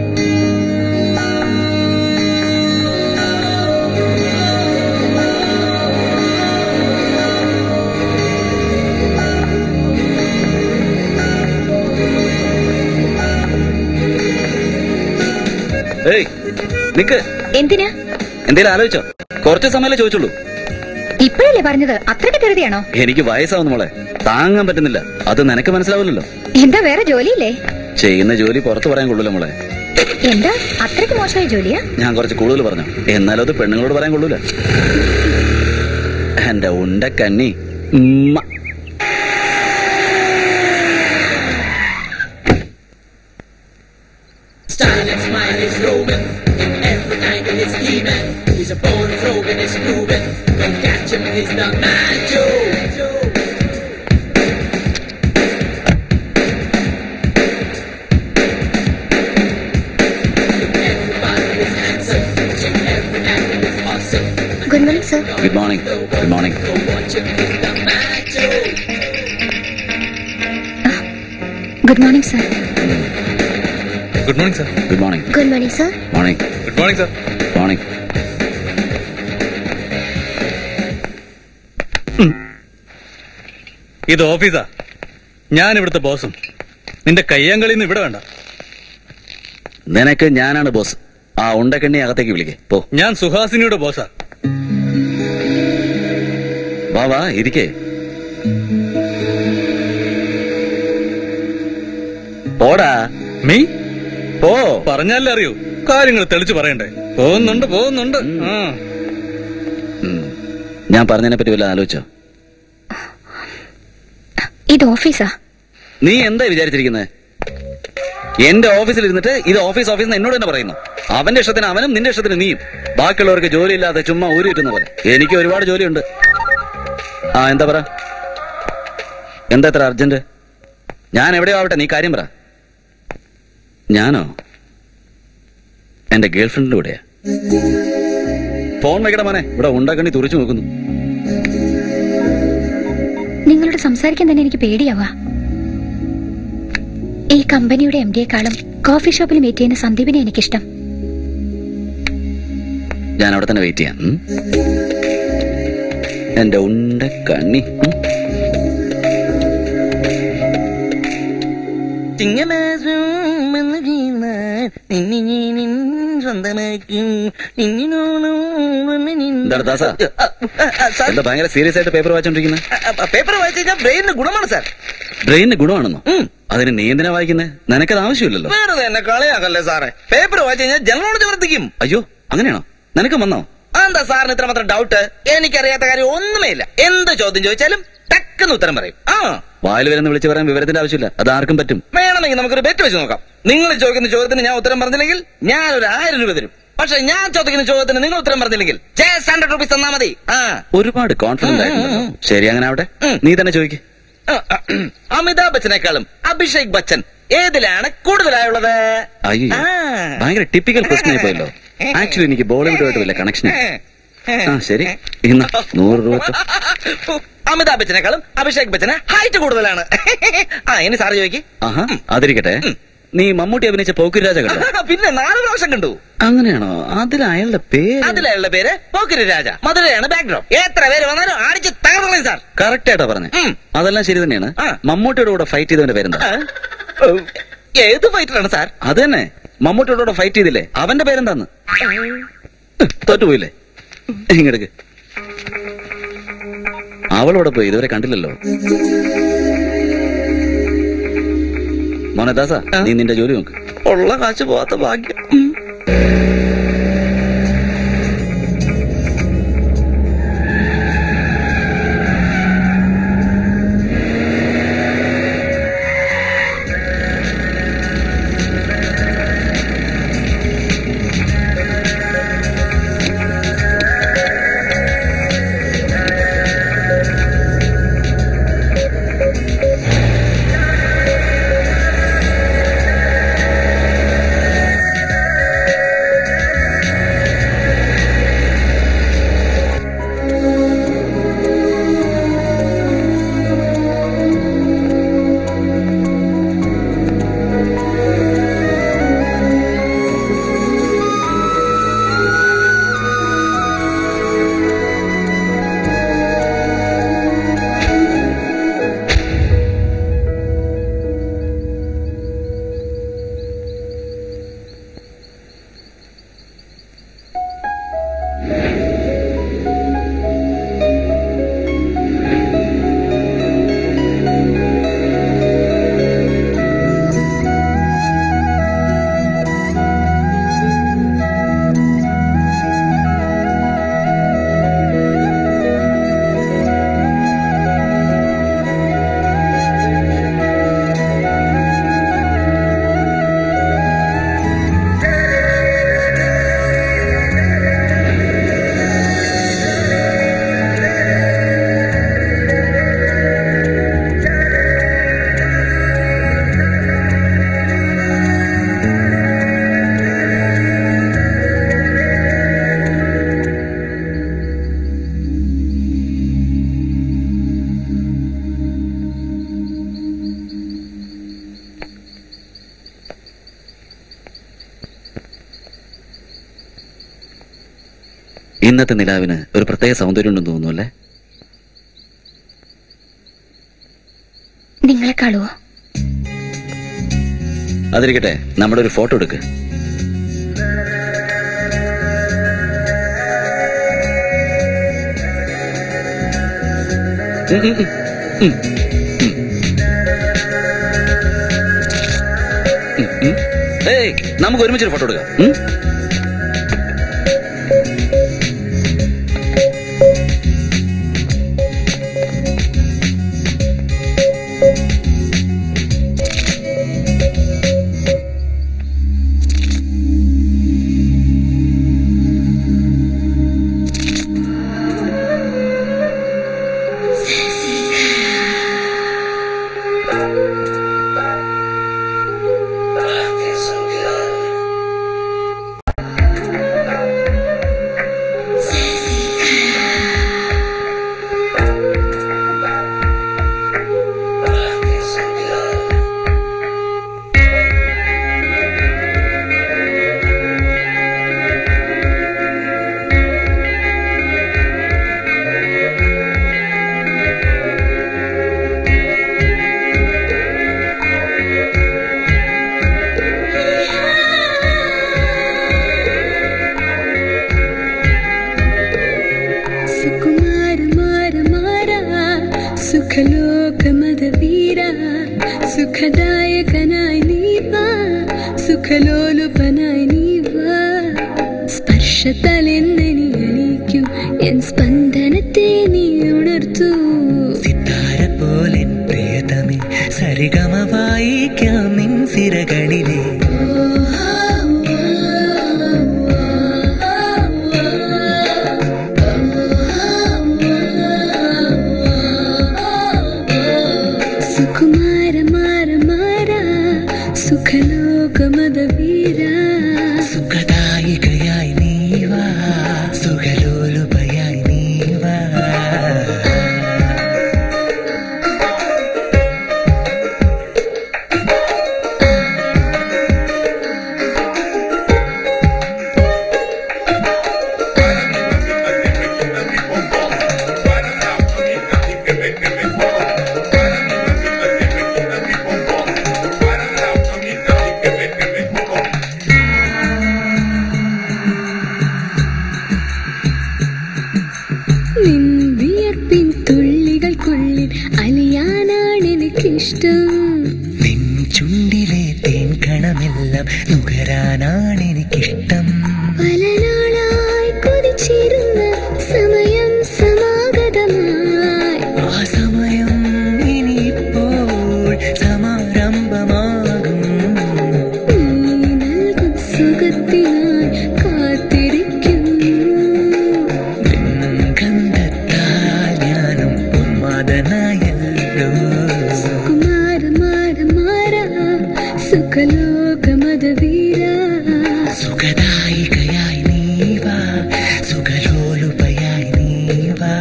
ഏയ് നിക്ക്. എന്തിനാ? എന്തേലും ആലോചിച്ചോ? കുറച്ച് സമയമല്ലേ ചോദിച്ചുള്ളൂ. ഇപ്പോഴല്ലേ പറഞ്ഞത്? അത്രയ്ക്ക് ധൃതിയാണോ? എനിക്ക് വയസ്സാവുന്നു മോളെ, താങ്ങാൻ പറ്റുന്നില്ല. അത് നിനക്ക് മനസ്സിലാവില്ലല്ലോ. എന്താ വേറെ ജോലിയില്ലേ? ചെയ്യുന്ന ജോലി പുറത്തു പറയാൻ കൊള്ളൂല മോളെ. എന്താ അത്രയ്ക്ക് മോശമായ ജോലിയാ? ഞാൻ കുറച്ച് കൂടുതൽ പറഞ്ഞു, എന്നാലും അത് പെണ്ണുങ്ങളോട് പറയാൻ കൊള്ളൂല. എന്റെ ഉണ്ട കന്നി. He's a born rogue and it's proven. Don't catch him, he's not mad, Joe. Good morning, sir. Good morning. Good morning. Good morning, sir. Good morning, sir. Good morning. Good morning, sir. Morning. Good morning, sir. Morning. ഇത് ഓഫീസാ. ഞാൻ ഇവിടുത്തെ ബോസും. നിന്റെ കയ്യാങ്കളിന്ന് ഇവിടെ വേണ്ട. നിനക്ക് ഞാനാണ് ബോസ്. ആ ഉണ്ടക്കണ്ണി അകത്തേക്ക് വിളിക്കേ പോ. ഞാൻ സുഹാസിനിയുടെ ബോസാ. വാ വാ ഇരിക്കേ. പോടാ മീ പോ. പറഞ്ഞാലേ അറിയൂ. കാര്യങ്ങൾ തെളിച്ച് പറയണ്ടേ? പോകുന്നുണ്ട് പോകുന്നുണ്ട്. ഞാൻ പറഞ്ഞതിനെ പറ്റി വല്ല ആലോചിച്ചോ? ഇത് ഓഫീസാ. നീ എന്താ വിചാരിച്ചിരിക്കുന്നത്? എന്റെ ഓഫീസിൽ ഇരുന്നിട്ട് ഇത് ഓഫീസ് ഓഫീസ് എന്നോട് തന്നെ പറയുന്നു. അവന്റെ ഇഷ്ടത്തിന് അവനും നിന്റെ ഇഷ്ടത്തിന് നീയും. ബാക്കിയുള്ളവർക്ക് ജോലി ഇല്ലാതെ ചുമ്മാ ഊരി കിട്ടുന്ന പോലെ എനിക്ക് ഒരുപാട് ജോലിയുണ്ട്. ആ എന്താ പറ, എന്താ എത്ര അർജന്റ്? ഞാൻ എവിടെയോ ആവട്ടെ, നീ കാര്യം പറ. ഞാനോ എന്റെ ഗേൾഫ്രണ്ടിന്റെ കൂടെയാ. ഫോൺ വെക്കട മോനെ, ഇവിടെ ഉണ്ടാക്കണി തുറിച്ചു നോക്കുന്നു. നിങ്ങളോട് സംസാരിക്കാൻ തന്നെ എനിക്ക് പേടിയാവാ. ഈ കമ്പനിയുടെ എം ഡിയെക്കാളും കോഫി ഷോപ്പിൽ മീറ്റ് ചെയ്യുന്ന സന്ദീപിനെ എനിക്കിഷ്ടം. ഞാൻ അവിടെ തന്നെ വെയിറ്റ് ചെയ്യാം. എന്റെ ഉണ്ട കണ്ണി. എന്താ ഭയങ്കര സീരിയസ് ആയിട്ട് പേപ്പർ വായിച്ചോണ്ടിരിക്കുന്നത്? പേപ്പർ വായിച്ചു കഴിഞ്ഞാൽ ബ്രെയിനിന് ഗുണമാണ് സാർ. ബ്രെയിനിന് ഗുണമാണെന്നോ? അതിന് നീ എന്തിനാ വായിക്കുന്നത്? നിനക്കത് ആവശ്യമില്ലല്ലോ. വേറെ എന്നെ കളയാക്കല്ലേ സാറേ. പേപ്പർ വായിച്ചു കഴിഞ്ഞാൽ ജനറൽ നോളജ് വർദ്ധിക്കും. അയ്യോ അങ്ങനെയാണോ? നിനക്ക് വന്നോ? എന്താ സാറിന് ഇത്രമാത്രം ഡൗട്ട്? എനിക്കറിയാത്ത കാര്യം ഒന്നുമേ ഇല്ല. എന്ത് ചോദ്യം ചോദിച്ചാലും ടക്കെന്ന് ഉത്തരം പറയും. ആ വായിൽ വരുന്ന വിളിച്ചു പറയാൻ വിവരത്തിന്റെ ആവശ്യമില്ല. അത് ആർക്കും പറ്റും. വേണമെങ്കിൽ നമുക്കൊരു ബെറ്റ് വെച്ച് നോക്കാം. നിങ്ങൾ ചോദിക്കുന്ന ചോദ്യത്തിന് ഞാൻ ഉത്തരം പറഞ്ഞില്ലെങ്കിൽ ഞാൻ ഒരു ആയിരം രൂപ തരും. പക്ഷെ ഞാൻ ചോദിക്കുന്ന ചോദ്യത്തിന് നിങ്ങൾ ഉത്തരം പറഞ്ഞില്ലെങ്കിൽ ജസ്റ്റ് ഹൺഡ്രഡ് റുപ്പീസ് തന്നാ മതി. ആ ഒരുപാട് കോൺഫിഡന്റ് ആയിട്ടുണ്ടല്ലോ. ശരി, അങ്ങനെ ആവട്ടെ. നീ തന്നെ ചോദിക്ക്. അമിതാഭ് ബച്ചനേക്കാളും അഭിഷേക് ബച്ചൻ ഏതിലാണ് കൂടുതലായുള്ളത്? അയ്യോ, ഭയങ്കര ടിപ്പിക്കൽ ക്വസ്റ്റ്യൻ ആയി പോയല്ലോ. ആക്ച്വലി എനിക്ക് ബോളിവുഡുമായിട്ട് വല്ല കണക്ഷൻ. ആ ശരി, ഇന്ന് നൂറ് രൂപ. അമിതാഭ് ബച്ചനേക്കാളും അഭിഷേക് ബച്ചന് ഹൈറ്റ് കൂടുതലാണ്. ആ ഇനി സാറ് ചോദിക്കും. ആഹാ, അതിരിക്കട്ടെ. നീ മമ്മൂട്ടി അഭിനയിച്ച പോക്കിരി രാജ കണ്ടോ? പിന്നെ നാല് പ്രാവശ്യം കണ്ടു. അങ്ങനെയാണോ? അതിൽ അയാളുടെ പേര് അതിലയാളുടെ പേര് പോക്കിരി രാജ. മധുരയാണ് ബാക്ക്ഡ്രോപ്പ്. എത്ര പേര് വന്നാലും അടിച്ച് തകർന്നു സാർ. കറക്റ്റ് ആയിട്ടാ പറഞ്ഞേ. അതെല്ലാം ശരി തന്നെയാണ്. മമ്മൂട്ടിയുടെ കൂടെ ഫൈറ്റ് ചെയ്തവന്റെ പേരെന്താ? ഏത് ഫൈറ്ററാണ് സാർ? അത് തന്നെ, മമ്മൂട്ടിയുടെ കൂടെ ഫൈറ്റ് ചെയ്തില്ലേ, അവന്റെ പേരെന്താന്ന്? തോറ്റുപോയില്ലേ? ഇങ്ങെടുക്ക്. അവളോടെ പോയി ഇതുവരെ കണ്ടില്ലല്ലോ. മോനദാസ, നീ നിന്റെ ജോലി നോക്ക്. ഉള്ള കാശ് പോവാത്ത ഭാഗ്യം. ഇന്നത്തെ നിലാവിന് ഒരു പ്രത്യേക സൗന്ദര്യം ഉണ്ടെന്ന് തോന്നുന്നു അല്ലേ? നിങ്ങളെ കാണുവോ? അതിരിക്കട്ടെ, നമ്മുടെ ഒരു ഫോട്ടോ എടുക്ക്. ഏയ്, നമുക്ക് ഒരുമിച്ചൊരു ഫോട്ടോ എടുക്കാം. സുഖദായകനായി നീവാ, സുഖലോലുപനായി നീവാ, സ്പർശത്താലെന്നെ നീ അണിക്കൂ, എൻ സ്പന്ദനത്തെ നീ ഉണർത്തൂ. സിത്താര പോലെ പ്രിയതമേ, സരിഗമ വായിക്കാം നിൻ സിരകളിലെ. സുകുമാര മാര മാര സുഖലോകമത വീര, സുഖദായികയായി നീവാ, സുഖലോലുപയായി നീവാ. നിൻ വിയർപ്പിൻ തുള്ളികൾക്കുള്ളിൽ അലിയാനാണ് എനിക്കിഷ്ടം. നിൻ ചുണ്ടിലെ തേൻ കണമെല്ലാം നുകരാനാണ് എനിക്കിഷ്ടം. പല നാളായി കൊതിച്ചിരുന്ന സമയം സമാഗതമായി, ആ സമയം ഇനിയിപ്പോൾ സമാരംഭമാകും. നീ നൽകും സുഖത്തിനായി കാത്തിരിക്കുന്നു. ഗന്ധത്താൽ ഞാനും ഉന്മാദനായല്ലോ. സുകുമാര മാര മാര സുഖലോകമത വീര, സുഖദായികയായി നീവാ, സുഖലോലുപയായി നീവാ.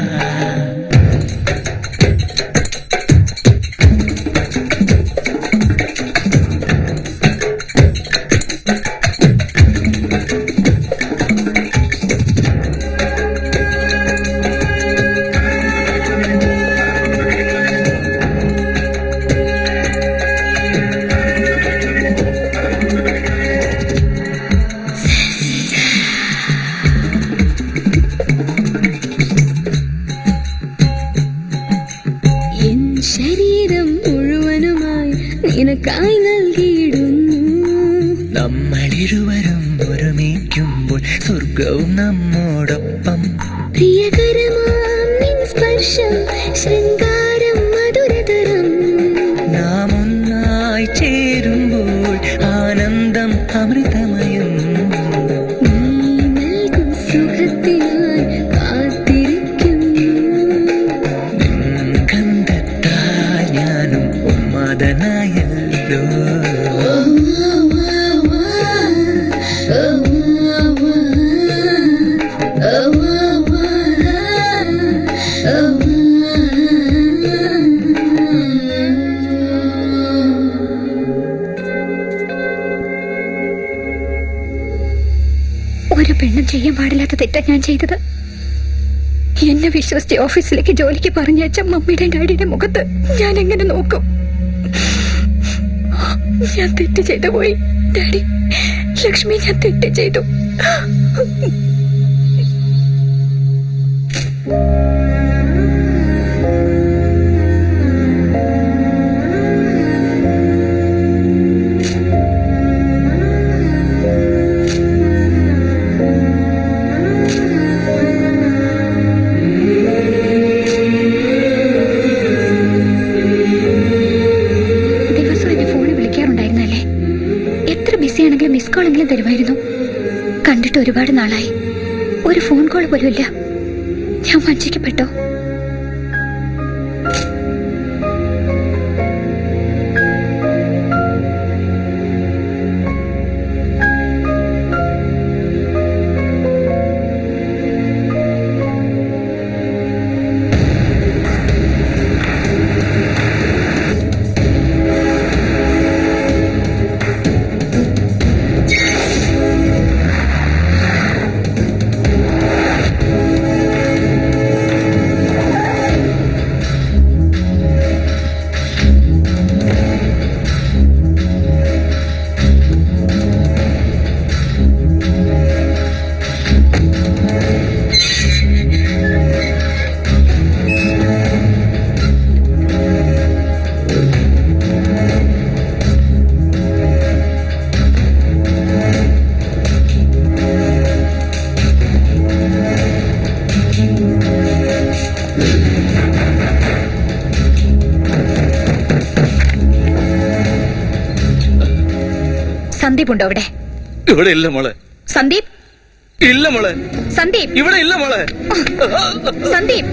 എൻ ശരീരം മുഴുവനുമായി നിനക്കായി നൽകിയിടുന്നു. നമ്മളിരുവരും ഒരുമിക്കുമ്പോൾ സ്വർഗവും നമ്മോടൊപ്പം. പ്രിയകരമാം നിൻ സ്പർശം ശൃംഗാരം മധുരതരം. നാം ഒന്നായി ചേരുമ്പോൾ ആനന്ദം അമൃതമയം. നീ നൽകും സുഖത്തിനായി കാത്തിരിക്കുന്നു. ഗന്ധത്താൽ ഞാനും ഉന്മാദനായല്ലോ. ഒരു പെണ്ണും ചെയ്യാൻ പാടില്ലാത്ത തെറ്റാ ഞാൻ ചെയ്തത്. എന്നെ വിശ്വസിച്ച് ഓഫീസിലേക്ക് ജോലിക്ക് പറഞ്ഞയച്ച മമ്മിയുടെ ഡാഡിയുടെ മുഖത്ത് ഞാൻ എങ്ങനെ നോക്കും? ഞാൻ തെറ്റ് ചെയ്തു പോയി ഡാഡി. ലക്ഷ്മി, ഞാൻ തെറ്റ് ചെയ്തു. മിസ് കോളെങ്കിലും തരുമായിരുന്നു. കണ്ടിട്ട് ഒരുപാട് നാളായി, ഒരു ഫോൺ കോൾ പോലും ഇല്ല. ഞാൻ വഞ്ചിക്കപ്പെട്ടോ? സന്ദീപ് ഉണ്ടോ അവിടെ? ഇവിടെ ഇല്ല മോളെ. സന്ദീപ് ഇല്ല മോളെ. സന്ദീപ് ഇവിടെ ഇല്ല മോളെ. സന്ദീപ്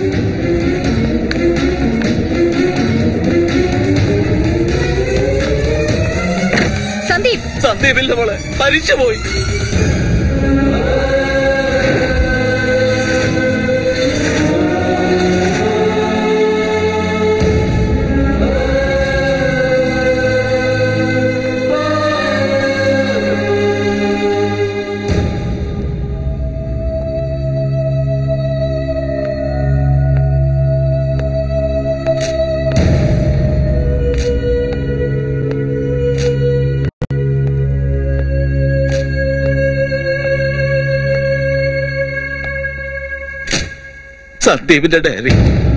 സന്ദീപ് സന്ദീപ് ഇല്ല മോളെ, മരിച്ചുപോയി. സന്ദീപിന്റെ ഡയറി.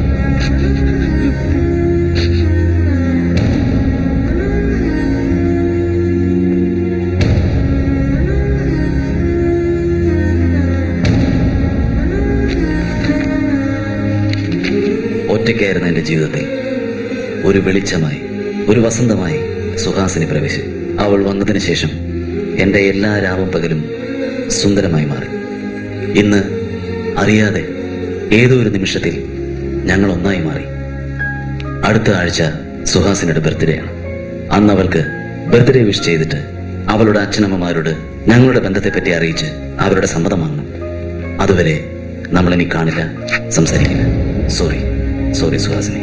ഒറ്റയ്ക്കായിരുന്ന എന്റെ ജീവിതത്തിൽ ഒരു വെളിച്ചമായി, ഒരു വസന്തമായി സുഹാസിനി പ്രവേശിച്ചു. അവൾ വന്നതിന് ശേഷം എന്റെ എല്ലാ രാവും പകലും സുന്ദരമായി മാറി. ഇന്ന് അറിയാതെ ഏതോ ഒരു നിമിഷത്തിൽ ഞങ്ങൾ ഒന്നായി മാറി. അടുത്ത ആഴ്ച സുഹാസിനിയുടെ ബർത്ത്ഡേ ആണ്. അന്ന് അവൾക്ക് ബർത്ത്ഡേ വിഷ് ചെയ്തിട്ട് അവളുടെ അച്ഛനമ്മമാരോട് ഞങ്ങളുടെ ബന്ധത്തെപ്പറ്റി അറിയിച്ച് അവരുടെ സമ്മതം വാങ്ങണം. അതുവരെ നമ്മൾ ഇനി കാണില്ല, സംസാരിക്കില്ല. Sorry sorry Suhasini.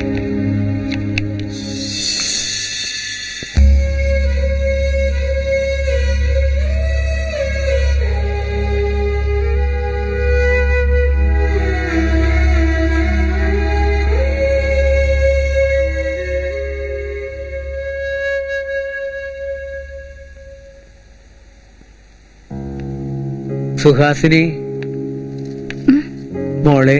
സുഹാസിനി മോളെ,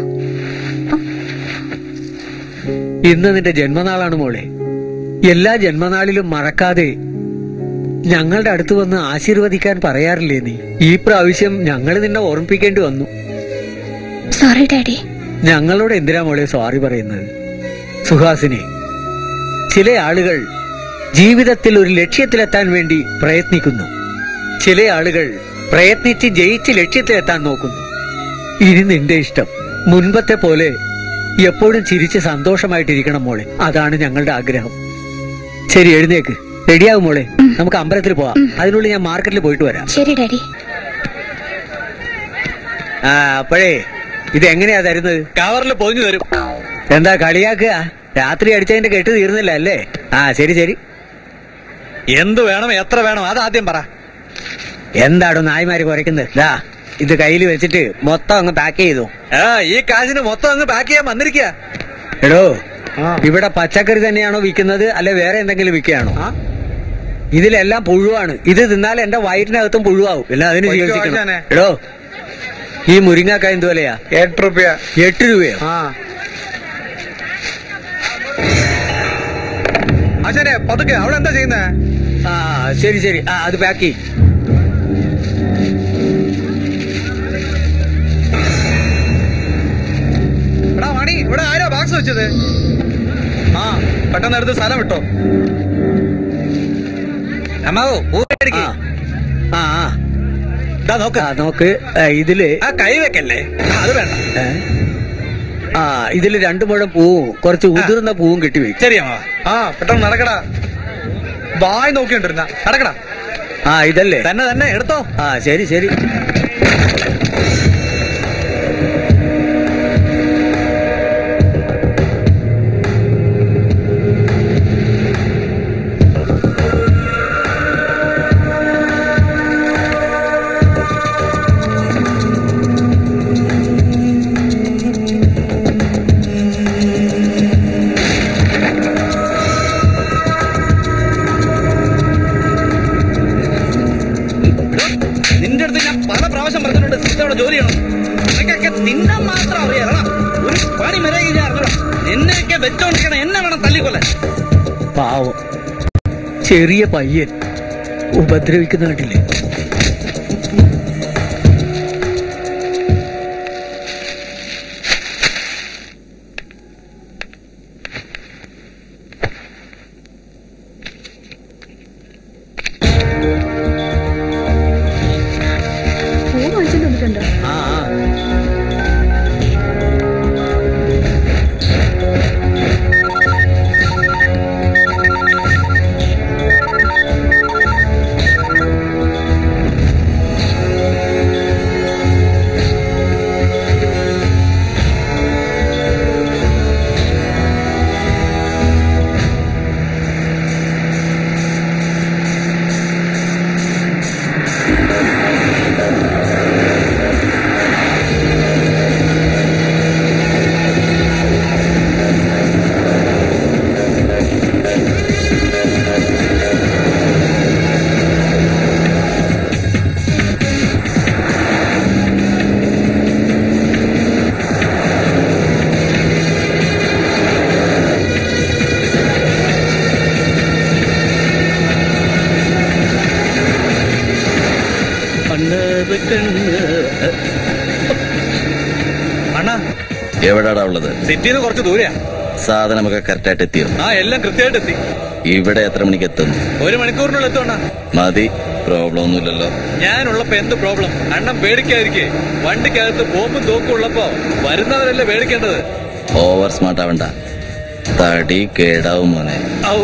ഇന്ന് നിന്റെ ജന്മനാളാണ് മോളെ. എല്ലാ ജന്മനാളിലും മറക്കാതെ ഞങ്ങളുടെ അടുത്ത് വന്ന് ആശീർവദിക്കാൻ പറയാറില്ലേ നീ? ഈ പ്രാവശ്യം ഞങ്ങൾ നിന്നെ ഓർമ്മിപ്പിക്കേണ്ടി വന്നു. Sorry daddy. ഞങ്ങളോട് എന്തിനാ മോളെ സോറി പറയുന്നത്? സുഹാസിനി, ചില ആളുകൾ ജീവിതത്തിൽ ഒരു ലക്ഷ്യത്തിലെത്താൻ വേണ്ടി പ്രയത്നിക്കുന്നു. ചില ആളുകൾ പ്രയത്നിച്ച് ജയിച്ച് ലക്ഷ്യത്തിലെത്താൻ നോക്കുന്നു. ഇനി നിന്റെ ഇഷ്ടം. മുൻപത്തെ പോലെ എപ്പോഴും ചിരിച്ച് സന്തോഷമായിട്ടിരിക്കണം മോളെ. അതാണ് ഞങ്ങളുടെ ആഗ്രഹം. ശരി, എഴുന്നേക്ക്, റെഡിയാവും മോളെ. നമുക്ക് അമ്പലത്തിൽ പോവാം. അതിനുള്ളിൽ ഞാൻ മാർക്കറ്റിൽ പോയിട്ട് വരാം. ശരി ഡാഡി. ആ, അപ്പോഴേ ഇത് എങ്ങനെയാ തരുന്നത്? കവറിൽ പൊതിഞ്ഞു തരും. എന്താ കളിയാക്കുക? രാത്രി അടിച്ചതിന്റെ കെട്ട് തീർന്നില്ല അല്ലേ? ആ, ശരി ശരി. എന്ത് വേണം, എത്ര വേണം, അതാദ്യം പറ. എന്താടോ നായ്മാര് കുറയ്ക്കുന്നത്? ദാ ഇത് കയ്യിൽ വെച്ചിട്ട് മൊത്തം അങ്ങ് പാക്ക് ചെയ്തു. ആ ഈ കാശിന് മൊത്തം അങ്ങ് പാക്ക് ചെയ്യാൻ വന്നിരിക്കുക. എടോ, ഇവിടെ പച്ചക്കറി തന്നെയാണോ വിൽക്കുന്നത് അല്ലെ വേറെ എന്തെങ്കിലും വിൽക്കുകയാണോ? ഇതിലെല്ലാം പുഴുവാണ്. ഇത് തിന്നാൽ എന്റെ വയറ്റിനകത്തും പുഴുവാകും. പിന്നെ അതിന് ചികിത്സിക്കണം. എടോ, ഈ മുരിങ്ങാക്കായ എന്ത് വിലയാ? എട്ട് രൂപ. എട്ട് രൂപയോ? ആശാനെ പതുക്കെ, അവിടെ എന്താ ചെയ്യുന്നേ? ആ ശരി ശരി, ആ അത് പാക്ക് ചെയ്യും. എടാ മണി, ഇവിടെ ആരാ ബാക്സ് വെച്ചത്? ആ പെട്ടെന്ന് എടുത്ത് സ്ഥലം വിട്ടോ. അമ്മാവോ ആ ആ നോക്ക് നോക്ക് ഇതില് ആ കൈ വെക്കല്ലേ, അത് വേണ്ട. ആ ഇതില് രണ്ടു മുഴം പൂവും കുറച്ച് ഉതിർന്ന പൂവും കെട്ടിവെക്കും. ശരി അമ്മാവ. ആ പെട്ടെന്ന് നടക്കടാ, വായി നോക്കിണ്ടിരുന്ന നടക്കടാ. ആ ഇതല്ലേ? തന്നെ തന്നെ എടുത്തോ. ആ ശരി ശരി. ജോലി ചെയ്യണം. നിനക്കൊക്കെ തിന്നാൻ മാത്രം അറിയാലോ. ഒരു പണി മര്യാദ ഞാൻ അറിഞ്ഞോളാം. എന്നെയൊക്കെ വെച്ചോണ്ടിരിക്കണം, എന്നെ വേണം തല്ലിക്കൊല്ലാൻ. പാവം ചെറിയ പയ്യൻ ഉപദ്രവിക്കുന്ന കണ്ടില്ലേ? എവിടാടാ ഉള്ളത്? സിറ്റിന്ന് കുറച്ച് ദൂരെയാ. സാധനമൊക്കെ കറക്റ്റായിട്ട് എത്തിയോ? ആ എല്ലാം കൃത്യമായിട്ട് എത്തി. ഇവിടെ എത്ര മണിക്ക് എത്തുന്നു? ഒരു മണിക്കൂറിനുള്ളിൽ എത്തുവണ്ണ. മതി, പ്രോബ്ലം ഒന്നുമില്ലല്ലോ. ഞാനുള്ളപ്പോ എന്ത് പ്രോബ്ലം? അണ്ണം പേടിക്കാതിരിക്കേ. വണ്ടിക്കകത്ത് ബോംബും തോക്കും ഉള്ളപ്പോ വരുന്നവരല്ലേ പേടിക്കേണ്ടത്. ഓവർ സ്മാർട്ട് ആവണ്ട, തടി കേടാവും മോനെ. ഔ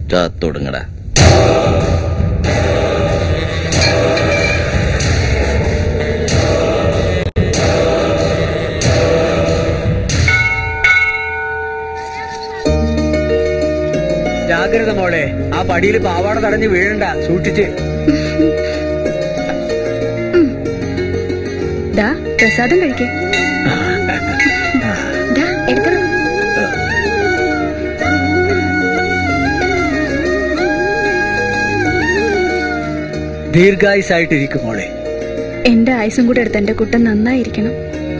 ചാത്തൊടുങ്ങടാ. ജാഗ്രത മോളെ, ആ പടിയിൽ പാവാട തടഞ്ഞ് വീഴണ്ട, സൂക്ഷിച്ച്. പ്രസാദം കഴിക്കേ. എടുക്കണം. ദീർഘായുസായിട്ടിരിക്കും മോളെ. എന്റെ ആയുസും കൂടെ എടുത്ത് എന്റെ കുട്ടൻ നന്നായിരിക്കണം.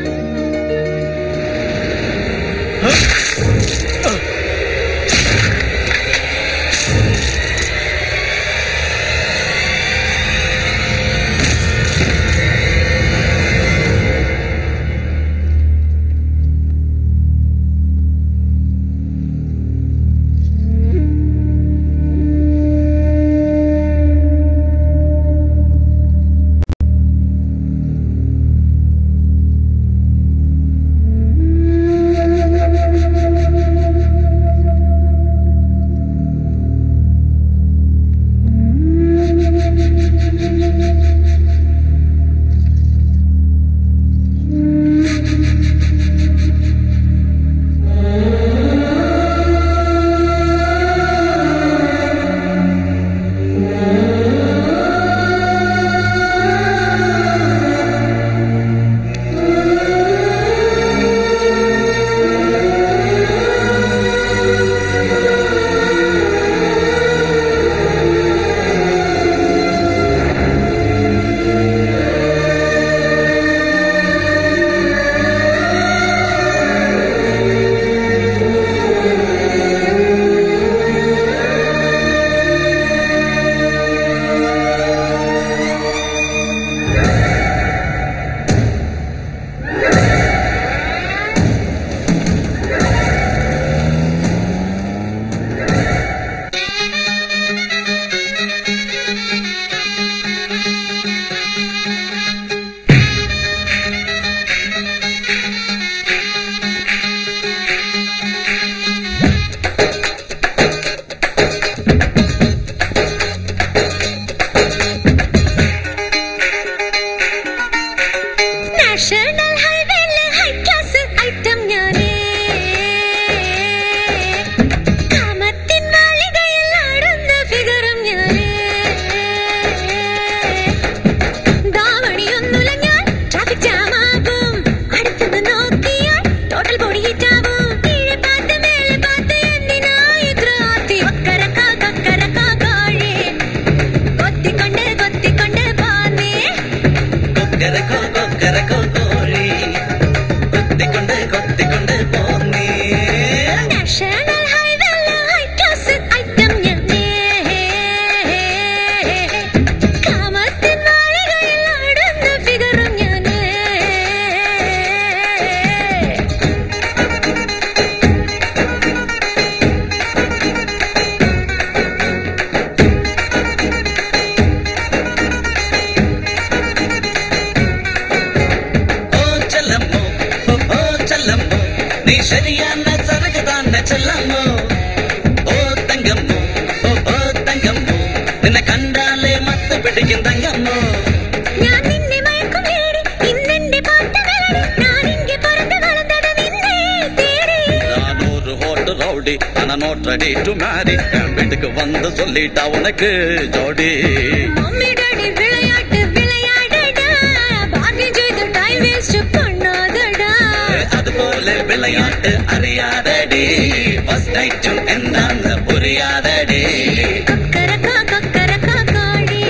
Ready to marry and வீட்டுக்கு வந்து சொல்லிட்டா உனக்கு ஜோடி. மம்மி டாடி விளையாட்டு விளையாடடா, பார்க்கிங் செய்து டைம் வேஸ்ட் பண்ணாதடா. அது போல விளையாட்டு அறியாதடி, ஃபர்ஸ்ட் நைட் என்னன்னு புரியாதடி. கொக்கரக்கா கொக்கரக்கா காடி,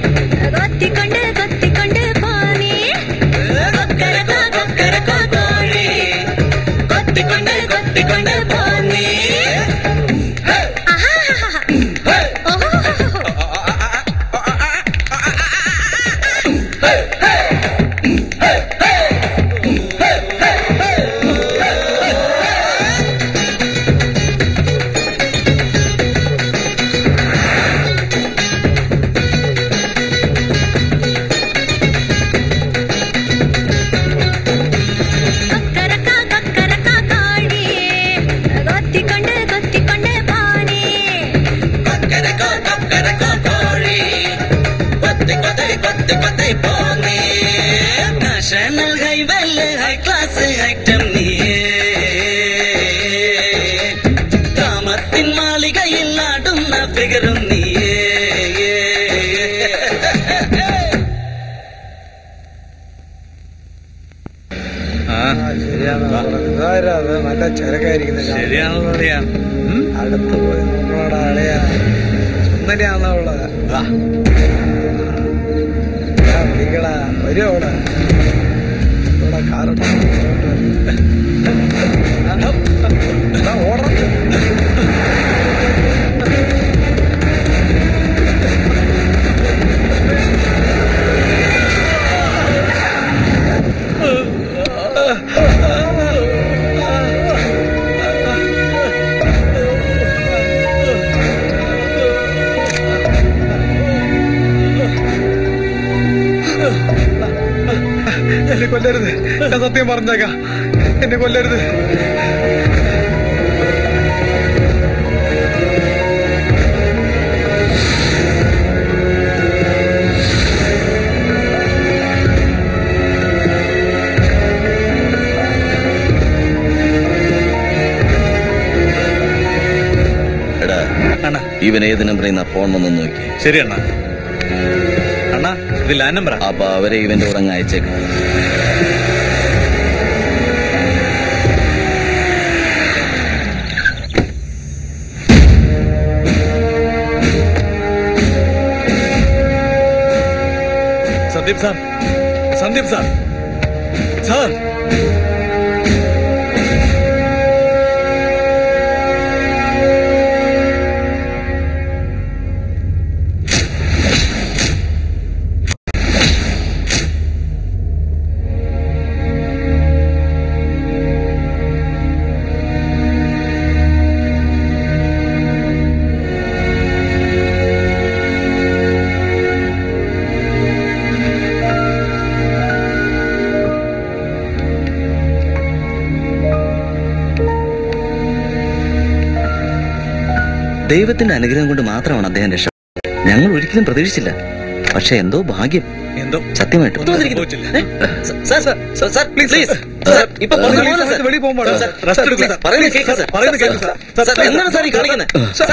கொத்தி கொண்டு கொத்தி கொண்டு போனி. கொக்கரக்கா கொக்கரக்கா காடி, கொத்தி கொண்டு கொத்தி கொண்டு போனி. ശരിയാണല്ലോ അളിയാ. അടുത്ത് പോയി നോക്കണോടാ അളിയാ. സുന്ദരിയാണല്ലോ അവള്. വിളിക്കടാ, വരുവോടാ. ഇവിടെ കാറുണ്ട്. ഓടണം. എന്നെ കൊല്ലരുത്, ഞാൻ സത്യം പറഞ്ഞേക്കാം, എന്നെ കൊല്ലരുത്. എടാ ഇവൻ ഏത് നമ്പറിൽ ഫോൺ വന്നു നോക്കി. ശരി അണ്ണാ. അണ്ണാ ഇത് ലാൻഡ് നമ്പറാ. അപ്പൊ അവരെ ഇവന്റെ ഉറങ്ങ അയച്ചേക്ക്. Sandeep sir, Sandeep sir, sir ദൈവത്തിന്റെ അനുഗ്രഹം കൊണ്ട് മാത്രമാണ് അദ്ദേഹം രക്ഷ. ഞങ്ങൾ ഒരിക്കലും പ്രതീക്ഷിച്ചില്ല. പക്ഷെ എന്തോ ഭാഗ്യം. എന്തോ സത്യമായിട്ടും വെളിയിൽ പോകുമ്പോൾ എന്താണ് സാർ ഈ കാണിക്കുന്നത്?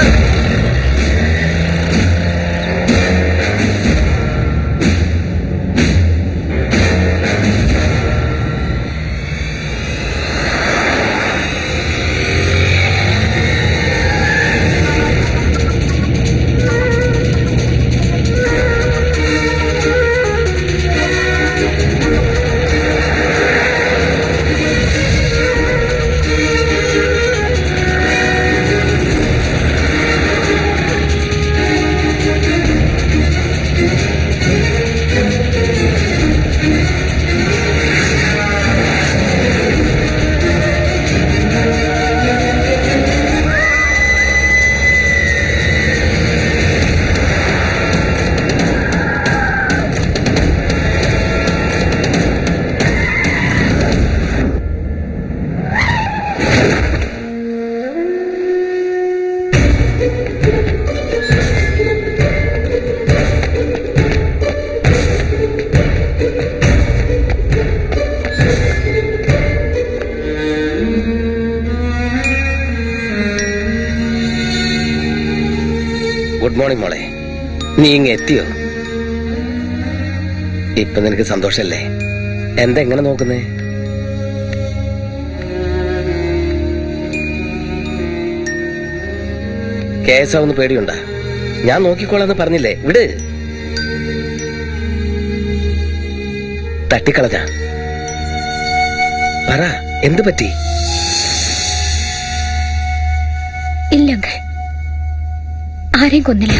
ഗുഡ് മോർണിംഗ് മോളെ. നീ ഇങ്ങ് എത്തിയോ? ഇപ്പൊ നിനക്ക് സന്തോഷല്ലേ? എന്താ എങ്ങനെ നോക്കുന്നേ? കേസാവുന്ന പേടിയുണ്ടാ? ഞാൻ നോക്കിക്കോളാന്ന് പറഞ്ഞില്ലേ? വിട്. തട്ടിക്കളഞ്ഞ പറ, എന്ത് പറ്റി? ഇല്ല അങ്കിൾ, ആരെയും കൊന്നില്ല.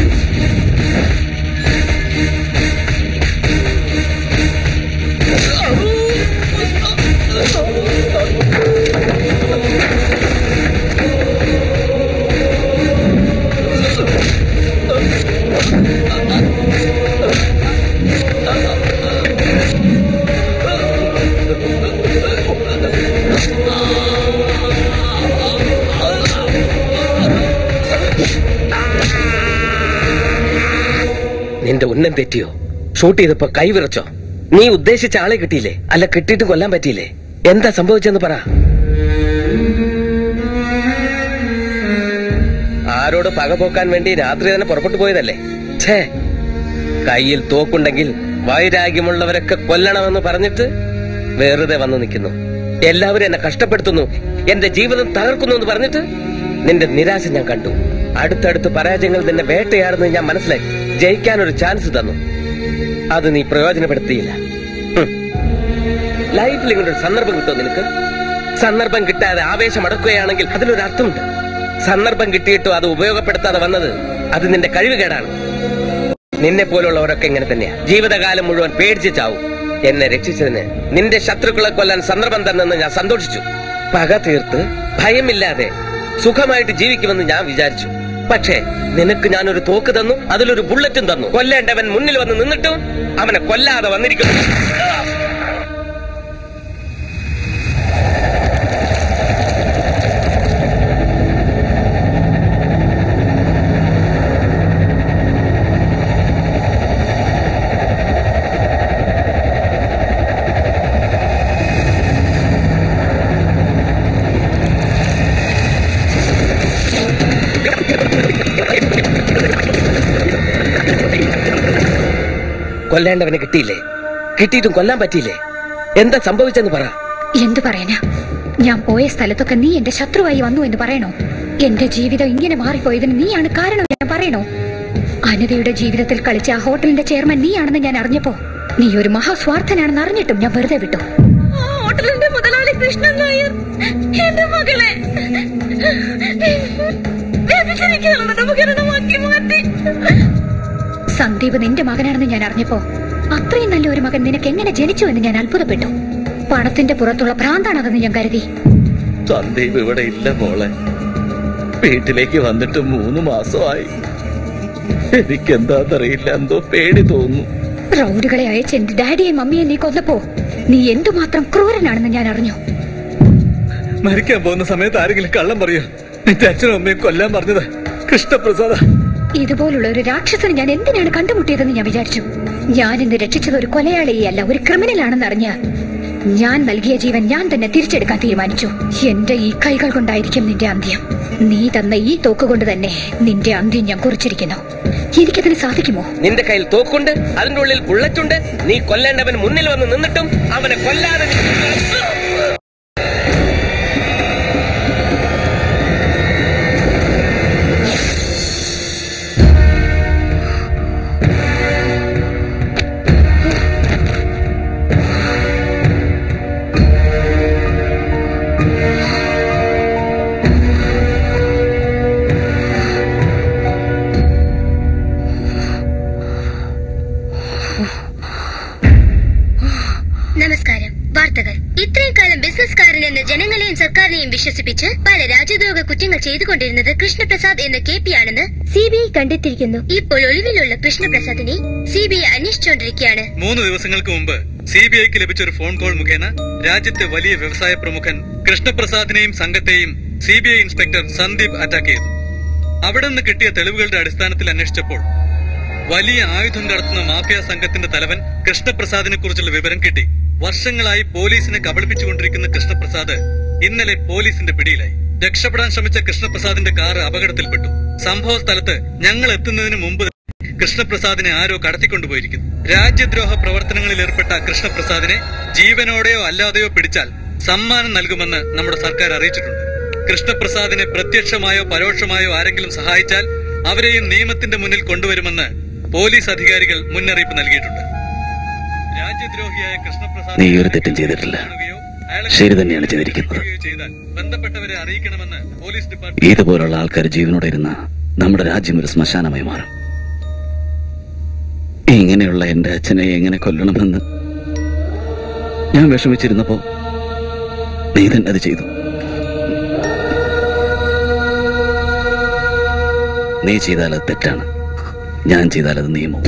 നിന്റെ ഉന്നം തെറ്റിയോ? ഷൂട്ട് ചെയ്തപ്പോ കൈ വിറച്ചോ? നീ ഉദ്ദേശിച്ച ആളെ കിട്ടിയില്ലേ? അല്ല കിട്ടിയിട്ട് കൊല്ലാൻ പറ്റിയില്ലേ? എന്താ സംഭവിച്ചെന്ന് പറ. ആരോട് പക പോക്കാൻ വേണ്ടി രാത്രി തന്നെ പുറപ്പെട്ടു പോയതല്ലേ? ഛേ, കയ്യിൽ തോക്കുണ്ടെങ്കിൽ വൈരാഗ്യമുള്ളവരൊക്കെ കൊല്ലണമെന്ന് പറഞ്ഞിട്ട് വെറുതെ വന്നു നിൽക്കുന്നു. എല്ലാവരും എന്നെ കഷ്ടപ്പെടുത്തുന്നു, എന്റെ ജീവിതം തകർക്കുന്നു എന്ന് പറഞ്ഞിട്ട് നിന്റെ നിരാശ ഞാൻ കണ്ടു. അടുത്തടുത്ത് പരാജയങ്ങൾ നിന്നെ വേട്ടയാടുന്നത് ഞാൻ മനസ്സിലാക്കി. ജയിക്കാൻ ഒരു ചാൻസ് തന്നു, അത് നീ പ്രയോജനപ്പെടുത്തിയില്ല. ലൈഫിൽ ഇങ്ങനെ ഒരു സന്ദർഭം കിട്ടുമോ നിനക്ക്? സന്ദർഭം കിട്ടാതെ ആവേശം അടക്കുകയാണെങ്കിൽ അതിലൊരു അർത്ഥമുണ്ട്. സന്ദർഭം കിട്ടിയിട്ടും അത് ഉപയോഗപ്പെടുത്താതെ വന്നത് അത് നിന്റെ കഴിവുകേടാണ്. നിന്നെ പോലുള്ളവരൊക്കെ ഇങ്ങനെ തന്നെയാ. ജീവിതകാലം മുഴുവൻ പേടിച്ച് ചാവും. എന്നെ രക്ഷിച്ചതിന് നിന്റെ ശത്രുക്കളെ കൊല്ലാൻ സന്ദർഭം തന്നെന്ന് ഞാൻ സന്തോഷിച്ചു. പക തീർത്ത് ഭയമില്ലാതെ സുഖമായിട്ട് ജീവിക്കുമെന്ന് ഞാൻ വിചാരിച്ചു. പക്ഷേ നിനക്ക് ഞാനൊരു തോക്ക് തന്നു, അതിലൊരു ബുള്ളറ്റും തന്നു. കൊല്ലേണ്ടവൻ മുന്നിൽ വന്ന് നിന്നിട്ടും അവനെ കൊല്ലാതെ വന്നിരിക്കുന്നു. കൊല്ലേണ്ടവനെ കിട്ടിയില്ലേ? കിട്ടിയിട്ടും കൊല്ലാൻ പറ്റിയില്ലേ? എന്താ സംഭവിച്ചെന്ന് പറ. എന്തു പറയാനാ? ഞാൻ പോയ സ്ഥലത്തൊക്കെ നീ എന്റെ ശത്രുവായി വന്നു എന്ന് പറയണോ? എന്റെ ജീവിതം ഇങ്ങനെ മാറിപ്പോയതിന് നീയാണ് കാരണം ഞാൻ പറയണോ? അനിതയുടെ ജീവിതത്തിൽ കളിച്ച ആ ഹോട്ടലിന്റെ ചെയർമാൻ നീയാണെന്ന് ഞാൻ അറിഞ്ഞപ്പോ നീ ഒരു മഹാസ്വാർത്ഥനാണെന്ന് അറിഞ്ഞിട്ടും ഞാൻ വെറുതെ വിട്ടു. ഹോട്ടലിന്റെ മുതലാളി കൃഷ്ണൻ നായർ എന്റെ മകളെ മാറ്റി. സന്ദീപ് നിന്റെ മകനാണെന്ന് ഞാൻ അറിഞ്ഞപ്പോ അത്രയും നല്ല ഒരു മകൻ നിനക്ക് എങ്ങനെ ജനിച്ചു എന്ന് ഞാൻ അത്ഭുതപ്പെട്ടു. പണത്തിന്റെ പുറത്തുള്ള ഭ്രാന്താണതെന്ന് ഞാൻ കരുതി. സന്ദീപ് ഇവിടെ ഇല്ല മോളെ. വീട്ടിലേക്ക് വന്നിട്ട് മൂന്ന് മാസമായി. എനിക്കെന്താന്നറിയില്ല, എന്തോ പേടി തോന്നുന്നു. റൗഡുകളെ അയച്ച് എന്റെ ഡാഡിയെ മമ്മിയെ നീ കൊന്നപ്പോ നീ എന്തുമാത്രം ക്രൂരനാണെന്ന് ഞാൻ അറിഞ്ഞു. മരിക്കാൻ പോകുന്ന സമയത്ത് ആരെങ്കിലും കള്ളം പറയോ? നിന്റെ അച്ഛനും അമ്മയും കൊല്ലാൻ പറഞ്ഞത് കൃഷ്ണപ്രസാദ. ഇതുപോലുള്ള ഒരു രാക്ഷസനെ ഞാൻ എന്തിനാണ് കണ്ടുമുട്ടിയതെന്ന് ഞാൻ വിചാരിച്ചു. ഞാൻ ഇന്ന് രക്ഷിച്ചത് ഒരു കൊലയാളിയല്ല, ഒരു ക്രിമിനൽ ആണെന്ന് അറിഞ്ഞ ഞാൻ നൽകിയ ജീവൻ ഞാൻ തന്നെ തിരിച്ചെടുക്കാൻ തീരുമാനിച്ചു. എന്റെ ഈ കൈകൾ കൊണ്ടായിരിക്കും നിന്റെ അന്ത്യം. നീ തന്ന ഈ തോക്കുകൊണ്ട് തന്നെ നിന്റെ അന്ത്യം ഞാൻ കുറിച്ചിരിക്കുന്നു. എനിക്കതിന് സാധിക്കുമോ? നിന്റെ കയ്യിൽ തോക്കുണ്ട്, അതിന്റെ ഉള്ളിൽ ബുള്ളറ്റുണ്ട്. നീ കൊല്ലേണ്ടവൻ മുന്നിൽ വന്ന് നിന്നിട്ടും അവനെ കൊല്ലാതെ നമസ്കാരം. വാർത്തകൾ. ഇത്രയും കാലം ബിസിനസ്കാരനെന്ന് ജനങ്ങളെയും സർക്കാരിനെയും വിശ്വസിപ്പിച്ച് പല രാജ്യദ്രോഹ കുറ്റങ്ങൾ ചെയ്തുകൊണ്ടിരുന്നത് കൃഷ്ണപ്രസാദ് എന്ന കെ പി ആണെന്ന് സി ബി ഐ കണ്ടെത്തിയിരിക്കുന്നു. ഇപ്പോൾ ഒളിവിലുള്ള കൃഷ്ണപ്രസാദിനെ സി ബി ഐ അന്വേഷിച്ചുകൊണ്ടിരിക്കുകയാണ്. മൂന്ന് ദിവസങ്ങൾക്ക് മുമ്പ് സി ബി ഐക്ക് ലഭിച്ച ഒരു ഫോൺ കോൾ മുഖേന രാജ്യത്തെ വലിയ വ്യവസായ പ്രമുഖൻ കൃഷ്ണപ്രസാദിനെയും സംഘത്തെയും C B I inspector Sandeep attack ചെയ്തു. അവിടെ നിന്ന് കിട്ടിയ തെളിവുകളുടെ അടിസ്ഥാനത്തിൽ അന്വേഷിച്ചപ്പോൾ വലിയ ആയുധം കടത്തുന്ന മാഫിയ സംഘത്തിന്റെ തലവൻ കൃഷ്ണപ്രസാദിനെ കുറിച്ചുള്ള വിവരം കിട്ടി. വർഷങ്ങളായി പോലീസിനെ കബളിപ്പിച്ചുകൊണ്ടിരിക്കുന്ന കൃഷ്ണപ്രസാദ് ഇന്നലെ പോലീസിന്റെ പിടിയിലായി. രക്ഷപ്പെടാൻ ശ്രമിച്ച കൃഷ്ണപ്രസാദിന്റെ കാർ അപകടത്തിൽപ്പെട്ടു. സംഭവ സ്ഥലത്ത് ഞങ്ങൾ എത്തുന്നതിന് മുമ്പ് കൃഷ്ണപ്രസാദിനെ ആരോ കടത്തിക്കൊണ്ടുപോയിരിക്കുന്നു. രാജ്യദ്രോഹ പ്രവർത്തനങ്ങളിൽ ഏർപ്പെട്ട കൃഷ്ണപ്രസാദിനെ ജീവനോടെയോ അല്ലാതെയോ പിടിച്ചാൽ സമ്മാനം നൽകുമെന്ന് നമ്മുടെ സർക്കാർ അറിയിച്ചിട്ടുണ്ട്. കൃഷ്ണപ്രസാദിനെ പ്രത്യക്ഷമായോ പരോക്ഷമായോ ആരെങ്കിലും സഹായിച്ചാൽ അവരെയും നിയമത്തിന്റെ മുന്നിൽ കൊണ്ടുവരുമെന്ന് പോലീസ് അധികാരികൾ മുന്നറിയിപ്പ് നൽകിയിട്ടുണ്ട്. രാജ്യദ്രോഹിയായ കൃഷ്ണപ്രസാദ് നീ ഒരു തെറ്റും ചെയ്തിട്ടില്ല. ശരി തന്നെയാണ് ചെയ്തിരിക്കുന്നത്. ബന്ധപ്പെട്ടവരെ അറിയിക്കണമെന്ന് പോലീസ് ഡിപ്പാർട്ട്മെന്റ്. ഇതുപോലുള്ള ആൾക്കാർ ജീവനോടെ ഇരുന്ന നമ്മുടെ രാജ്യം ഒരു ശ്മശാനമായി മാറും. ഇങ്ങനെയുള്ള എന്റെ അച്ഛനെ എങ്ങനെ കൊല്ലണമെന്ന് ഞാൻ വിഷമിച്ചിരുന്നപ്പോ നീ തന്നെ അത് ചെയ്തു. നീ ചെയ്താൽ അത് തെറ്റാണ്, ഞാൻ ചെയ്താൽ അത് നിയമം.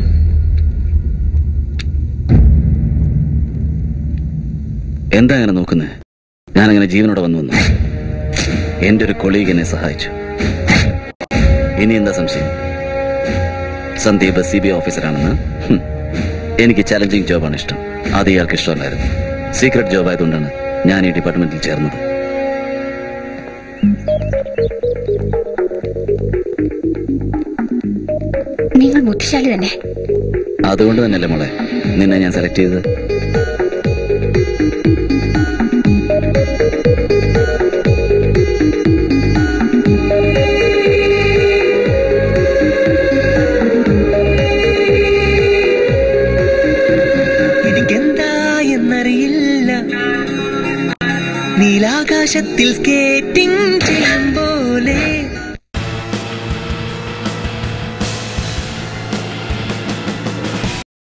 എന്താ അങ്ങനെ നോക്കുന്നത്? ഞാനങ്ങനെ ജീവനോടെ വന്നു വന്നു എന്റെ ഒരു കൊളീഗ് എന്നെ സഹായിച്ചു. ഇനി എന്താ സംശയം? സന്ദീപ് സി ബി ഐ ഓഫീസറാണെന്ന്. എനിക്ക് ചലഞ്ചിങ് ജോബാണ് ഇഷ്ടം. അത് ഇയാൾക്ക് ഇഷ്ടമല്ലായിരുന്നു. സീക്രട്ട് ജോബ് ആയതുകൊണ്ടാണ് ഞാൻ ഈ ഡിപ്പാർട്ട്മെന്റിൽ ചേർന്നത്. നിങ്ങൾ ബുദ്ധിശാലി തന്നെ. അതുകൊണ്ട് തന്നെയല്ലേ മോളെ നിന്നെ ഞാൻ സെലക്ട് ചെയ്തത്. ആകാശത്തിൽ സ്കേറ്റിംഗ്